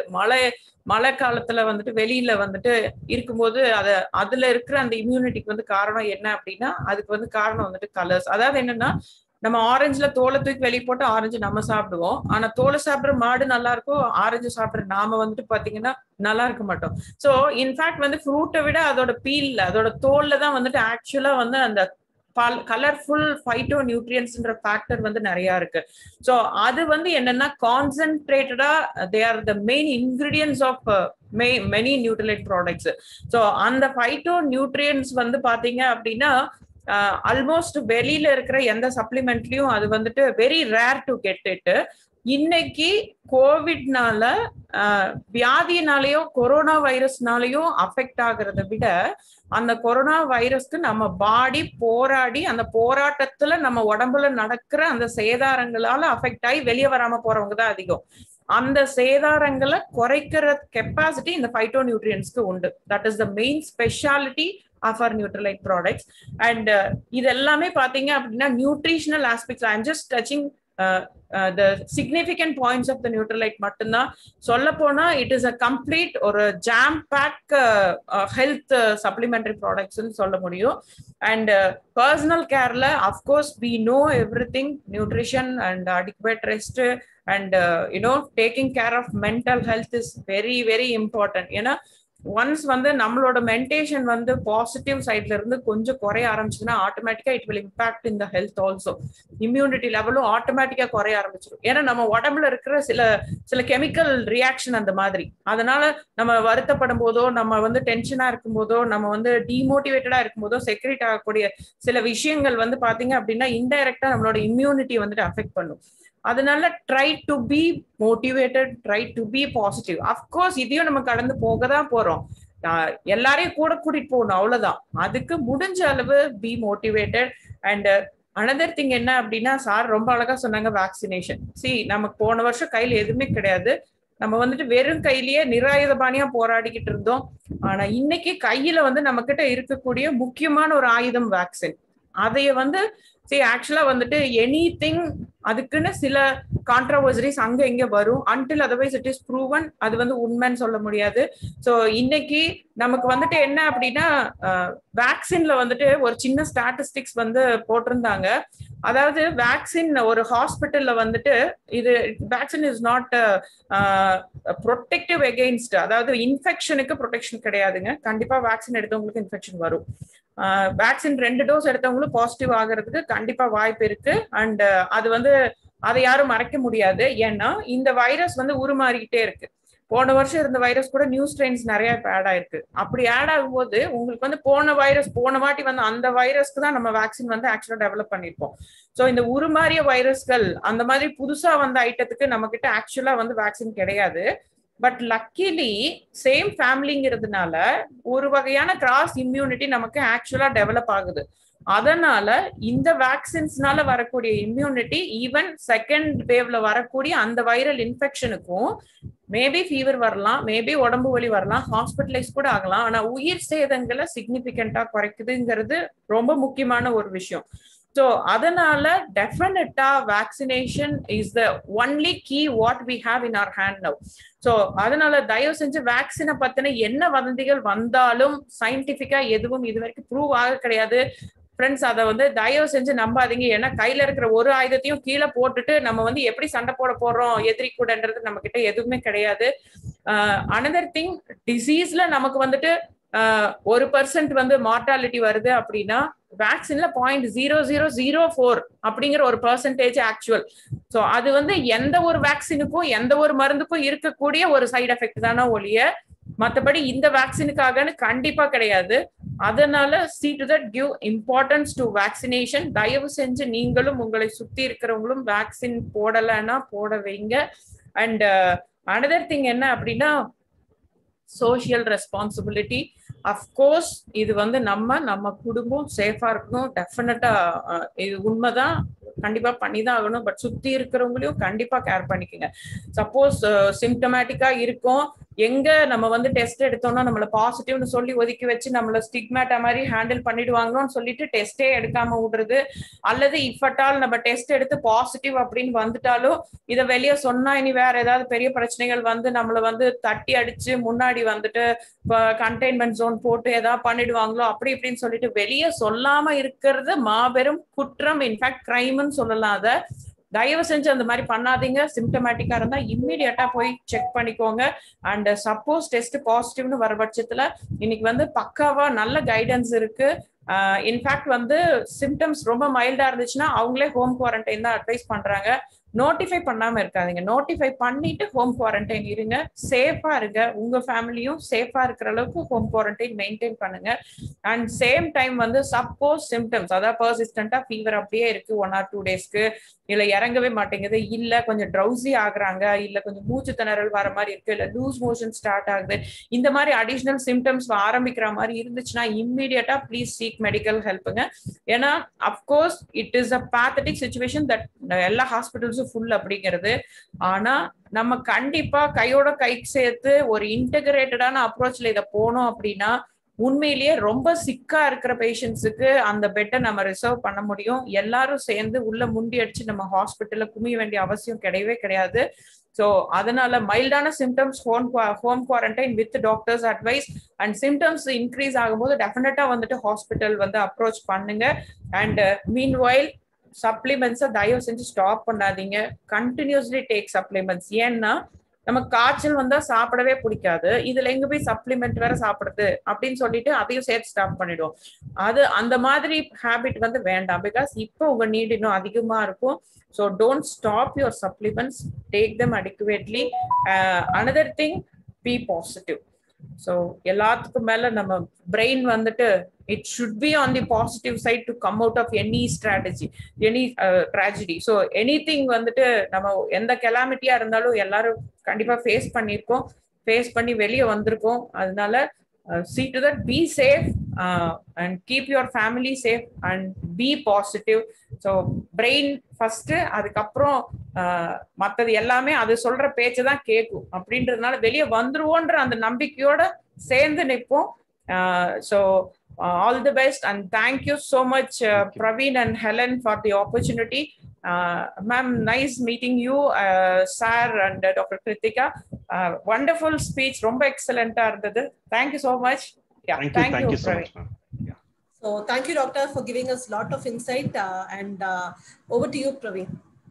Speaker 5: மழை காலத்துல வந்துட்டு வெளியில வந்துட்டு இருக்கும்போது அதுல இருக்கிற அந்த இம்யூனிட்டிக்கு வந்து காரணம் என்ன அப்படின்னா அதுக்கு வந்து காரணம் வந்துட்டு கலர்ஸ். அதாவது என்னன்னா நம்ம ஆரஞ்சுல தோலை தூக்கி வெளியே போட்டு ஆரஞ்சு நம்ம சாப்பிடுவோம், ஆனா தோலை சாப்பிடுற மாடு நல்லா இருக்கும், ஆரஞ்சு சாப்பிடுற நாம வந்துட்டு பாத்தீங்கன்னா நல்லா இருக்க மாட்டோம். ஸோ இன்ஃபேக்ட் வந்து ஃப்ரூட்டை விட அதோட பீல்ல அதோட தோல்ல தான் வந்துட்டு ஆக்சுவலா வந்து அந்த கலர்ஃபுல் ஃபைட்டோ நியூட்ரியன்ஸ்ன்ற ஃபேக்டர் வந்து நிறைய இருக்கு. ஸோ அது வந்து என்னன்னா கான்சென்ட்ரேட்டடா they are the main ingredients of many Nutrilite products. So அந்த ஃபைட்டோ நியூட்ரியன்ஸ் வந்து பாத்தீங்க அப்படின்னா ஆல்மோஸ்ட் வெளியில இருக்கிற எந்த சப்ளிமெண்ட்லயும் அது வந்துட்டு very rare to get it. இன்னைக்கு கோவிட்னால வியாதினாலேயோ கொரோனா வைரஸ்னாலேயோ அஃபெக்ட் ஆகுறத விட அந்த கொரோனா வைரஸ்க்கு நம்ம பாடி போராடி அந்த போராட்டத்துல நம்ம உடம்புல நடக்கிற அந்த சேதாரங்களால அஃபெக்ட் ஆகி வெளியே வராம போறவங்க தான் அதிகம். அந்த சேதாரங்களை குறைக்கிற கெப்பாசிட்டி இந்த ஃபைட்டோ நியூட்ரியன்ஸ்க்கு உண்டு. That is the main speciality of our Nutralite products. And இது எல்லாமே பாத்தீங்க அப்படின்னா nutritional aspects. I am just touching the significant points of the Nutralite மட்டும்தான். சொல்ல போனா இட் இஸ் அ கம்ப்ளீட் ஒரு jam pack health supplementary products சொல்ல முடியும். அண்ட் பர்சனல் கேர்ல of course we know everything, nutrition and adequate rest and taking care of mental health is very very important. ஏன்னா ஒன்ஸ் வந்து நம்மளோட மென்டேஷன் வந்து பாசிட்டிவ் சைட்ல இருந்து கொஞ்சம் குறைய ஆரம்பிச்சுன்னா ஆட்டோமேட்டிக்கா it will impact in the health also. Immunity லெவலும் ஆட்டோமேட்டிக்கா குறைய ஆரம்பிச்சிடும். ஏன்னா நம்ம உடம்புல இருக்கிற சில கெமிக்கல் ரியாக்ஷன் அந்த மாதிரி. அதனால நம்ம வருத்தப்படும் போதோ நம்ம வந்து டென்ஷனா இருக்கும் போதோ நம்ம வந்து டிமோட்டிவேட்டடா இருக்கும் போதோ செக்ரேட் ஆகக்கூடிய சில விஷயங்கள் வந்து பாத்தீங்க அப்படின்னா இன்டைரக்டா நம்மளோட இம்யூனிட்டி வந்துட்டு அஃபெக்ட் பண்ணும். அதனால try to be motivated, try to be positive. Of course இதையும் நம்ம கடந்து போக தான் போறோம், எல்லாரையும் கூட கூட்டிட்டு போகணும், அவ்வளவுதான். அதுக்கு முடிஞ்ச அளவு be motivated. And another thing என்ன அப்படின்னா சார் ரொம்ப அழகா சொன்னாங்க வேக்சினேஷன். நமக்கு போன வருஷம் கையில எதுவுமே கிடையாது, நம்ம வந்துட்டு வெறும் கையிலேயே நிராயுதபாணியா போராடிக்கிட்டு இருந்தோம். ஆனா இன்னைக்கு கையில வந்து நம்ம கிட்ட இருக்கக்கூடிய முக்கியமான ஒரு ஆயுதம் வேக்சின். அதைய வந்து ஆக்சுவலா வந்துட்டு எனிதிங் அதுக்குன்னு சில கான்ட்ரவர்சரிஸ் அங்க இங்க வரும். Until otherwise it is proven, அது வந்து உண்மைன்னு சொல்ல முடியாது. ஸோ இன்னைக்கு நமக்கு வந்துட்டு என்ன அப்படின்னா வேக்சின்ல வந்துட்டு ஒரு சின்ன ஸ்டாட்டிஸ்டிக்ஸ் வந்து போட்டிருந்தாங்க. அதாவது வேக்சின் ஒரு ஹாஸ்பிட்டல்ல வந்துட்டு இது vaccine is not protective against, அதாவது இன்ஃபெக்ஷனுக்கு ப்ரொடெக்ஷன் கிடையாதுங்க. கண்டிப்பா வேக்சின் எடுத்தவங்களுக்கு இன்ஃபெக்ஷன் வரும். வேக்சின் 2 டோஸ் எடுத்தவங்களும் பாசிட்டிவ் ஆகிறதுக்கு கண்டிப்பா வாய்ப்பு இருக்கு. அண்ட் அது வந்து அதை யாரும் மறைக்க முடியாது. ஏன்னா இந்த வைரஸ் வந்து உருமாறிக்கிட்டே இருக்கு. போன வருஷம் இருந்த வைரஸ் கூட நியூ ஸ்ட்ரெயின்ஸ் நிறைய இப்ப ஆட் ஆயிருக்கு. அப்படி ஆட் ஆகும்போது உங்களுக்கு வந்து போன வாட்டி வந்து அந்த வைரஸ்க்கு தான் நம்ம வேக்சின் வந்து ஆக்சுவலா டெவலப் பண்ணிருப்போம். ஸோ இந்த உருமாறிய வைரஸ்கள் அந்த மாதிரி புதுசா வந்த ஐட்டத்துக்கு நம்ம கிட்ட ஆக்சுவலா வந்து வேக்சின் கிடையாது. பட் லக்கிலி சேம் ஃபேமிலிங்கிறதுனால ஒரு வகையான கிராஸ் இம்யூனிட்டி நமக்கு ஆக்சுவலா டெவலப் ஆகுது. அதனால இந்த வேக்சின்ஸ்னால வரக்கூடிய இம்யூனிட்டி ஈவன் செகண்ட் வேவ்ல வரக்கூடிய அந்த வைரல் இன்ஃபெக்ஷனுக்கும் மேபி ஃபீவர் வரலாம், மேபி உடம்பு வலி வரலாம், ஹாஸ்பிட்டலைஸ் கூட ஆகலாம். ஆனா உயிர் சேதங்களை சிக்னிபிகண்டா குறைக்குதுங்கிறது ரொம்ப முக்கியமான ஒரு விஷயம். ஸோ அதனால டெஃபினட்டா vaccination is the only key what we have in our hand now. So அதனால தயவு செஞ்சு வேக்சினை பத்தின என்ன வதந்திகள் வந்தாலும் சயின்டிபிக்கா எதுவும் இது வரைக்கும் ப்ரூவ் ஆக கிடையாது. ஃப்ரெண்ட்ஸ், அதை வந்து தயவு செஞ்சு நம்பாதீங்க. ஏன்னா கையில இருக்கிற ஒரு ஆயுதத்தையும் கீழே போட்டுட்டு நம்ம வந்து எப்படி சண்டை போட போறோம் எதிரி கூடன்றது நம்ம கிட்ட எதுவுமே கிடையாது. அனதர் திங், டிசீஸ்ல நமக்கு வந்துட்டு 1% வந்து மார்டாலிட்டி வருது அப்படின்னா வேக்சின்ல 0.0004 அப்படிங்கிற ஒரு பெர்சன்டேஜ் ஆக்சுவல். ஸோ அது வந்து எந்த ஒரு வேக்சினுக்கும் எந்த ஒரு மருந்துக்கும் இருக்கக்கூடிய ஒரு சைடு எஃபெக்ட் தானே ஒழிய மற்றபடி இந்த வேக்சினுக்காகன்னு கண்டிப்பா கிடையாது. அதனால see to that give importance to vaccination. தயவு செஞ்சு நீங்களும் உங்களை சுத்தி இருக்கிறவங்களும் வேக்சின் போடலைன்னா போட வைங்க. அண்ட் அனதர் திங் என்ன அப்படின்னா சோஷியல் ரெஸ்பான்சிபிலிட்டி. அஃப்கோர்ஸ் இது வந்து நம்ம குடும்பம் சேஃபா இருக்கணும். டெஃபினட்டா இது உண்மைதான், கண்டிப்பா பண்ணிதான் ஆகணும். பட் சுத்தி இருக்கிறவங்களையும் கண்டிப்பா கேர் பண்ணிக்கோங்க. சப்போஸ் சிம்டமேட்டிக்கா இருக்கும், எங்க நம்ம வந்து டெஸ்ட் எடுத்தோம்னா நம்மள பாசிட்டிவ்னு சொல்லி ஒதுக்கி வச்சு நம்மள ஸ்டிக்மேட்டா மாதிரி ஹேண்டில் பண்ணிடுவாங்கன்னு சொல்லிட்டு டெஸ்டே எடுக்காம விடுறது, அல்லது இஃபட்டால் நம்ம டெஸ்ட் எடுத்து பாசிட்டிவ் அப்படின்னு வந்துட்டாலும் இதை வெளியே சொன்னா இனி வேற ஏதாவது பெரிய பிரச்சனைகள் வந்து நம்மள வந்து தட்டி அடிச்சு முன்னாடி வந்துட்டு கண்டெய்ன்மெண்ட் ஜோன் போட்டு ஏதாவது பண்ணிடுவாங்களோ அப்படி இப்படின்னு சொல்லிட்டு வெளியே சொல்லாம இருக்கிறது மாபெரும் குற்றம். இன்ஃபேக்ட் கிரைம்னு சொல்லலாம். அதை தயவு செஞ்சு அந்த மாதிரி பண்ணாதீங்க. சிம்டமேட்டிக்கா இருந்தா இம்மிடியட்டா போய் செக் பண்ணிக்கோங்க. அண்ட் சப்போஸ் டெஸ்ட் பாசிட்டிவ்னு வர பட்சத்துல இன்னைக்கு வந்து பக்காவா நல்ல கைடன்ஸ் இருக்கு. இன்ஃபேக்ட் வந்து சிம்டம்ஸ் ரொம்ப மைல்டா இருந்துச்சுன்னா அவங்களே ஹோம் குவாரண்டைன் தான் அட்வைஸ் பண்றாங்க. நோட்டிஃபை பண்ணாம இருக்காதீங்க, நோட்டிஃபை பண்ணிட்டு ஹோம் குவாரண்டைன் இருங்க. சேஃபா இருங்க, உங்க ஃபேமிலியும் சேஃபா இருக்கிற அளவுக்கு ஹோம் குவாரண்டைன் மெயின்டைன் பண்ணுங்க. அண்ட் சேம் டைம் வந்து சப்போஸ் சிம்டம்ஸ் அதாவது பர்சிஸ்டன்டா ஃபீவர் அப்படியே இருக்கு 1 or 2 daysக்கு, இல்ல இறங்கவே மாட்டேங்குது, இல்ல கொஞ்சம் ட்ரௌசி ஆகுறாங்க, இல்ல கொஞ்சம் மூச்சு திணறல் வர மாதிரி இருக்கு, இல்ல லூஸ் மோஷன் ஸ்டார்ட் ஆகுது, இந்த மாதிரி அடிஷனல் சிம்டம்ஸ் ஆரம்பிக்கிற மாதிரி இருந்துச்சுன்னா இம்மிடியட்டா ப்ளீஸ் சீக் மெடிக்கல் ஹெல்ப்புங்க. ஏன்னா of course it is a pathetic situation that எல்லா ஹாஸ்பிட்டல்ஸும் ஃபுல் அப்படிங்கிறது. ஆனா நம்ம கண்டிப்பா கையோட கை சேர்த்து ஒரு இன்டகிரேட்டடான அப்ரோச்ல இதை போனோம் அப்படின்னா உண்மையிலேயே ரொம்ப சிக்கா இருக்கிற பேஷண்ட்ஸுக்கு அந்த பெட்டை நம்ம ரிசர்வ் பண்ண முடியும். எல்லாரும் சேர்ந்து உள்ள முண்டி அடிச்சு நம்ம ஹாஸ்பிட்டல்ல குமிய வேண்டிய அவசியம் கிடையவே கிடையாது. ஸோ அதனால மைல்டான symptoms home quarantine with doctor's advice. And symptoms increase ஆகும்போது டெஃபினட்டா வந்துட்டு ஹாஸ்பிட்டல் வந்து அப்ரோச் பண்ணுங்க. அண்ட் மீன்வைல் சப்ளிமெண்ட்ஸை தயவு செஞ்சு ஸ்டாப் பண்ணாதீங்க, கண்டினியூஸ்லி டேக் சப்ளிமெண்ட்ஸ். ஏன்னா நமக்கு காய்ச்சல் வந்தா சாப்பிடவே பிடிக்காது, இதுல எங்க போய் சப்ளிமெண்ட் வேற சாப்பிடுறது அப்படின்னு சொல்லிட்டு அதையும் சேர்த்து ஸ்டாப் பண்ணிடுவோம். அது அந்த மாதிரி ஹேபிட் வந்து வேண்டாம். பிகாஸ் இப்போ உங்க நீட் இன்னும் அதிகமா இருக்கும். So don't stop your supplements, take them adequately. Another thing, be positive. So எல்லாத்துக்கும் மேல நம்ம பிரெயின் வந்துட்டு it should be on the positive side to come out of any strategy, any tragedy. So anything வந்துட்டு நம்ம எந்த கெலாமிட்டியா இருந்தாலும் எல்லாரும் கண்டிப்பா ஃபேஸ் பண்ணியிருக்கோம், ஃபேஸ் பண்ணி வெளியே வந்திருக்கோம். அதனால see to that, be safe and keep your family safe and be positive. So brain first, அதுக்கப்புறம் மற்றது எல்லாமே அது சொல்ற பேச்சு தான் கேட்கும். அப்படின்றதுனால வெளியே வந்துருவோன்ற அந்த நம்பிக்கையோட சேர்ந்து நிற்போம். So all the best and thank you so much Praveen and Helen for the opportunity. Ma'am, nice meeting you, sir and Dr. Kritika. Wonderful speech, romba excellent ah irundhathu. Thank you so much. Yeah, thank you so much, ma'am.
Speaker 4: Yeah. So thank you doctor for giving us lot of insight and over to you Praveen.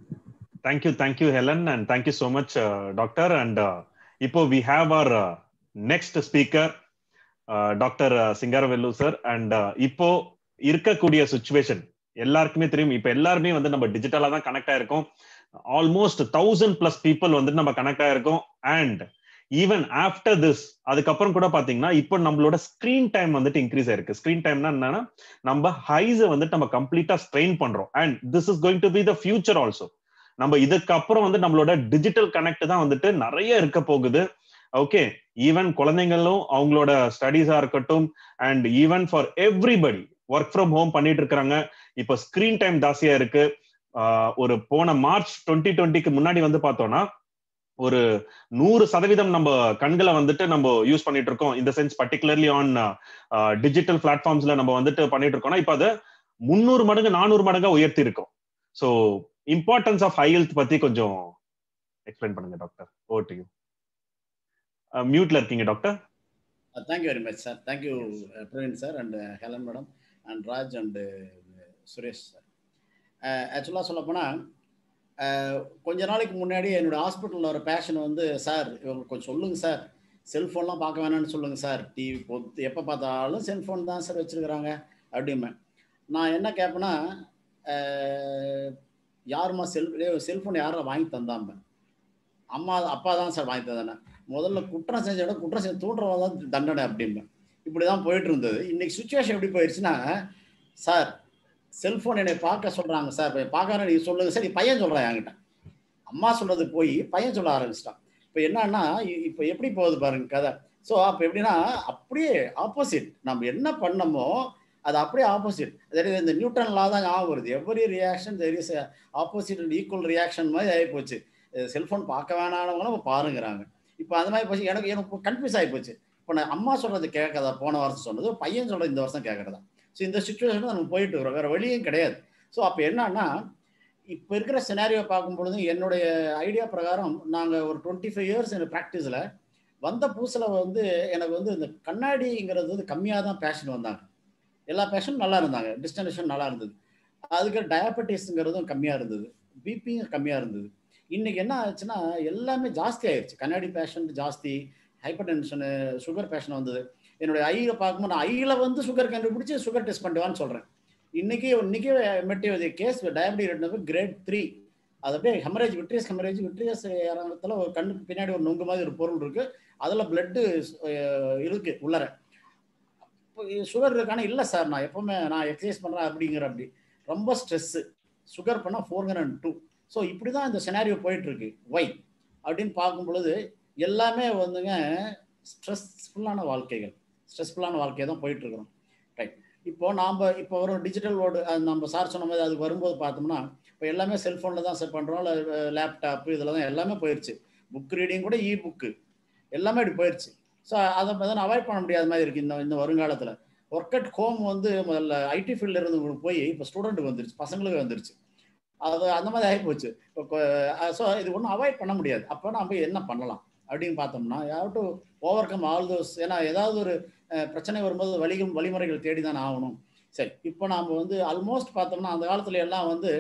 Speaker 1: Thank you Helen, and thank you so much doctor. And ipo we have our next speaker doctor Singaravelu sir. And இப்போ இருக்கக்கூடிய சுச்சுவேஷன் எல்லாருக்குமே தெரியும். இப்ப எல்லாருமே வந்து நம்ம டிஜிட்டலா தான் கனெக்ட் ஆயிருக்கோம். ஆல்மோஸ்ட் 1000+ பீப்புள் வந்து நம்ம கனெக்ட் ஆயிருக்கோம். அண்ட் ஈவன் ஆஃப்டர் திஸ், அதுக்கப்புறம் கூட பாத்தீங்கன்னா இப்போ நம்மளோட ஸ்கிரீன் டைம் வந்துட்டு இன்க்ரீஸ் ஆயிருக்கு. ஸ்கிரீன் டைம்னா என்னன்னா நம்ம ஹைஸை வந்துட்டு நம்ம கம்ப்ளீட்டா ஸ்ட்ரெயின் பண்றோம். And this is going to be the future also. நம்ம இதுக்கப்புறம் வந்து நம்மளோட டிஜிட்டல் கனெக்ட் தான் வந்துட்டு நிறைய இருக்க போகுது. ஓகே, ஈவன் குழந்தைங்களும் அவங்களோட ஸ்டடீஸா இருக்கட்டும், and even for everybody work from home பண்ணிட்டு இருக்காங்க. இப்ப ஸ்கிரீன் டைம் ஜாஸ்தியா இருக்கு. ஒரு போன மார்ச் 2020க்கு முன்னாடி வந்து பார்த்தோம்னா ஒரு 100% நம்ம கண்களை வந்துட்டு நம்ம யூஸ் பண்ணிட்டு இருக்கோம். இந்த சென்ஸ் பர்டிகுலர்லி ஆன் டிஜிட்டல் பிளாட்ஃபார்ம்ஸ்ல நம்ம வந்துட்டு பண்ணிட்டு இருக்கோம்னா இப்ப அதை 300 மடங்கு 400 மடங்கா உயர்த்தி இருக்கோம். So importance of eye health பத்தி கொஞ்சம் எக்ஸ்பிளைன் பண்ணுங்க டாக்டர். Over to you. மியூட்ல இருக்கீங்க doctor.
Speaker 6: Thank you very much sir. Thank you Praveen sir and Helen madam and Raj and Suresh sir. ஆக்சுவலாக சொல்லப்போனால் கொஞ்ச நாளைக்கு முன்னாடி என்னோட ஹாஸ்பிட்டலில் ஒரு பேஷன் வந்து, சார் இவங்க கொஞ்சம் சொல்லுங்கள் சார், செல்ஃபோன்லாம் பார்க்க வேணாம்னு சொல்லுங்கள் சார், டிவி எப்போ பார்த்தாலும் செல்ஃபோன் தான் சார் வச்சுருக்குறாங்க அப்படிமே. நான் என்ன கேட்பேன்னா, யாருமா செல்ஃபோன் யாரும் வாங்கி தந்தாம அம்மா அப்பா தான் சார் வாங்கி தந்தானே. முதல்ல குற்றம் செஞ்ச விட குற்றம் செஞ்சு தூண்டுறவங்க தான் தண்டனை அப்படின்னு இப்படிதான் போயிட்டு இருந்தது. இன்னைக்கு சுச்சுவேஷன் எப்படி போயிடுச்சுன்னா, சார் செல்போன் என்னை பார்க்க சொல்றாங்க சார், பார்க்க நீங்க சொல்லுங்க சார், பையன் சொல்றான் என்கிட்ட. அம்மா சொல்றது போய் பையன் சொல்ல ஆரம்பிச்சிட்டான். இப்போ என்னன்னா இப்போ எப்படி போகுது பாருங்க கதை. ஸோ அப்போ எப்படின்னா அப்படியே ஆப்போசிட், நம்ம என்ன பண்ணமோ அது அப்படியே ஆப்போசிட். இந்த நியூட்டன் லா தான் ஞாபகம் வருது. Every reaction there is opposite and equal reaction மாதிரி ஆகி போச்சு. செல்ஃபோன் பார்க்க வேணானவங்களும் பாருங்கிறாங்க. இப்போ அந்த மாதிரி போச்சு. எனக்கு கன்ஃபியூஸ் ஆகி போச்சு. இப்போ நான் அம்மா சொல்றது கேட்கறதா, போன வருஷம் சொன்னது, பையன் சொல்றது இந்த வருஷம் கேட்கறதா. ஸோ இந்த சுச்சுவேஷன் நம்ம போயிட்டு வரோம், வேற வழியும் கிடையாது. ஸோ அப்போ என்னன்னா இப்போ இருக்கிற சினாரியோ பார்க்கும் பொழுது என்னுடைய ஐடியா பிரகாரம் நாங்கள் ஒரு 25 இயர்ஸ் என் ப்ராக்டிஸில் வந்த புதுசில் வந்து எனக்கு வந்து இந்த கண்ணாடிங்கிறது வந்து கம்மியாக தான் பேஷன் வந்தாங்க. எல்லா பேஷனும் நல்லா இருந்தாங்க, டிஸ்டன்ஷன் நல்லா இருந்தது. அதுக்கு டயபெட்டிஸ்ங்கிறதும் கம்மியாக இருந்தது, பிபியும் கம்மியாக இருந்தது. இன்னைக்கு என்ன ஆச்சுன்னா எல்லாமே ஜாஸ்தி ஆயிடுச்சு. கண்ணாடி பேஷண்ட் ஜாஸ்தி, ஹைப்பர் டென்ஷனு, சுகர் பேஷன் வந்தது. என்னுடைய ஐயில் பார்க்கும்போது நான் ஐயில் வந்து சுகர் கண்டுபிடிச்சி சுகர் டெஸ்ட் பண்ணுவான்னு சொல்கிறேன். இன்னைக்கு மெட்டிவ் கேஸ் டயபெட்டிக் கிரேட் 3. அது அப்படியே ஹெமரேஜ், விட்ரியஸ் இடத்துல ஒரு கண்ணுக்கு பின்னாடி ஒரு நொங்கு மாதிரி ஒரு பொருள் இருக்கு, அதில் பிளட்டு இருக்கு உள்ளர. சுகர் இருக்கான இல்லை சார், நான் எப்பவுமே நான் எக்ஸசைஸ் பண்ணுறேன் அப்படிங்கிற அப்படி ரொம்ப ஸ்ட்ரெஸ்ஸு, சுகர் பண்ணால் 402. ஸோ இப்படி தான் இந்த சினாரியோ போயிட்டு இருக்கு. ஒய் அப்படின்னு பார்க்கும் பொழுது எல்லாமே வந்துங்க ஸ்ட்ரெஸ்ஃபுல்லான வாழ்க்கையை தான் போயிட்டு இருக்கிறோம். ரைட். இப்போ ஒரு டிஜிட்டல் வேர்ல்டு நம்ம சார் சொன்ன மாதிரி அதுக்கு வரும்போது பார்த்தோம்னா இப்போ எல்லாமே செல்ஃபோனில் தான் செட் பண்ணுறோம், இல்லை லேப்டாப்பு இதில் தான் எல்லாமே போயிடுச்சு. புக் ரீடிங் கூட புக்கு எல்லாமே இப்படி போயிடுச்சு. ஸோ அதை அவாய்ட் பண்ண முடியாத மாதிரி இருக்குது இந்த வருங்காலத்தில். ஒர்க் அட் ஹோம் வந்து முதல்ல ஐடி ஃபீல்டில் இருந்தவங்களுக்கு போய் இப்போ ஸ்டூடெண்ட்டுக்கு வந்துருச்சு, பசங்களுக்கு வந்துருச்சு. அது அந்த மாதிரி ஆகிப்போச்சு. இப்போ ஸோ இது ஒன்றும் அவாய்ட் பண்ண முடியாது. அப்போ நம்ம என்ன பண்ணலாம் அப்படின்னு பார்த்தோம்னா, யார் to overcome all those. ஏன்னா ஏதாவது ஒரு பிரச்சனை வரும்போது வழிமுறைகள் தேடி தான் ஆகணும். சரி, இப்போ நாம் வந்து ஆல்மோஸ்ட் பார்த்தோம்னா அந்த காலத்துல எல்லாம் வந்து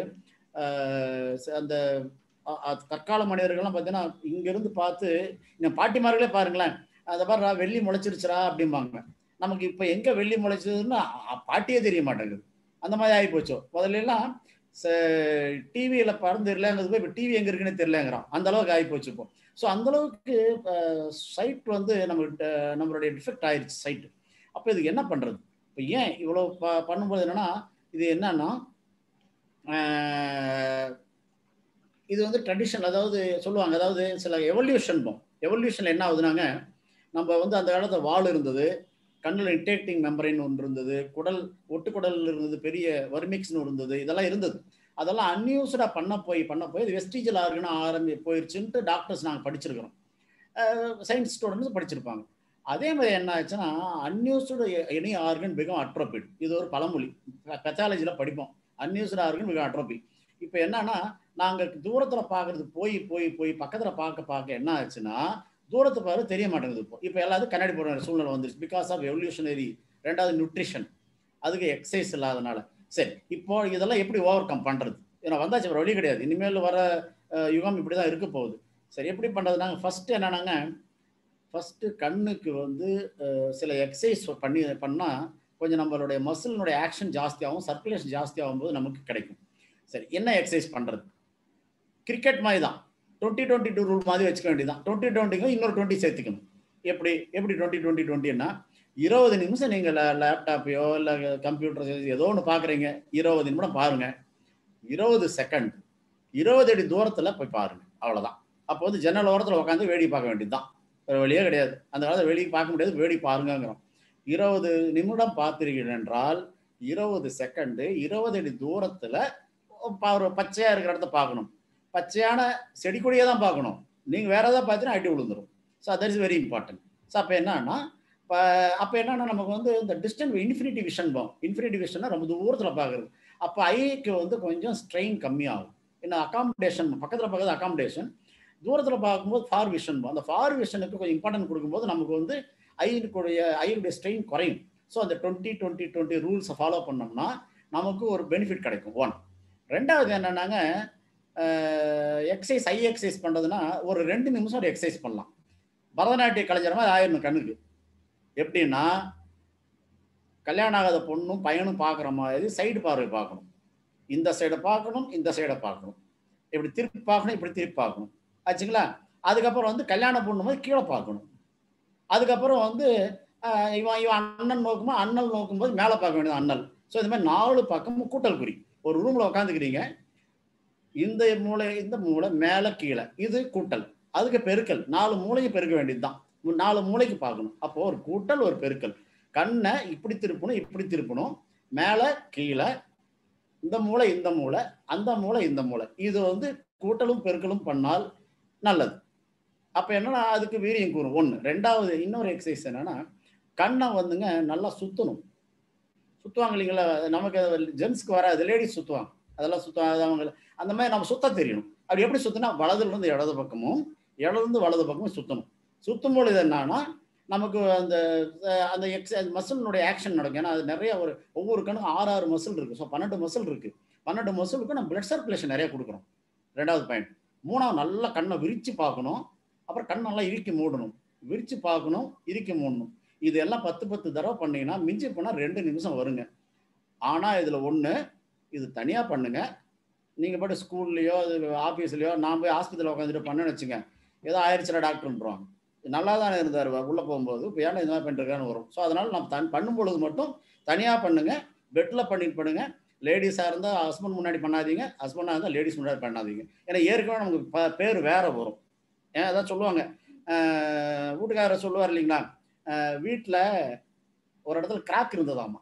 Speaker 6: அந்த தற்கால மனிதர்கள்லாம் பார்த்தீங்கன்னா இங்கேருந்து பார்த்து இந்த பாட்டிமார்களே பாருங்களேன், அதை பாரு வெள்ளி முளைச்சிருச்சுரா அப்படிம்பாங்க. நமக்கு இப்போ எங்கே வெள்ளி முளைச்சதுன்னா பாட்டியே தெரிய மாட்டேங்குது. அந்த மாதிரி ஆகி போச்சோ. முதல்ல எல்லாம் டிவியில் பறந்துடலங்கிறது போய் இப்போ டிவி எங்கே இருக்குன்னு தெரியலங்கிறான், அந்த அளவுக்கு ஆகி போச்சு இப்போ. ஸோ அந்த அளவுக்கு சைட் வந்து நம்மளுடைய டிஃபெக்ட் ஆயிடுச்சு சைட்டு. அப்போ இதுக்கு என்ன பண்ணுறது? இப்போ ஏன் இவ்வளோ பண்ணும்போது என்னன்னா, இது என்னன்னா இது வந்து ட்ரெடிஷன், அதாவது சொல்லுவாங்க, அதாவது சில எவல்யூஷனில் என்ன ஆகுதுனாங்க, நம்ம வந்து அந்த காலத்தில் வால் இருந்தது, கண்ணில் இன்டேக்டிங் மெம்பரைன் ஒன்று இருந்தது, ஒட்டுக்குடல் இருந்தது, பெரிய வர்மிக்ஸ்னு இருந்தது, இதெல்லாம் இருந்தது. அதெல்லாம் அன்யூஸ்டாக பண்ண போய் இது வெஸ்டிஜல் ஆர்கன் போயிடுச்சுன்ட்டு டாக்டர்ஸ் நாங்கள் படிச்சிருக்கிறோம், சயின்ஸ் ஸ்டூடெண்ட்ஸ் படிச்சிருப்பாங்க. அதே மாதிரி என்ன ஆச்சுன்னா, unused any organ become atrophied. இது ஒரு பழமொழி, பெத்தாலஜியில் படிப்போம், அன்யூஸ்டு ஆர்கன் பிகம் அட்ரோபிட். இப்போ என்னன்னா, நாங்கள் தூரத்தில் பார்க்கறது போய் பக்கத்தில் பார்க்க என்ன ஆச்சுன்னா, தூரத்தை பார்க்க தெரிய மாட்டேங்குது. இப்போ எல்லாத்துக்கும் கண்ணாடி போடுற சூழ்நிலை வந்துருச்சு, பிகாஸ் ஆஃப் எவல்யூஷனரி. ரெண்டாவது நியூட்ரிஷன், அதுக்கு எக்ஸசைஸ் இல்லாதனால. சரி, இப்போ இதெல்லாம் எப்படி ஓவர் கம் பண்ணுறது? ஏன்னா வந்தாச்சு, ஒரு வழி கிடையாது. இனிமேல் வர யுகம் இப்படி தான் இருக்க போகுது. சரி, எப்படி பண்ணுறதுனாங்க? ஃபஸ்ட்டு என்னன்னாங்க, ஃபஸ்ட்டு கண்ணுக்கு வந்து சில எக்ஸசைஸ் பண்ணால் கொஞ்சம் நம்மளுடைய மசிலினுடைய ஆக்ஷன் ஜாஸ்தியாகும், சர்க்குலேஷன் ஜாஸ்தி ஆகும்போது நமக்கு கிடைக்கும். சரி, என்ன எக்ஸசைஸ் பண்ணுறது? கிரிக்கெட் மாதிரி தான், 20-22 ரூல் மாதிரி வச்சுக்க வேண்டியதான். 20-20க்கு இன்னொரு 20 சேர்த்துக்கணும். எப்படி 20-20-20ன்னா 20 நிமிஷம் நீங்கள் லேப்டாப்பையோ இல்லை கம்ப்யூட்டர் ஏதோ ஒன்று பார்க்குறீங்க, 20 நிமிடம் பாருங்கள், 20 செகண்ட் 20 அடி தூரத்தில் போய் பாருங்கள், அவ்வளோதான். அப்போ வந்து ஜன்னல் ஓரத்தில் உட்காந்து வேடி பார்க்க வேண்டியது தான், வேறு வழியே கிடையாது. அந்த காலத்தில் வேடி பார்க்க முடியாது, வேடி பாருங்கிறோம். 20 நிமிடம் பார்த்துருக்கீங்க என்றால் 20 செகண்டு 20 அடி தூரத்தில் ஒரு பச்சையாக இருக்கிற இடத்த பார்க்கணும். பச்சையான செடி கொடியை தான் பார்க்கணும். நீங்கள் வேறு ஏதாவது பார்த்தீங்கன்னா அடி விழுந்துடும். So that is very important. So அப்போ என்னன்னா நமக்கு வந்து இந்த டிஸ்டன்ஸ் இன்ஃபினிட்டி விஷன்னா ரொம்ப தூரத்தில் பார்க்குறது. அப்போ ஐக்கு வந்து கொஞ்சம் ஸ்ட்ரெயின் கம்மியாகும். ஏன்னா அகாமடேஷன் பக்கத்தில் அகாமடேஷன், தூரத்தில் பார்க்கும்போது ஃபார் விஷன். அந்த ஃபார் விஷனுக்கு கொஞ்சம் இம்பார்ட்டன்ட் கொடுக்கும்போது நமக்கு வந்து ஐயுடைய ஸ்ட்ரெயின் குறையும். ஸோ அந்த 20-20-20 ரூல்ஸை ஃபாலோ பண்ணோம்னா நமக்கு ஒரு பெனிஃபிட் கிடைக்கும். 1. ரெண்டாவது என்னன்னாங்க, ஐ எக்ஸசைஸ் பண்ணுறதுன்னா ஒரு 2 நிமிஷம் ஒரு எக்ஸசைஸ் பண்ணலாம். பரதநாட்டிய கலைஞர் மாதிரி ஆயிடணும் கண்ணுக்கு. எப்படின்னா, கல்யாணம் ஆகாத பொண்ணும் பையனும் பார்க்குற மாதிரி சைடு பார்வை பார்க்கணும். இந்த சைடை பார்க்கணும், இந்த சைடை பார்க்கணும், இப்படி திருப்பி பார்க்கணும், இப்படி திருப்பி பார்க்கணும் ஆச்சுங்களா. அதுக்கப்புறம் வந்து கல்யாணம் பண்ணும்போது கீழே பார்க்கணும். அதுக்கப்புறம் வந்து இவன் அண்ணன் நோக்கும்போது அண்ணல் நோக்கும்போது மேலே பார்க்க வேண்டியது அண்ணல். ஸோ இந்த மாதிரி 4 பக்கமும் கூட்டல் குறி. ஒரு ரூமில் உட்காந்துக்கிறீங்க, இந்த மூளை மேலே கீழே, இது கூட்டல், அதுக்கு பெருக்கல், 4 மூளையும் பெருக்க வேண்டியது தான். 4 மூளைக்கு பார்க்கணும். அப்போ ஒரு கூட்டல் ஒரு பெருக்கல். கண்ணை இப்படி திருப்பணும், இப்படி திருப்பணும், மேலே கீழே, இந்த மூளை இந்த மூளை, அந்த மூளை இந்த மூளை. இது வந்து கூட்டலும் பெருக்கலும் பண்ணால் நல்லது. அப்போ என்னன்னா அதுக்கு வீரியம் கூறும். 1. 2வது இன்னொரு எக்ஸசைஸ் என்னன்னா, கண்ணை வந்துங்க நல்லா சுற்றணும். சுற்றுவாங்க இல்லைங்களா, நமக்கு ஜென்ஸ்க்கு வராது, லேடிஸ் சுற்றுவாங்க, அதெல்லாம் சுற்றுவாங்க. அவங்க அந்த மாதிரி நம்ம சுத்த தெரியணும். அப்படி எப்படி சுற்றினா வலதுலேருந்து இடது பக்கமும் இடதுலேருந்து வலது பக்கமும் சுற்றணும். சுற்றும் பொழுது என்னன்னா நமக்கு அந்த அந்த மசிலினுடைய ஆக்ஷன் நடக்கும். ஏன்னா அது நிறைய ஒவ்வொரு கண்ணுக்கும் 6 மசில் இருக்குது. ஸோ 12 மசில் இருக்குது. 12 மசிலுக்கு நம்ம பிளட் சர்க்குலேஷன் நிறைய கொடுக்குறோம். 2வது பாயிண்ட். 3வது நல்லா கண்ணை விரித்து பார்க்கணும். அப்புறம் கண் நல்லா இறுக்கி மூடணும். விரித்து பார்க்கணும், இறுக்கி மூடணும். இது எல்லாம் 10 தடவை பண்ணீங்கன்னா மிஞ்சி போனால் 2 நிமிஷம் வருங்க. ஆனால் இதில் ஒன்று, இது தனியாக பண்ணுங்க. நீங்கள் பாட்டு ஸ்கூல்லையோ ஆஃபீஸ்லையோ நான் போய் ஹாஸ்பிட்டலில் உட்காந்துட்டு பண்ணேன்னு வச்சுங்க, ஏதோ ஆயிடுச்சுல டாக்டர்ன்றாங்க. நல்லா தானே இருந்தார் உள்ளே போகும்போது, இப்போ ஏன்னா இந்த மாதிரி பண்ணிருக்கான்னு வரும். ஸோ அதனால் நம்ம பண்ணும்பொழுது மட்டும் தனியாக பண்ணுங்க, பெட்டில் பண்ணிட்டு பண்ணுங்க. லேடிஸாக இருந்தால் ஹஸ்பண்ட் முன்னாடி பண்ணாதீங்க, ஹஸ்பண்டாக இருந்தால் லேடிஸ் முன்னாடி பண்ணாதீங்க. ஏன்னா ஏற்கனவே நமக்கு பேர் வேற வரும். ஏன் அதான் சொல்லுவாங்க, வீட்டுக்காரர் சொல்லுவார் இல்லைங்களா, வீட்டில் ஒரு இடத்துல கிராக் இருந்ததாமா.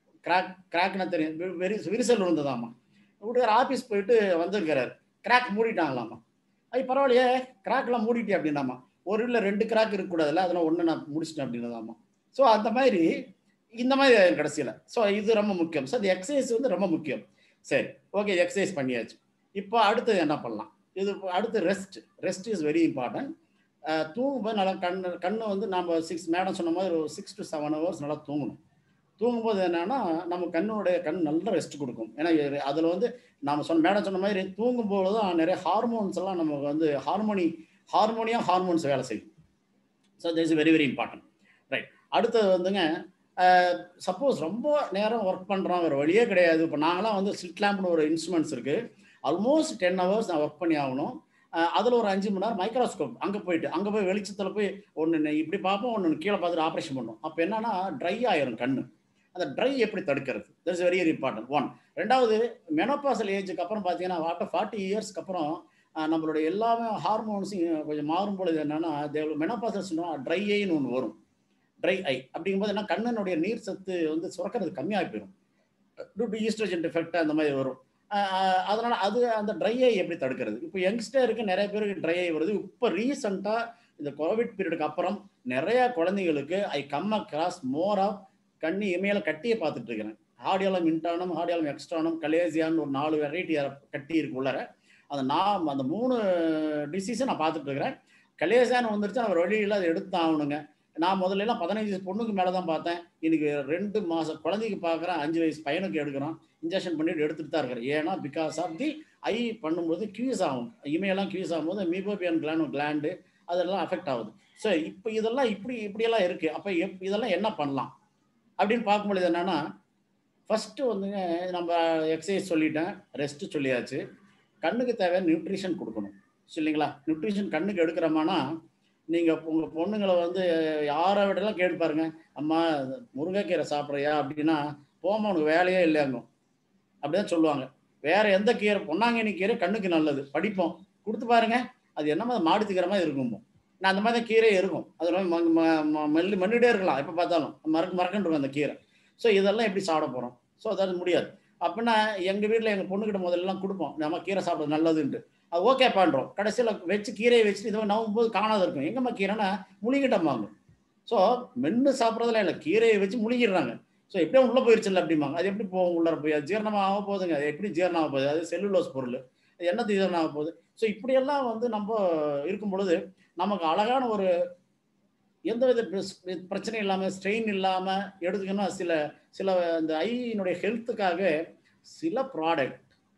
Speaker 6: கிராக்னா தெரியும், விரிசல் இருந்ததாமா. வீட்டுக்காரர் ஆஃபீஸ் போயிட்டு வந்திருக்கிறார், கிராக் மூடிட்டாங்களாமா. அது பரவாயில்லையே, கிராக்லாம் மூடிட்டே அப்படின்னாமா. ஒரு இல்லை 2 கிராக் இருக்கக்கூடாதுல்ல, அதெல்லாம் ஒன்று நான் முடிச்சிட்டேன் அப்படின்னதாமா. ஸோ அந்த மாதிரி இந்த மாதிரி கடைசியில். ஸோ இது ரொம்ப முக்கியம். ஸோ இந்த எக்ஸசைஸ் வந்து ரொம்ப முக்கியம். சரி, ஓகே, எக்ஸசைஸ் பண்ணியாச்சு. இப்போ அடுத்தது என்ன பண்ணலாம்? இது அடுத்து ரெஸ்ட் இஸ் வெரி இம்பார்ட்டன்ட். தூங்கும்போது நல்லா கண்ணு வந்து நம்ம மேடம் சொன்ன மாதிரி ஒரு 6 to 7 hours நல்லா தூங்கணும். தூங்கும்போது என்னன்னா நம்ம கண் நல்ல ரெஸ்ட் கொடுக்கும். ஏன்னா அதில் வந்து நம்ம மேடம் சொன்ன மாதிரி தூங்கும்போது தான் நிறைய ஹார்மோன்ஸ் எல்லாம் நமக்கு வந்து ஹார்மோன்ஸ் வேலை செய்யும். So this is very very important. Right. அடுத்தது வந்துங்க, சப்போஸ் ரொம்ப நேரம் ஒர்க் பண்ணுறோம், வேறு வழியே கிடையாது. இப்போ நாங்களாம் வந்து ஸ்லிட் லேம்ப்னு ஒரு இன்ஸ்ட்ருமெண்ட்ஸ் இருக்குது. ஆல்மோஸ்ட் 10 hours நான் ஒர்க் பண்ணி ஆகணும். அதில் ஒரு 5 மணி நேரம் மைக்ரோஸ்கோப் அங்கே போய் வெளிச்சத்தில் போய் ஒன்று இப்படி பார்ப்போம், ஒன்று கீழே பார்த்துட்டு ஆப்ரேஷன் பண்ணோம். அப்போ என்னன்னா ட்ரை ஆயிரும் கண்ணு. அந்த ட்ரை எப்படி தடுக்கிறது? That is very very important. 1. 2வது, மெனோபாசல் ஏஜுக்கு அப்புறம் பார்த்தீங்கன்னா ஆஃப்டர் 40 இயர்ஸ்க்கு அப்புறம் நம்மளுடைய எல்லாமே ஹார்மோன்ஸும் கொஞ்சம் மாறும் பொழுது என்னன்னா மெனோபாசல் ட்ரை ஐன்னு ஒன்று வரும். ட்ரை ஐ அப்படிங்கும்போது என்ன, கண்ணனுடைய நீர் சத்து வந்து சுரக்கிறது கம்மியாக போயிடும். டியூ டு ஈஸ்ட்ரோஜன் எஃபெக்ட் அந்த மாதிரி வரும். அதனால அந்த ட்ரை ஐ எப்படி தடுக்கிறது? இப்போ யங்ஸ்டருக்கு நிறைய பேருக்கு ட்ரை ஐ வருது. இப்போ ரீசெண்டாக இந்த கோவிட் பீரியடுக்கு அப்புறம் நிறைய குழந்தைங்களுக்கு I come across more of கண்ணி இமையில கட்டியை பார்த்துட்டு இருக்கிறேன். ஹார்டியாலம் இன்டானம், ஹார்டியாலம் எக்ஸ்ட்ரானம், கலேசியான்னு ஒரு 4 வெரைட்டி கட்டி இருக்கு உள்ளார. அந்த 3 டிசீஸை நான் பார்த்துட்டு இருக்கிறேன். கலேசியான்னு வந்துருச்சு, நான் வழியில் அதை எடுத்து ஆகணுங்க. நான் முதல்ல 15 பொண்ணுக்கு மேலே தான் பார்த்தேன். இன்னைக்கு 2 மாதம் குழந்தைக்கு பார்க்குறேன், 5 வயசு பையனுக்கு எடுக்கிறோம். இன்ஜெக்ஷன் பண்ணிட்டு எடுத்துட்டு தான் இருக்கிறேன். ஏன்னா பிகாஸ் ஆஃப் தி ஐ பண்ணும்போது கியூஸ் ஆகும், இமையெல்லாம் கியூஸ் ஆகும்போது மீபோபியன் கிளாண்டு அதெல்லாம் அஃபெக்ட் ஆகுது. ஸோ இப்போ இதெல்லாம் இப்படியெல்லாம் இருக்குது. அப்போ இதெல்லாம் என்ன பண்ணலாம் அப்படின்னு பார்க்கும்பொழுது என்னன்னா, ஃபஸ்ட்டு வந்துங்க நம்ம எக்ஸசைஸ் சொல்லிட்டேன், ரெஸ்ட்டு சொல்லியாச்சு. கண்ணுக்கு தேவையான நியூட்ரிஷன் கொடுக்கணும் இல்லைங்களா? நியூட்ரிஷன் கண்ணுக்கு எடுக்கிறோமானா, நீங்கள் உங்கள் பொண்ணுங்களை வந்து யாரை விடலாம் கேட்டு பாருங்க, அம்மா முருங்கைக்கீரை சாப்பிட்றியா அப்படின்னா, போமா உனக்கு வேலையே இல்லையாங்க அப்படிதான் சொல்லுவாங்க. வேற எந்த கீரை, பொன்னாங்கண்ணி கீரை கண்ணுக்கு நல்லது, படிப்போம், கொடுத்து பாருங்க, அது என்னமா மாடுத்துக்கிற மாதிரி இருக்குமோ. நான் அந்த மாதிரி தான் கீரையே இருக்கும், அது மண்ணிட்டே இருக்கலாம், எப்போ பார்த்தாலும் மறக்கணும் அந்த கீரை. ஸோ இதெல்லாம் எப்படி சாப்பிட போகிறோம்? ஸோ அதாவது முடியாது. அப்படின்னா எங்கள் வீட்டில் எங்கள் பொண்ணுக்கிட்ட முதல்லாம் கொடுப்போம், நம்ம கீரை சாப்பிட்றது நல்லதுன்ட்டு. அது ஓகே பண்ணுறோம். கடைசியில் வச்சு கீரையை வச்சுட்டு இதை நவும்போது காணாத இருக்கும். எங்கம்மா கீரைன்னா முழுங்கிட்டம்மாங்க. ஸோ மென்று சாப்பிட்றதுலாம் இல்லை, கீரையை வச்சு முழுங்கிடுறாங்க. ஸோ எப்படியோ உள்ளே போயிடுச்சுல்ல அப்படிம்பாங்க. அது எப்படி போகும் உள்ளே போய்? அது ஜீரணமாக ஆக போகுதுங்க. அது எப்படி ஜீரணம் ஆக போகுது? அது செல்லுலோஸ் பொருள், அது என்ன ஜீரணம் ஆக போகுது? ஸோ இப்படியெல்லாம் வந்து நம்ம இருக்கும் பொழுது நமக்கு அழகான ஒரு எந்தவித பிரச்சனையும் இல்லாமல் ஸ்ட்ரெயின் இல்லாமல் எடுத்துக்கணும். சில இந்த ஐயினுடைய ஹெல்த்துக்காக சில ப்ராடக்ட்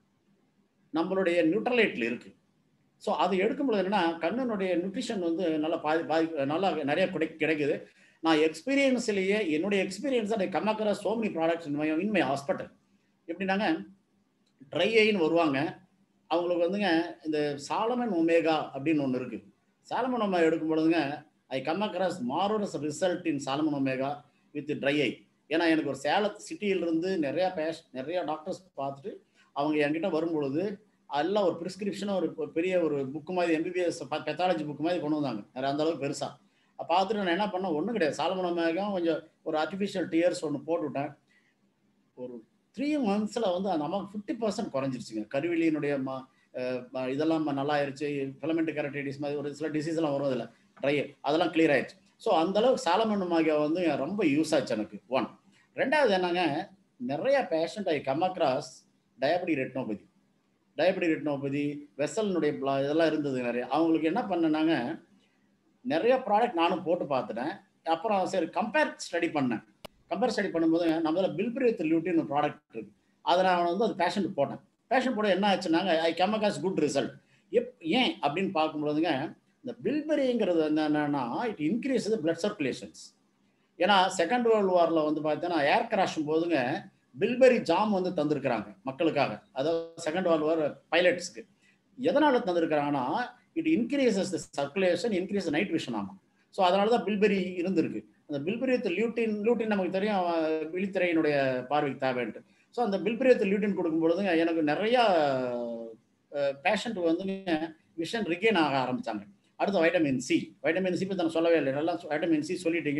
Speaker 6: நம்மளுடைய நியூட்ரலைட்டில் இருக்குது. ஸோ அது எடுக்கும்போது என்னென்னா கண்ணனுடைய நியூட்ரிஷன் வந்து நல்லா நல்லா நிறைய கிடைக்குது. நான் எக்ஸ்பீரியன்ஸ்லேயே என்னுடைய எக்ஸ்பீரியன்ஸ் அதை கம்மாக்கிற so many products in my hospital. எப்படின்னாங்க, ட்ரை ஐன்னு வருவாங்க, அவங்களுக்கு வந்துங்க இந்த சாலமன் ஒமேகா அப்படின்னு ஒன்று இருக்குது. சாலமன் ஒமேகா எடுக்கும் பொழுதுங்க I come across marvellous result in salmon omega with dry eye. ஏன்னா எனக்கு ஒரு சேலத்து சிட்டியிலிருந்து நிறைய டாக்டர்ஸ் பார்த்துட்டு அவங்க என்கிட்ட வரும்பொழுது எல்லாம் ஒரு ப்ரிஸ்கிரிப்ஷனாக ஒரு பெரிய ஒரு புக்கு மாதிரி எம்பிபிஎஸ் பெத்தாலஜி புக்கு மாதிரி கொண்டு வந்தாங்க. நிறைய அந்த அளவுக்கு பெருசாக பார்த்துட்டு நான் என்ன பண்ணேன், ஒன்றும் கிடையாது, சாலமன் ஒமேகா கொஞ்சம் ஒரு ஆர்டிஃபிஷியல் டியர்ஸ் ஒன்று போட்டுவிட்டேன். ஒரு 3 months வந்து அந்த அம்மா 50% குறைஞ்சிருச்சுங்க. கருவிலியினுடைய இதெல்லாம் நல்லா ஆயிடுச்சு. ஃபிலமெண்ட் கெரட்டைட்டிஸ் மாதிரி ஒரு சில டிசீஸ்லாம் வரும், அதில் ட்ரை அதெல்லாம் கிளியர் ஆயிடுச்சு. ஸோ அந்தளவுக்கு சாலமன் ஒமேகா வந்து ரொம்ப யூஸ் ஆச்சு எனக்கு. 1. 2வது என்னங்க, நிறைய patient I come across diabetic retinopathy வெசலினுடைய இதெல்லாம் இருந்தது நிறைய. அவங்களுக்கு என்ன பண்ணனாங்க, நிறைய ப்ராடக்ட் நானும் போட்டு பார்த்துட்டேன். அப்புறம் சரி கம்பேர் ஸ்டடி பண்ணும்போது நம்மள பில்பிரித் லியூட்டின் ஒரு ப்ராடக்ட் இருக்கு, அதை நான் வந்து அது பேஷண்ட் போட்டேன். பேஷண்ட் போட என்ன ஆச்சுன்னாங்க, I come across good result. ஏன் அப்படின்னு பார்க்கும்போதுங்க, இந்த பில்பெரிங்கிறது என்னன்னா இட் இன்க்ரீஸ் பிளட் சர்க்குலேஷன்ஸ். ஏன்னா செகண்ட் வேர்ல்டு வாரில் வந்து பார்த்தீங்கன்னா ஏர் கிராஷும் போதுங்க பில்பெரி ஜாம் வந்து தந்திருக்கிறாங்க மக்களுக்காக, அதாவது செகண்ட் வேர்ல்டு வார் பைலட்ஸ்க்கு. எதனால தந்திருக்கிறாங்கன்னா it increases the circulation, increase night vision ஆகும். ஸோ அதனால தான் பில்பெரி இருந்திருக்கு. அந்த பில்பெரியத் லியூட்டின் நமக்கு தெரியும் விழித்திரையினுடைய பார்வைக்கு தேவைன்ட்டு. ஸோ அந்த பில்பெரியத் லியூட்டின் கொடுக்கும்பொழுதுங்க எனக்கு நிறையா பேஷண்ட் வந்து விஷன் ரிகெயின் ஆக ஆரம்பித்தாங்க. அடுத்து வைட்டமின் சி பற்றி நான் சொல்லவே இல்லை, நல்லா வைட்டமின் சி சொல்லிட்டீங்க.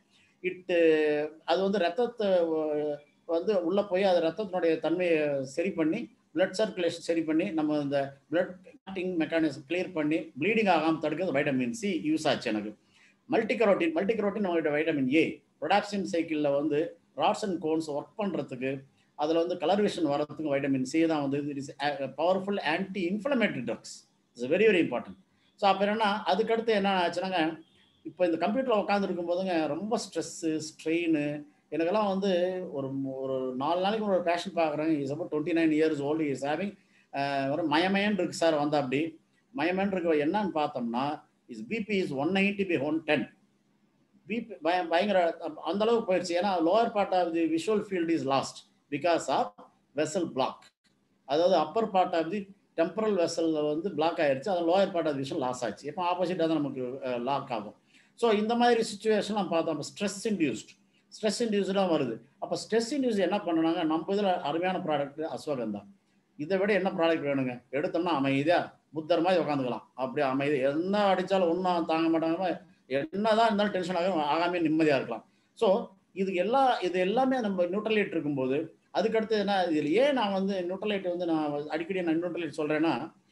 Speaker 6: அது வந்து ரத்தத்தை வந்து உள்ளே போய் அது ரத்தத்தினுடைய தன்மையை சரி பண்ணி பிளட் சர்க்குலேஷன் சரி பண்ணி நம்ம இந்த பிளட் கிளாட்டிங் மெக்கானிசம் கிளியர் பண்ணி ப்ளீடிங் ஆகாமல் தடுக்கிறது வைட்டமின் சி யூஸ் ஆச்சு எனக்கு. மல்டிகரோட்டின் நம்மகிட்ட வைட்டமின் ஏ ரொடாப்சின் சைக்கிளில் வந்து ராட்ஸ் அண்ட் கோன்ஸ் ஒர்க் பண்ணுறதுக்கு, அதில் வந்து கலர் விஷன் வரதுக்கு வைட்டமின் சி தான் வந்து it is powerful anti inflammatory drugs. It's very very important. So அப்போ என்னன்னா அதுக்கடுத்து என்ன ஆச்சுனாங்க, இப்போ இந்த கம்ப்யூட்டரில் உட்காந்துருக்கும் போதுங்க ரொம்ப ஸ்ட்ரெஸ்ஸு ஸ்ட்ரெயின். எனக்கெல்லாம் வந்து ஒரு 4 நாளைக்கு ஒரு பேஷண்ட் பார்க்குறேன். Is about 29 years old. Is having ஒரு மயமயன் இருக்கு சார். வந்து அப்படி மயமயன் இருக்கு. என்னன்னு பார்த்தோம்னா இஸ் பிபி இஸ் 190/110. பிபி பயங்கர அந்த அளவுக்கு போயிடுச்சு. ஏன்னா lower part of the visual field is lost because of vessel block. அதாவது upper part of the temporal வெசலில் வந்து பிளாக் ஆயிடுச்சு, அது lower part of vision loss ஆச்சு. இப்போ ஆப்போசிட்டாக தான் நமக்கு லாக் ஆகும். ஸோ இந்த மாதிரி சுச்சுவேஷன்லாம் பார்த்தோம். ஸ்ட்ரெஸ் இன்டியூஸ்டாக வருது. அப்போ ஸ்ட்ரெஸ் இன்டியூஸ் என்ன பண்ணுனாங்க, நம்ம இதில் அருமையான ப்ராடக்ட் அஸ்வகந்தா. இதை விட என்ன ப்ராடக்ட் வேணுங்க, எடுத்தோம்னா அமைதியாக புத்தர் மாதிரி உட்காந்துக்கலாம். அப்படியே அமைதி, என்ன அடித்தாலும் ஒன்றும் தாங்க மாட்டாங்க, என்னதான் இருந்தாலும் டென்ஷன் ஆகாமே நிம்மதியாக இருக்கலாம். ஸோ இது எல்லாமே நம்ம நியூட்ரலைட் இருக்கும்போது அதுக்கடுத்து என்ன, இதில் ஏன் நான் வந்து நியூட்ரலைட் வந்து நான் அடிக்கடி நியூட்ரலைட் சொல்கிறேன்னா,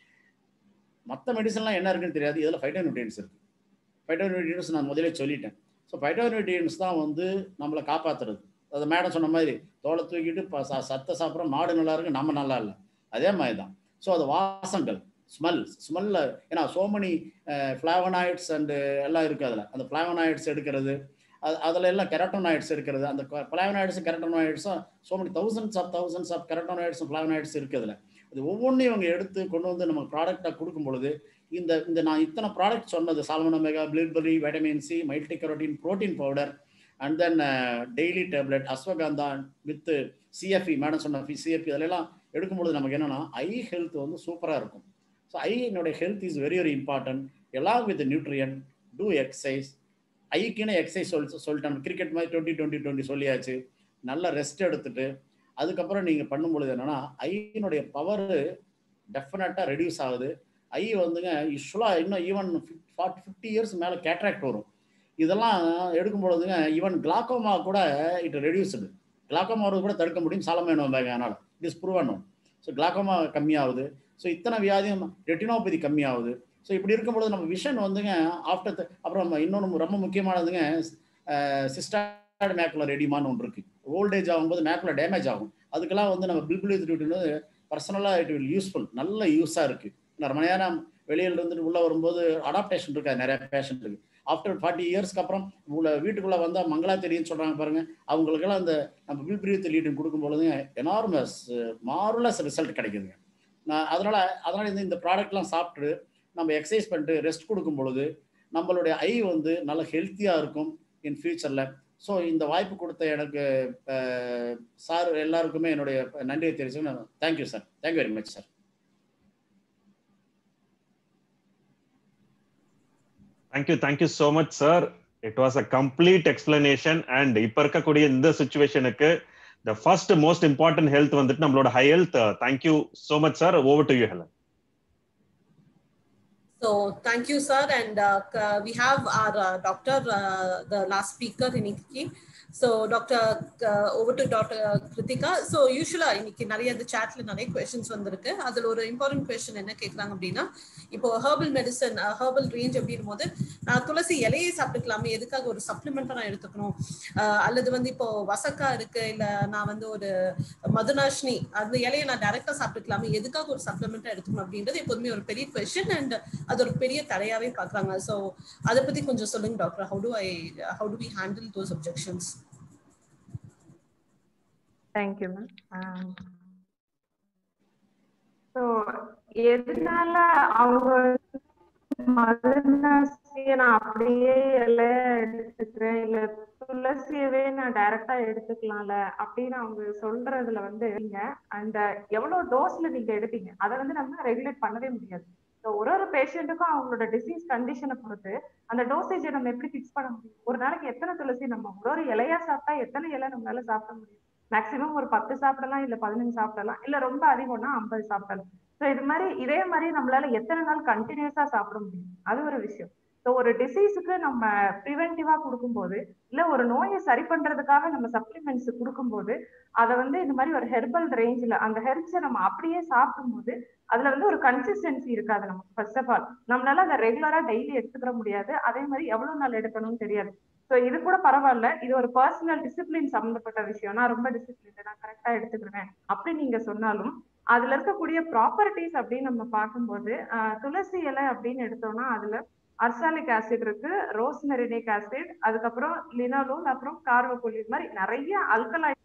Speaker 6: மற்ற மெடிசன்லாம் என்ன இருக்குன்னு தெரியாது, இதில் ஃபைட்டோநியூட்ரியன்ஸ் இருக்குது. ஃபைட்டோநியூட்ரியன்ஸ் நான் முதலே சொல்லிட்டேன். ஸோ ஃபைட்டோநியூட்ரியன்ஸ் தான் வந்து நம்மளை காப்பாற்றுறது. அது மேடம் சொன்ன மாதிரி தோலை தூக்கிட்டு சத்தை சாப்பிட்ற மாடு நல்லா இருக்கு, நம்ம நல்லா இல்லை, அதே மாதிரி தான். ஸோ அது வாசங்கள் ஸ்மெல்ல ஏன்னா சோமனி ஃப்ளாவனாய்ட்ஸ் அண்டு எல்லாம் இருக்குது. அதில் அந்த ஃப்ளாவனாய்ட்ஸ் எடுக்கிறது, அதில் எல்லாம் கெரட்டோனாய்ட்ஸ் இருக்கிறது. அந்த ஃப்ளாவனாய்ட்ஸும் கெரட்டோனாய்ட்ஸும் சோமனி தௌசண்ட்ஸ் ஆஃப் கெரட்டோனாய்ட்ஸும் ஃப்ளாவனாய்ட்ஸ் இருக்குது. அதில் அது ஒவ்வொன்றையும் இவங்க எடுத்து கொண்டு வந்து நம்ம ப்ராடக்டாக கொடுக்கும் பொழுது இந்த நான் இத்தனை ப்ராடக்ட் சொன்னது, salmon omega, bilberry, vitamin C, multicarotene, protein powder and then daily tablet, ashwagandha with CFE madam சொன்ன சிஎஃப்இ, அதெல்லாம் எடுக்கும்பொழுது நமக்கு என்னென்னா ஐ ஹெல்த் வந்து சூப்பராக இருக்கும். ஸோ ஐனுடைய health is very very important. Along with nutrient, do exercise. ஐக்குன்னு எக்ஸசைஸ் சொல்லிட்டேன். கிரிக்கெட் மாதிரி 20-20-20 சொல்லியாச்சு. நல்லா ரெஸ்ட் எடுத்துட்டு அதுக்கப்புறம் நீங்கள் பண்ணும்பொழுது என்னென்னா ஐயினுடைய பவர் டெஃபினட்டாக ரெடியூஸ் ஆகுது. ஐ வந்துங்க யூஸ்வலாக இன்னும் ஈவன் 50 years மேலே கேட்ராக்ட் வரும். இதெல்லாம் எடுக்கும் பொழுதுங்க ஈவன் கிளாக்கோமா கூட இட் ரெடியூஸ்டு. கிளாக்கோமா கூட தடுக்க முடியும் சாலமன் ஒமேகானால. It is proven. So glaucoma கம்மியாகுது. ஸோ இத்தனை வியாதியும் ரெட்டினோபதி கம்மியாகுது. ஸோ இப்படி இருக்கும்பொழுது நம்ம விஷன் வந்துங்க அப்புறம் இன்னொன்று ரொம்ப முக்கியமானதுங்க சிஸ்டாய்டு மேக்குலர் எடிமான்னு ஒன்று இருக்குது. ஓல்டேஜ் ஆகும்போது மேக்குலர் டேமேஜ் ஆகும். அதுக்கெல்லாம் வந்து நம்ம பில்பிலிட்டி பர்சனலாக இட் வில் யூஸ்ஃபுல், நல்ல யூஸாக இருக்குது. ரொம்ப நேரம் வெளியில் இருந்துட்டு உள்ளே வரும்போது அடாப்டேஷன் இருக்காது நிறைய பேஷண்ட்டுக்கு. ஆஃப்டர் 40 yearsக்கு அப்புறம் வீட்டுக்குள்ளே வந்தால் மங்களா தெரியும்னு சொல்கிறாங்க பாருங்கள். அவங்களுக்கெல்லாம் அந்த நம்ம பில்பிரித் லீடின் கொடுக்கும் பொழுதுங்க எனார்மஸ் மார்வலஸ் ரிசல்ட் கிடைக்குதுங்க. அதனால் இந்த ப்ராடக்ட்லாம் சாப்பிட்டு நம்ம எக்ஸசைஸ் பண்ணிட்டு ரெஸ்ட் கொடுக்கும் பொழுது நம்மளுடைய ஐ வந்து நல்ல ஹெல்த்தியாக இருக்கும் இன் ஃபியூச்சரில். ஸோ இந்த வாய்ப்பு கொடுத்த எனக்கு சார் எல்லாருக்குமே என்னுடைய நன்றியை தெரிவிச்சுக்கணும். Thank you sir. Thank you very much sir.
Speaker 1: Thank you so much, sir. It was a complete explanation. And இப்ப இருக்கக்கூடிய இந்த சிச்சுவேஷனுக்கு the first most important health வந்துட்டு நம்மளோட high health. Thank you so much, sir. Over to you, Helen.
Speaker 4: So thank you, sir. And we have our doctor, the last speaker, Iniki. So Dr. Over to Dr. Kritika. So usually இன்னைக்கு நிறைய இந்த chatல நிறைய questions வந்திருக்கு. அதுல ஒரு important question என்ன கேக்குறாங்க அப்படின்னா, இப்போ ஹெர்பல் மெடிசன் ஹெர்பல் ரேஞ்ச் அப்படின் போது துளசி இலையை சாப்பிட்டுக்கலாமே, எதுக்காக ஒரு சப்ளிமெண்டா நான் எடுத்துக்கணும், அல்லது வந்து இப்போ வசக்கா இருக்கு, இல்ல நான் வந்து ஒரு மதுநாஷினி அந்த இலையை நான் டைரக்டா சாப்பிட்டுக்கலாமே, எதுக்காக ஒரு சப்ளிமெண்டா எடுத்துக்கணும் அப்படின்றது எப்போதுமே ஒரு பெரிய கொஸ்டின் அண்ட் அது ஒரு பெரிய தடையாவே பாக்குறாங்க. ஸோ அதை பத்தி கொஞ்சம் சொல்லுங்க doctor. how do we handle those objections?
Speaker 7: Thank you, ma'am. So எதனால அவங்க மதுநாசியை நான் அப்படியே எல்லாம் எடுத்துக்கிறேன், இல்ல துளசியவே நான் டைரக்டா எடுத்துக்கலாம்ல அப்படின்னு அவங்க சொல்றதுல வந்து அந்த எவ்வளவு டோஸ்ல நீங்க எடுப்பீங்க அதை வந்து நம்ம ரெகுலேட் பண்ணவே முடியாது. ஒரு ஒரு பேஷண்ட்டுக்கும் அவங்களோட டிசீஸ் கண்டிஷனை பொறுத்து அந்த டோசேஜை நம்ம எப்படி பிக்ஸ் பண்ண முடியும்? ஒரு நாளைக்கு எத்தனை துளசி நம்ம ஒரு இலையா சாப்பிட்டா எத்தனை இலை நம்மளால சாப்பிட முடியும்? மேக்சிமம் ஒரு 10 சாப்பிடலாம், இல்ல 15 சாப்பிடலாம், இல்ல ரொம்ப அதிகம்னா 50 சாப்பிடலாம். ஸோ இதே மாதிரி நம்மளால எத்தனை நாள் கண்டினியூஸா சாப்பிட முடியும்? அது ஒரு விஷயம். ஸோ ஒரு டிசீஸுக்கு நம்ம ப்ரிவென்டிவா கொடுக்கும்போது, இல்ல ஒரு நோயை சரி பண்றதுக்காக நம்ம சப்ளிமெண்ட்ஸ் கொடுக்கும்போது, அதை வந்து இந்த மாதிரி ஒரு ஹெர்பல் ரேஞ்சில் அந்த ஹெர்ப்ஸை நம்ம அப்படியே சாப்பிடும்போது அதுல வந்து ஒரு கன்சிஸ்டன்சி இருக்காது. நமக்கு ஃபர்ஸ்ட் ஆஃப் ஆல் நம்மளால அதை ரெகுலரா டெய்லி எடுத்துக்கிற முடியாது. அதே மாதிரி எவ்வளவு நாள் எடுக்கணும்னு தெரியாது. ஸோ இது கூட பரவாயில்ல, இது ஒரு பர்சனல் டிசிப்ளின் சம்பந்தப்பட்ட விஷயம். நான் ரொம்ப டிசிப்ளின், நான் கரெக்டா எடுத்துக்கிறேன் அப்படி நீங்க சொன்னாலும் அதுல இருக்கக்கூடிய ப்ராப்பர்ட்டிஸ் அப்படின்னு நம்ம பார்க்கும்போது துளசி இலை அப்படின்னு எடுத்தோம்னா அதுல அர்சாலிக் ஆசிட் இருக்கு, ரோஸ்மெரினிக் ஆசிட், அதுக்கப்புறம் லினாலோல், அப்புறம் கார்வகோலின் மாதிரி நிறைய அல்கலாய்ட்.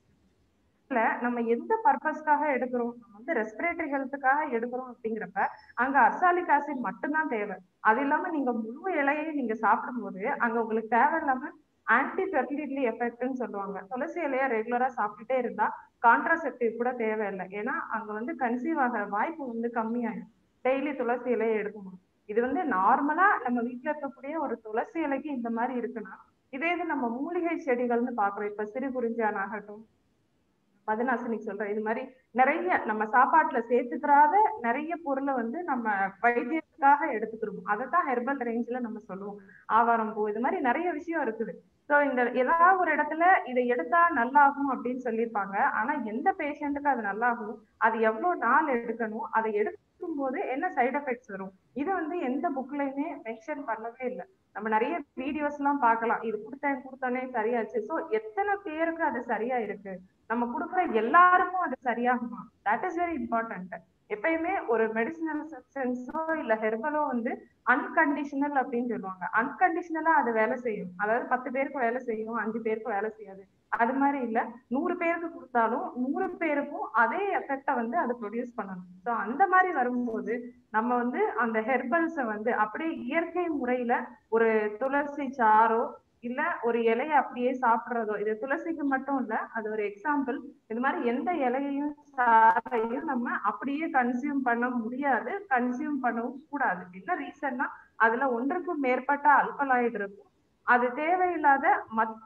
Speaker 7: நம்ம எந்த பர்பஸ்க்காக எடுக்கிறோம், நம்ம வந்து ரெஸ்பிரேட்டரி ஹெல்த்துக்காக எடுக்கிறோம் அப்படிங்கிறப்ப அங்க அர்சாலிக் ஆசிட் மட்டும்தான் தேவை. அது இல்லாம நீங்க முழு இலையை நீங்க சாப்பிடும் போது அங்க உங்களுக்கு தேவையில்லாம ஆன்டி ஃபெர்டிலிட்டி எஃபெக்ட்னு சொல்லுவாங்க. துளசி இலையை ரெகுலரா சாப்பிட்டுட்டே இருந்தா கான்ட்ராசெப்டிவ் கூட தேவையில்லை. ஏன்னா அங்க வந்து கன்சீவ் ஆகிற வாய்ப்பு வந்து கம்மியாயிடும் டெய்லி துளசி இலையை எடுக்கும்போது. இது வந்து நார்மலா நம்ம வீட்டுல இருக்கக்கூடிய ஒரு துளசி இலைக்கு இந்த மாதிரி இருக்குன்னா, இதே இது நம்ம மூலிகை செடிகள்னு பாக்குறோம். இப்ப சிறுகுறிஞ்சான் ஆகட்டும், மதுநாசினி சொல்றேன், இது மாதிரி நிறைய நம்ம சாப்பாட்டுல சேர்த்துக்கிறாத நிறைய பொருளை வந்து நம்ம வைத்தியத்துக்காக எடுத்துக்கிறோம். அதைத்தான் ஹெர்பல் ரேஞ்சில நம்ம சொல்லுவோம். ஆவாரம் பூ, இது மாதிரி நிறைய விஷயம் இருக்குது. ஸோ இந்த ஏதாவது ஒரு இடத்துல இதை எடுத்தா நல்லாகும் அப்படின்னு சொல்லியிருப்பாங்க. ஆனா எந்த பேஷண்ட்டுக்கு அது நல்லாகும், அது எவ்வளவு நாள் எடுக்கணும், அதை எடுக்கும் போது என்ன சைட் எஃபெக்ட்ஸ் வரும், இது வந்து எந்த புக்லயுமே மென்ஷன் பண்ணவே இல்லை. நம்ம நிறைய வீடியோஸ் எல்லாம் பார்க்கலாம், இது கொடுத்தோன்னே சரியாச்சு. ஸோ எத்தனை பேருக்கு அது சரியா இருக்கு, நம்ம கொடுக்குற எல்லாருக்கும் அது சரியாகுமா? That is very important. எப்பயுமே ஒரு மெடிசினல் சப்ஸ்டன்ஸோ இல்ல ஹெர்பலோ வந்து அன்கண்டிஷனல் அப்படின்னு சொல்லுவாங்க. அன்கண்டிஷனலா அது வேலை செய்யும். அதாவது 10 பேருக்கு வேலை செய்யும், 5 பேருக்கு வேலை செய்யாது. அது மாதிரி இல்ல, 100 பேருக்கு கொடுத்தாலும் 100 பேருக்கும் அதே எஃபெக்டை வந்து அது ப்ரொடியூஸ் பண்ணணும். ஸோ அந்த மாதிரி வரும்போது நம்ம வந்து அந்த ஹெர்பல்ஸை வந்து அப்படியே இயற்கை முறையில ஒரு துளசி சாறோ இல்ல ஒரு இலையை அப்படியே சாப்பிடுறதோ, இது துளசிக்கு மட்டும் இல்ல, அது ஒரு எக்ஸாம்பிள். இது மாதிரி எந்த இலையையும் சாறையும் நம்ம அப்படியே கன்சியூம் பண்ண முடியாது, கன்சியூம் பண்ணவும் கூடாது. என்ன ரீசன்னா அதுல ஒன்றுக்கும் மேற்பட்ட அல்கலாய்டு இருக்கும். அது தேவையில்லாத மற்ற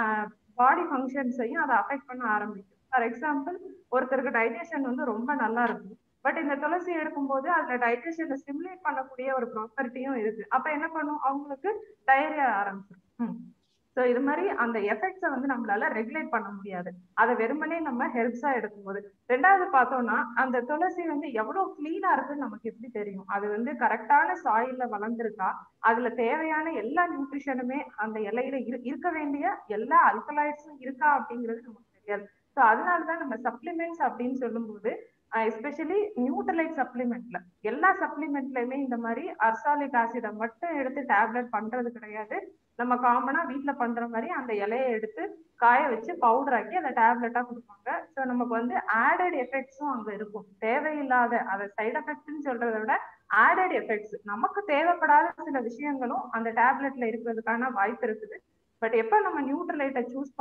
Speaker 7: பாடி ஃபங்க்ஷன்ஸையும் அதை அஃபெக்ட் பண்ண ஆரம்பிக்கும். ஃபார் எக்ஸாம்பிள், ஒருத்தருக்கு டைஜஷன் வந்து ரொம்ப நல்லா இருக்கும், பட் இந்த துளசி எடுக்கும்போது அதுல டைஜஷனை ஸ்டிமுலேட் பண்ணக்கூடிய ஒரு ப்ராப்பர்ட்டியும் இருக்கு. அப்ப என்ன பண்ணும், அவங்களுக்கு டயரியா ஆரம்பிச்சிடும். ஸோ இது மாதிரி அந்த எஃபெக்ட்ஸை வந்து நம்மளால ரெகுலேட் பண்ண முடியாது, அதை வெறுமனே நம்ம ஹெர்ப்ஸா எடுக்கும்போது. ரெண்டாவது பார்த்தோம்னா அந்த துளசி வந்து எவ்வளவு கிளீனா இருக்குன்னு நமக்கு எப்படி தெரியும்? அது வந்து கரெக்டான சாயில்ல வளர்ந்துருக்கா, அதுல தேவையான எல்லா நியூட்ரிஷனுமே அந்த இலையில இருக்க வேண்டிய எல்லா அல்கலாய்ட்ஸும் இருக்கா அப்படிங்கிறது நமக்கு தெரியாது. ஸோ அதனாலதான் நம்ம சப்ளிமெண்ட்ஸ் அப்படின்னு சொல்லும்போது எஸ்பெஷலி நியூட்ரலைட் சப்ளிமெண்ட்ல எல்லா சப்ளிமெண்ட்லயுமே இந்த மாதிரி அர்சாலிக் ஆசிடை மட்டும் எடுத்து டேப்லெட் பண்றது கிடையாது. நம்ம காமனா வீட்டுல பண்ற மாதிரி அந்த இலையை எடுத்து காய வச்சு பவுடர் ஆக்கி அதை டேப்லெட்டா கொடுப்பாங்க. ஸோ நமக்கு வந்து ஆடட் எஃபெக்ட்ஸும் அங்க இருக்கும். தேவையில்லாத அதை சைட் எஃபெக்ட்னு சொல்றதை விட ஆடட் எஃபெக்ட்ஸ், நமக்கு தேவைப்படாத சில விஷயங்களும் அந்த டேப்லெட்ல இருக்கிறதுக்கான வாய்ப்பு இருக்குது. பட் எப்ப நம்ம நியூட்ரலைட்டை சூஸ்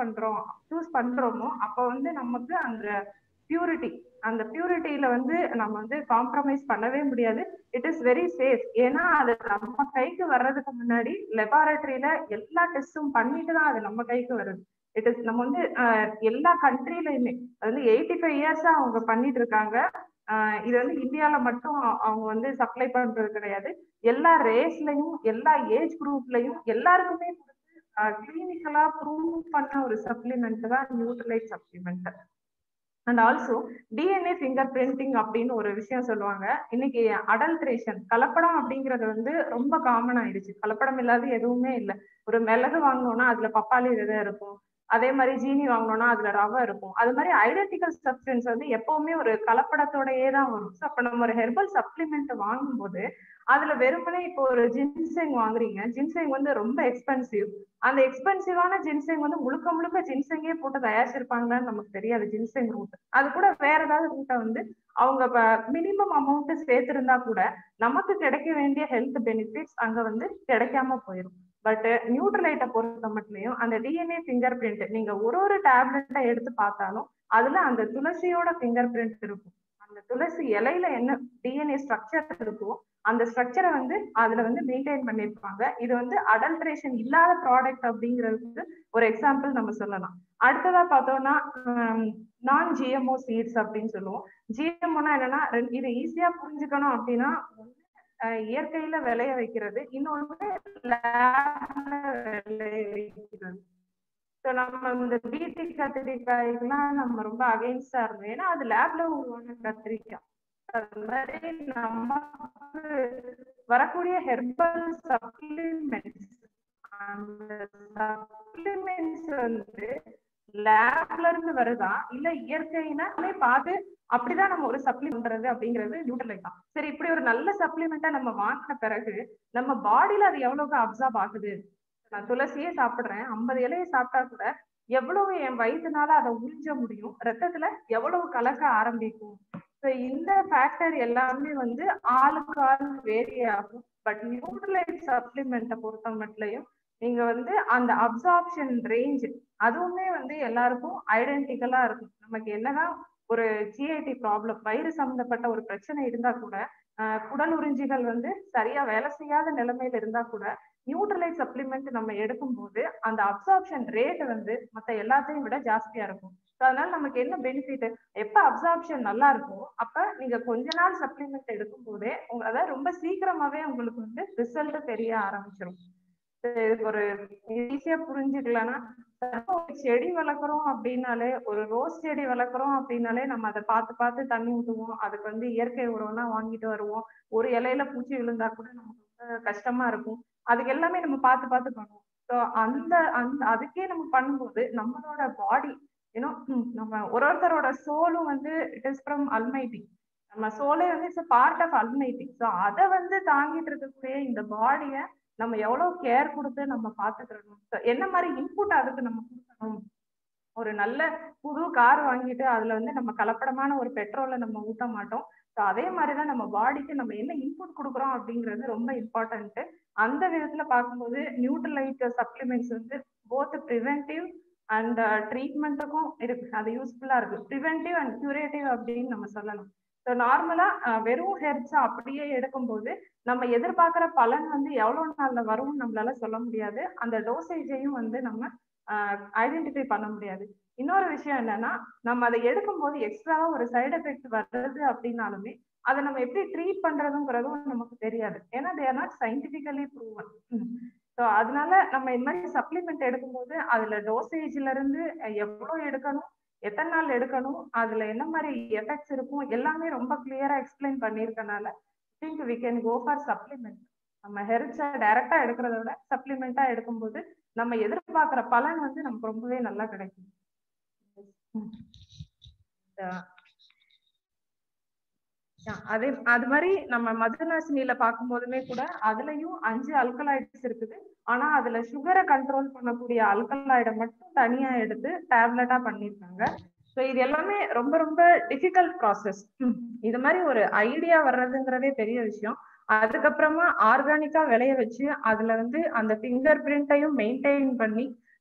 Speaker 7: பண்றோமோ அப்ப வந்து நமக்கு அந்த பியூரிட்டியில வந்து நம்ம வந்து காம்ப்ரமைஸ் பண்ணவே முடியாது. It is very safe. ஏன்னா அது நம்ம கைக்கு வர்றதுக்கு முன்னாடி லெபார்டரியில எல்லா டெஸ்டும் பண்ணிட்டு தான் அது நம்ம கைக்கு வருது. இட் இஸ் நம்ம வந்து எல்லா கண்ட்ரிலயுமே அது வந்து 85 இயர்ஸா அவங்க பண்ணிட்டு இருக்காங்க. இது வந்து இந்தியால மட்டும் அவங்க வந்து சப்ளை பண்றது கிடையாது. எல்லா ரேஸ்லயும் எல்லா ஏஜ் குரூப்லயும் எல்லாருக்குமே கிளினிக்கலா ப்ரூவ் பண்ண ஒரு சப்ளிமெண்ட் தான் Nutrilite supplement. And also DNA finger printing அப்படின்னு ஒரு விஷயம் சொல்லுவாங்க. இன்னைக்கு அடல்ட்ரேஷன் கலப்படம் அப்படிங்கிறது வந்து ரொம்ப காமன் ஆயிடுச்சு. கலப்படம் இல்லாத எதுவுமே இல்லை. ஒரு மிளகு வாங்கினோம்னா அதுல பப்பாளி விதை இருக்கும், அதே மாதிரி ஜீனி வாங்கினோம்னா அதுல ரவை இருக்கும். அது மாதிரி ஐடென்டிக்கல் சப்ஸ்டன்ஸ் வந்து எப்பவுமே ஒரு கலப்படத்தோடயே தான் வரும். ஸோ அப்ப நம்ம ஒரு ஹெர்பல் சப்ளிமெண்ட் வாங்கும்போது அதுல வெறுமனே இப்போ ஒரு ஜின்செங் வாங்குறீங்க, ஜின்செங் வந்து ரொம்ப எக்ஸ்பென்சிவ். அந்த எக்ஸ்பென்சிவான ஜின்செங் வந்து முழுக்க முழுக்க ஜின்செங்கே போட்டு தயாரிச்சிருப்பாங்களான்னு நமக்கு தெரியாது. ஜின்செங் ரூட் அது கூட வேற ஏதாவது ரூட்டை வந்து அவங்க மினிமம் அமௌண்ட் சேர்த்திருந்தா கூட நமக்கு கிடைக்க வேண்டிய ஹெல்த் பெனிஃபிட்ஸ் அங்க வந்து கிடைக்காம போயிடும். பட் நியூட்ரலைட்டை பொறுத்த மட்டும் அந்த டிஎன்ஏ ஃபிங்கர் பிரிண்ட் நீங்க ஒரு டேப்லெட்டை எடுத்து பார்த்தாலும் அதுல அந்த துளசியோட ஃபிங்கர் பிரிண்ட் இருக்கும். அந்த துளசி இலையில என்ன டிஎன்ஏ ஸ்ட்ரக்சர் இருக்கோ அந்த ஸ்ட்ரக்சரை வந்து அதுல வந்து மெயின்டைன் பண்ணிருப்பாங்க. இது வந்து அடல்ட்ரேஷன் இல்லாத ப்ராடக்ட் அப்படிங்கிறதுக்கு ஒரு எக்ஸாம்பிள் நம்ம சொல்லலாம். அடுத்ததா பார்த்தோம்னா நான் ஜிஎம்ஓ சீட்ஸ் அப்படின்னு சொல்லுவோம். ஜிஎம்ஓனா என்னன்னா இது ஈஸியா புரிஞ்சுக்கணும் அப்படின்னா இயற்கையில விளைய வைக்கிறது, இன்னொன்று லேப்ல விளைய வைக்கிறது. நம்ம இந்த பீட்டி கத்திரிக்காய்க்கெல்லாம் நம்ம ரொம்ப அகைன்ஸ்டா இருந்தோம், ஏன்னா அது லேப்ல உருவான கத்திரிக்காய். அது மாதிரி நமக்கு வரக்கூடிய ஹெர்பல் சப்ளிமெண்ட்ஸ், அந்த சப்ளிமெண்ட்ஸ் வந்து லேப்ல இருந்து வருதா இல்ல இயற்கையினே பார்த்து அப்படிதான் நம்ம ஒரு சப்ளிமெண்ட் பண்றது அப்படிங்கிறது நியூட்ரலைட் தான். சரி, இப்படி ஒரு நல்ல சப்ளிமெண்டா நம்ம வாங்கின பிறகு நம்ம பாடியில அது எவ்வளவுக்கு அப்சார்ப் ஆகுது? நான் துளசியே சாப்பிடுறேன், 50 இலையை சாப்பிட்டா கூட எவ்வளவு என் வயிற்றுனால அதை உறிஞ்ச முடியும், ரத்தத்துல எவ்வளவு கலக்க ஆரம்பிக்கும். இந்த ஃபேக்டர் எல்லாமே வந்து ஆளுக்கு ஆள் வேரி ஆகும். பட் நியூட்ரலைட் சப்ளிமெண்ட்டை பொறுத்த மட்டும் நீங்க வந்து அந்த அப்சார்ப்ஷன் ரேஞ்ச் அதுவுமே வந்து எல்லாருக்கும் ஐடென்டிக்கலா இருக்கும். நமக்கு என்னதான் ஒரு ஜிஐடி ப்ராப்ளம், வயிறு சம்பந்தப்பட்ட ஒரு பிரச்சனை இருந்தா கூட, குடல் உறிஞ்சிகள் வந்து சரியா வேலை செய்யாத நிலைமையில இருந்தா கூட நியூட்ரலைட் சப்ளிமெண்ட் நம்ம எடுக்கும் போது அந்த அப்சார்ப்ஷன் ரேட் வந்து மற்ற எல்லாத்தையும் விட ஜாஸ்தியா இருக்கும். அதனால நமக்கு என்ன பெனிஃபிட், எப்ப அப்சார்ப்ஷன் நல்லா இருக்கும் அப்ப நீங்க கொஞ்ச நாள் சப்ளிமெண்ட் எடுக்கும் போதே அதாவது ரொம்ப சீக்கிரமாவே உங்களுக்கு வந்து ரிசல்ட் தெரிய ஆரம்பிச்சிடும். ஒரு ஈஸியா புரிஞ்சுக்கலன்னா, ஒரு செடி வளர்க்குறோம் அப்படின்னாலே, ஒரு ரோஸ் செடி வளர்க்குறோம் அப்படின்னாலே நம்ம அதை பார்த்து பார்த்து தண்ணி ஊற்றுவோம். அதுக்கு வந்து இயற்கை உரம்னா வாங்கிட்டு வருவோம். ஒரு இலையில பூச்சி விழுந்தா கூட நமக்கு ரொம்ப கஷ்டமா இருக்கும். அதுக்கு எல்லாமே நம்ம பார்த்து பார்த்து பண்ணுவோம். ஸோ அந்த அதுக்கே நம்ம பண்ணும்போது நம்மளோட பாடி நம்ம ஒருத்தரோட சோலும் வந்து இட் இஸ் ஃப்ரம் அல்மைட்டி. நம்ம சோலே வந்து it's part of almighty. So அதை வந்து தாங்கிட்டு இருக்கக்கூடிய இந்த பாடியை நம்ம எவ்வளவு கேர் கொடுத்து நம்ம பாத்துக்கிறோம், என்ன மாதிரி இன்புட் அதுக்கு நம்ம கொடுக்கணும். ஒரு நல்ல புது கார் வாங்கிட்டு அதுல வந்து நம்ம கலப்படமான ஒரு பெட்ரோலை நம்ம ஊட்ட மாட்டோம். ஸோ அதே மாதிரிதான் நம்ம பாடிக்கு நம்ம என்ன இன்புட் கொடுக்குறோம் அப்படிங்கிறது ரொம்ப இம்பார்ட்டன்ட். அந்த விதத்துல பார்க்கும்போது நியூட்ரலைட் சப்ளிமெண்ட்ஸ் வந்து போத் ப்ரிவென்டிவ் அண்ட் ட்ரீட்மெண்ட்டுக்கும் இருக்கு. அது யூஸ்ஃபுல்லா இருக்கு. ப்ரிவென்டிவ் அண்ட் கியூரேட்டிவ் அப்படின்னு நம்ம சொல்லலாம். ஸோ நார்மலா வெறும் ஹெர்ப்ஸ் அப்படியே எடுக்கும்போது நம்ம எதிர்பார்க்கிற பலன் வந்து எவ்வளவு நாள்ல வரும்னு நம்மளால சொல்ல முடியாது. அந்த டோசேஜையும் வந்து நம்ம ஐடென்டிஃபை பண்ண முடியாது. இன்னொரு விஷயம் என்னன்னா, நம்ம அதை எடுக்கும்போது எக்ஸ்ட்ராவா ஒரு சைடு எஃபெக்ட் வருது அப்படின்னாலுமே அதை நம்ம எப்படி ட்ரீட் பண்றதுங்கிறதும் நமக்கு தெரியாது. ஏன்னா they are not scientifically proven. So அதனால நம்ம இந்த மாதிரி சப்ளிமெண்ட் எடுக்கும்போது அதுல டோசேஜ்ல இருந்து எவ்வளவு எடுக்கணும், எத்தனை நாள் எடுக்கணும், அதுல என்ன மாதிரி எஃபெக்ட்ஸ் இருக்கும் எல்லாமே ரொம்ப கிளியரா எக்ஸ்பிளைன் பண்ணிருக்கனால think we can go for supplement. நம்ம ஹெர்ப்ஸை டைரக்டா எடுக்கிறத விட சப்ளிமெண்டா எடுக்கும்போது நம்ம எதிர்பார்க்கிற பலன் வந்து நமக்கு ரொம்பவே நல்லா கிடைக்கும். அதே அது மாதிரி நம்ம மதுநாசினியில பார்க்கும்போதுமே கூட அதுலயும் 5 அல்கலாய்ட்ஸ் இருக்குது. ஆனா அதுல சுகரை கண்ட்ரோல் பண்ணக்கூடிய அல்கலாய்டை மட்டும் தனியா எடுத்து டேப்லெட்டா பண்ணிருக்காங்க. ஸோ இது எல்லாமே ரொம்ப ரொம்ப டிஃபிகல்ட் ப்ராசஸ். இது மாதிரி ஒரு ஐடியா வர்றதுங்கிறதே பெரிய விஷயம். அதுக்கப்புறமா ஆர்கானிக்கா விளைய வச்சு அதுல வந்து அந்த ஃபிங்கர் பிரிண்ட்டையும் மெயின்டைன் பண்ணி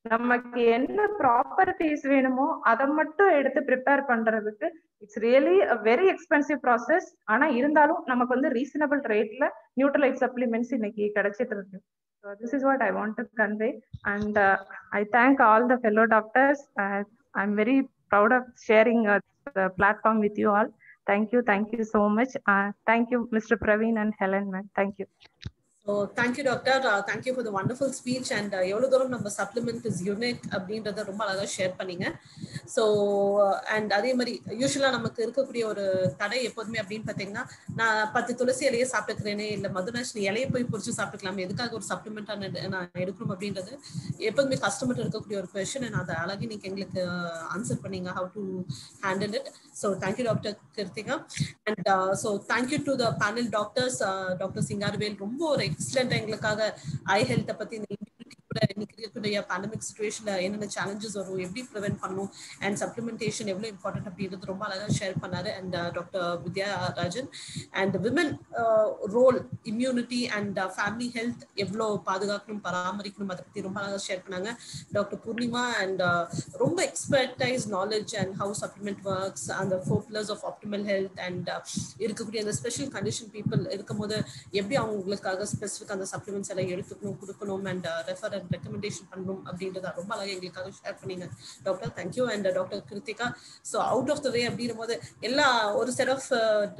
Speaker 7: நமக்கு என்ன ப்ராப்பர்ட்டிஸ் வேணுமோ அதை மட்டும் எடுத்து ப்ரிப்பேர் பண்றதுக்கு it's really very expensive process. ஆனா இருந்தாலும் நமக்கு வந்து ரீசனபிள் ரேட்ல நியூட்ரலைட் சப்ளிமெண்ட்ஸ் இன்னைக்கு கிடைச்சிட்டு இருக்கு. So this is what I want to convey, and I thank all the fellow doctors. I'm very proud of sharing the platform with you all. Thank you so much. Thank you, Mr. Praveen and Helen, ma'am. Thank you.
Speaker 4: So thank you, doctor. Thank you for the wonderful speech, and எவ்வளவு தூரம் நம்ம சப்ளிமெண்ட் இஸ் யூனிக் அப்படின்றத ரொம்ப அழகா ஷேர் பண்ணீங்க. ஸோ அண்ட் அதே மாதிரி யூஸ்வலாக நமக்கு இருக்கக்கூடிய ஒரு தடை எப்போதுமே அப்படின்னு பார்த்தீங்கன்னா, நான் 10 துளசி இலையை சாப்பிட்டுக்கிறேனே, இல்லை மதுராஷ்னி இலையை போய் பொறிச்சு சாப்பிட்டுக்கலாமே, எதுக்காக ஒரு சப்ளிமெண்ட்டாக நான் எடுக்கணும் அப்படின்றது எப்போதுமே கஸ்டமர் இருக்கக்கூடிய ஒரு கொஸ்டின். அண்ட் அதை அழகி நீங்கள் எங்களுக்கு ஆன்சர் பண்ணீங்க how to handle it. So thank you doctor Kiruthika. And so thank you to the panel doctors. Doctor Singaravel ரொம்ப ஒரு எக்ஸலண்டா எங்களுக்காக ஐ ஹெல்த்தை பத்தி இன்னைக்கு இருக்கக்கூடிய பேண்டமிக் சிச்சுவேஷன்ல என்னென்ன சேலஞ்சஸ் வரும், எப்படி ப்ரிவென்ட் பண்ணும், அண்ட் சப்ளிமெண்டேஷன் எவ்வளவு இம்பார்ட்டன்ட் அப்படின்றது ரொம்ப அழகா ஷேர் பண்ணாரு. And doctor Vidyarajan and women role, immunity and family health எவ்வளோ பாதுகாக்கணும், பராமரிக்கணும், அதை பத்தி ரொம்ப அழகா ஷேர் பண்ணாங்க டாக்டர் பூர்ணிமா. அண்ட் ரொம்ப expertise knowledge and how supplement works, அந்த 4 pillars of optimal health and இருக்கக்கூடிய அந்த ஸ்பெஷல் கண்டிஷன் பீப்புள் இருக்கும்போது எப்படி அவங்களுக்காக ஸ்பெசிஃபிக் அந்த சப்ளிமெண்ட்ஸ் எல்லாம் எடுத்துக்கணும், கொடுக்கணும், அண்ட் ரெஃபர் அண்ட் ரெக்கமெண்டேஷன் பண்ணணும் அப்படின்றத ரொம்ப அழகாக எங்களுக்காக ஷேர் பண்ணீங்க doctor. Thank you. And doctor Kiruthika, so out of the way அப்படின்னும் போது எல்லா ஒரு செட் ஆஃப்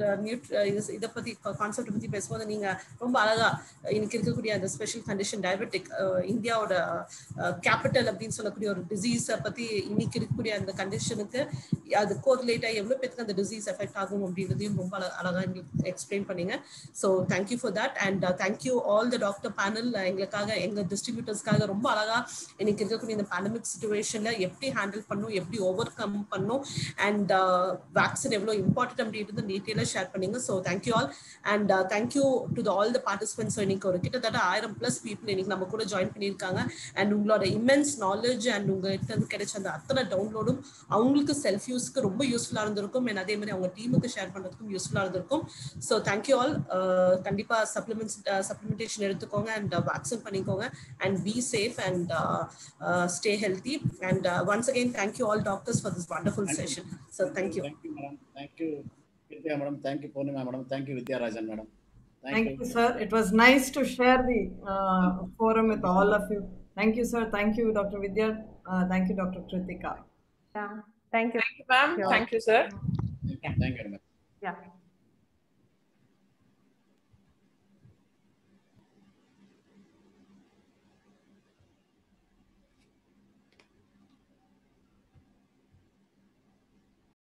Speaker 4: இதை பத்தி கான்செப்ட் பத்தி பேசும்போது நீங்க ரொம்ப அழகா இன்னைக்கு இருக்கக்கூடிய அந்த ஸ்பெஷல் கண்டிஷன் டயபெட்டிக், இந்தியாவோட கேபிட்டல் அப்படின்னு சொல்லக்கூடிய ஒரு டிசீஸை பத்தி இன்னைக்கு இருக்கக்கூடிய அந்த கண்டிஷனுக்கு அது கோரிலேட்டா எவ்வளவு பேருக்கு அந்த டிசீஸ் எஃபெக்ட் ஆகும் அப்படின்றதையும் ரொம்ப அழகா எங்களுக்கு எக்ஸ்பிளைன் பண்ணீங்க. So thank you for that. And thank you all the doctor panel. எங்களுக்காக எங்க டிஸ்ட்ரிபியூட்டர்ஸ்க்காக ரொம்ப அழகா இன்னைக்கு இருக்கக்கூடிய இந்த பேண்டமிக் சிச்சுவேஷன்ல எப்படி ஹேண்டில் பண்ணும், எப்படி ஓவர் கம் பண்ணும், அண்ட் வேக்சின் எவ்வளவு இம்பார்ட்டன்ட் அப்படின்றது டீட்டெயிலாக ஷேர் பண்ணீங்க. So thank you all. And thank you to all the participants. இன்னைக்கு ஒரு கிட்டத்தட்ட 1000+ பீப்புள் இன்னைக்கு நம்ம கூட ஜாயின் பண்ணியிருக்காங்க. அண்ட் உங்களோட இமென்ஸ் நாலேஜ் அண்ட் உங்ககிட்ட கிடைச்ச அந்த அத்தனை டவுன்லோடும் அவங்களுக்கு செல்ஃப் யூஸ்க்கு ரொம்ப யூஸ்ஃபுல்லா இருந்திருக்கும். அண்ட் அதே மாதிரி அவங்க டீமுக்கு ஷேர் பண்றதுக்கும் யூஸ்ஃபுல்லா இருந்திருக்கும். So thank you all. கண்டிப்பா சப்ளிமெண்டேஷன் எடுத்துக்கோங்க அண்ட் வேக்சின் பண்ணிக்கோங்க and be safe and stay healthy. And once again, thank you all doctors for this wonderful session. So thank you.
Speaker 6: Thank you, madam. Thank you, Vidya madam. Thank you, Purnima madam. Thank you, Vidyarajan madam.
Speaker 3: Thank you, sir. It was nice to share the forum with all of you. Thank you, sir. Thank you, Dr. Vidya. Thank you, Dr. Kritika.
Speaker 7: Yeah. Thank you.
Speaker 5: Thank you, ma'am. Thank you, sir.
Speaker 6: Thank you very much.
Speaker 7: Yeah.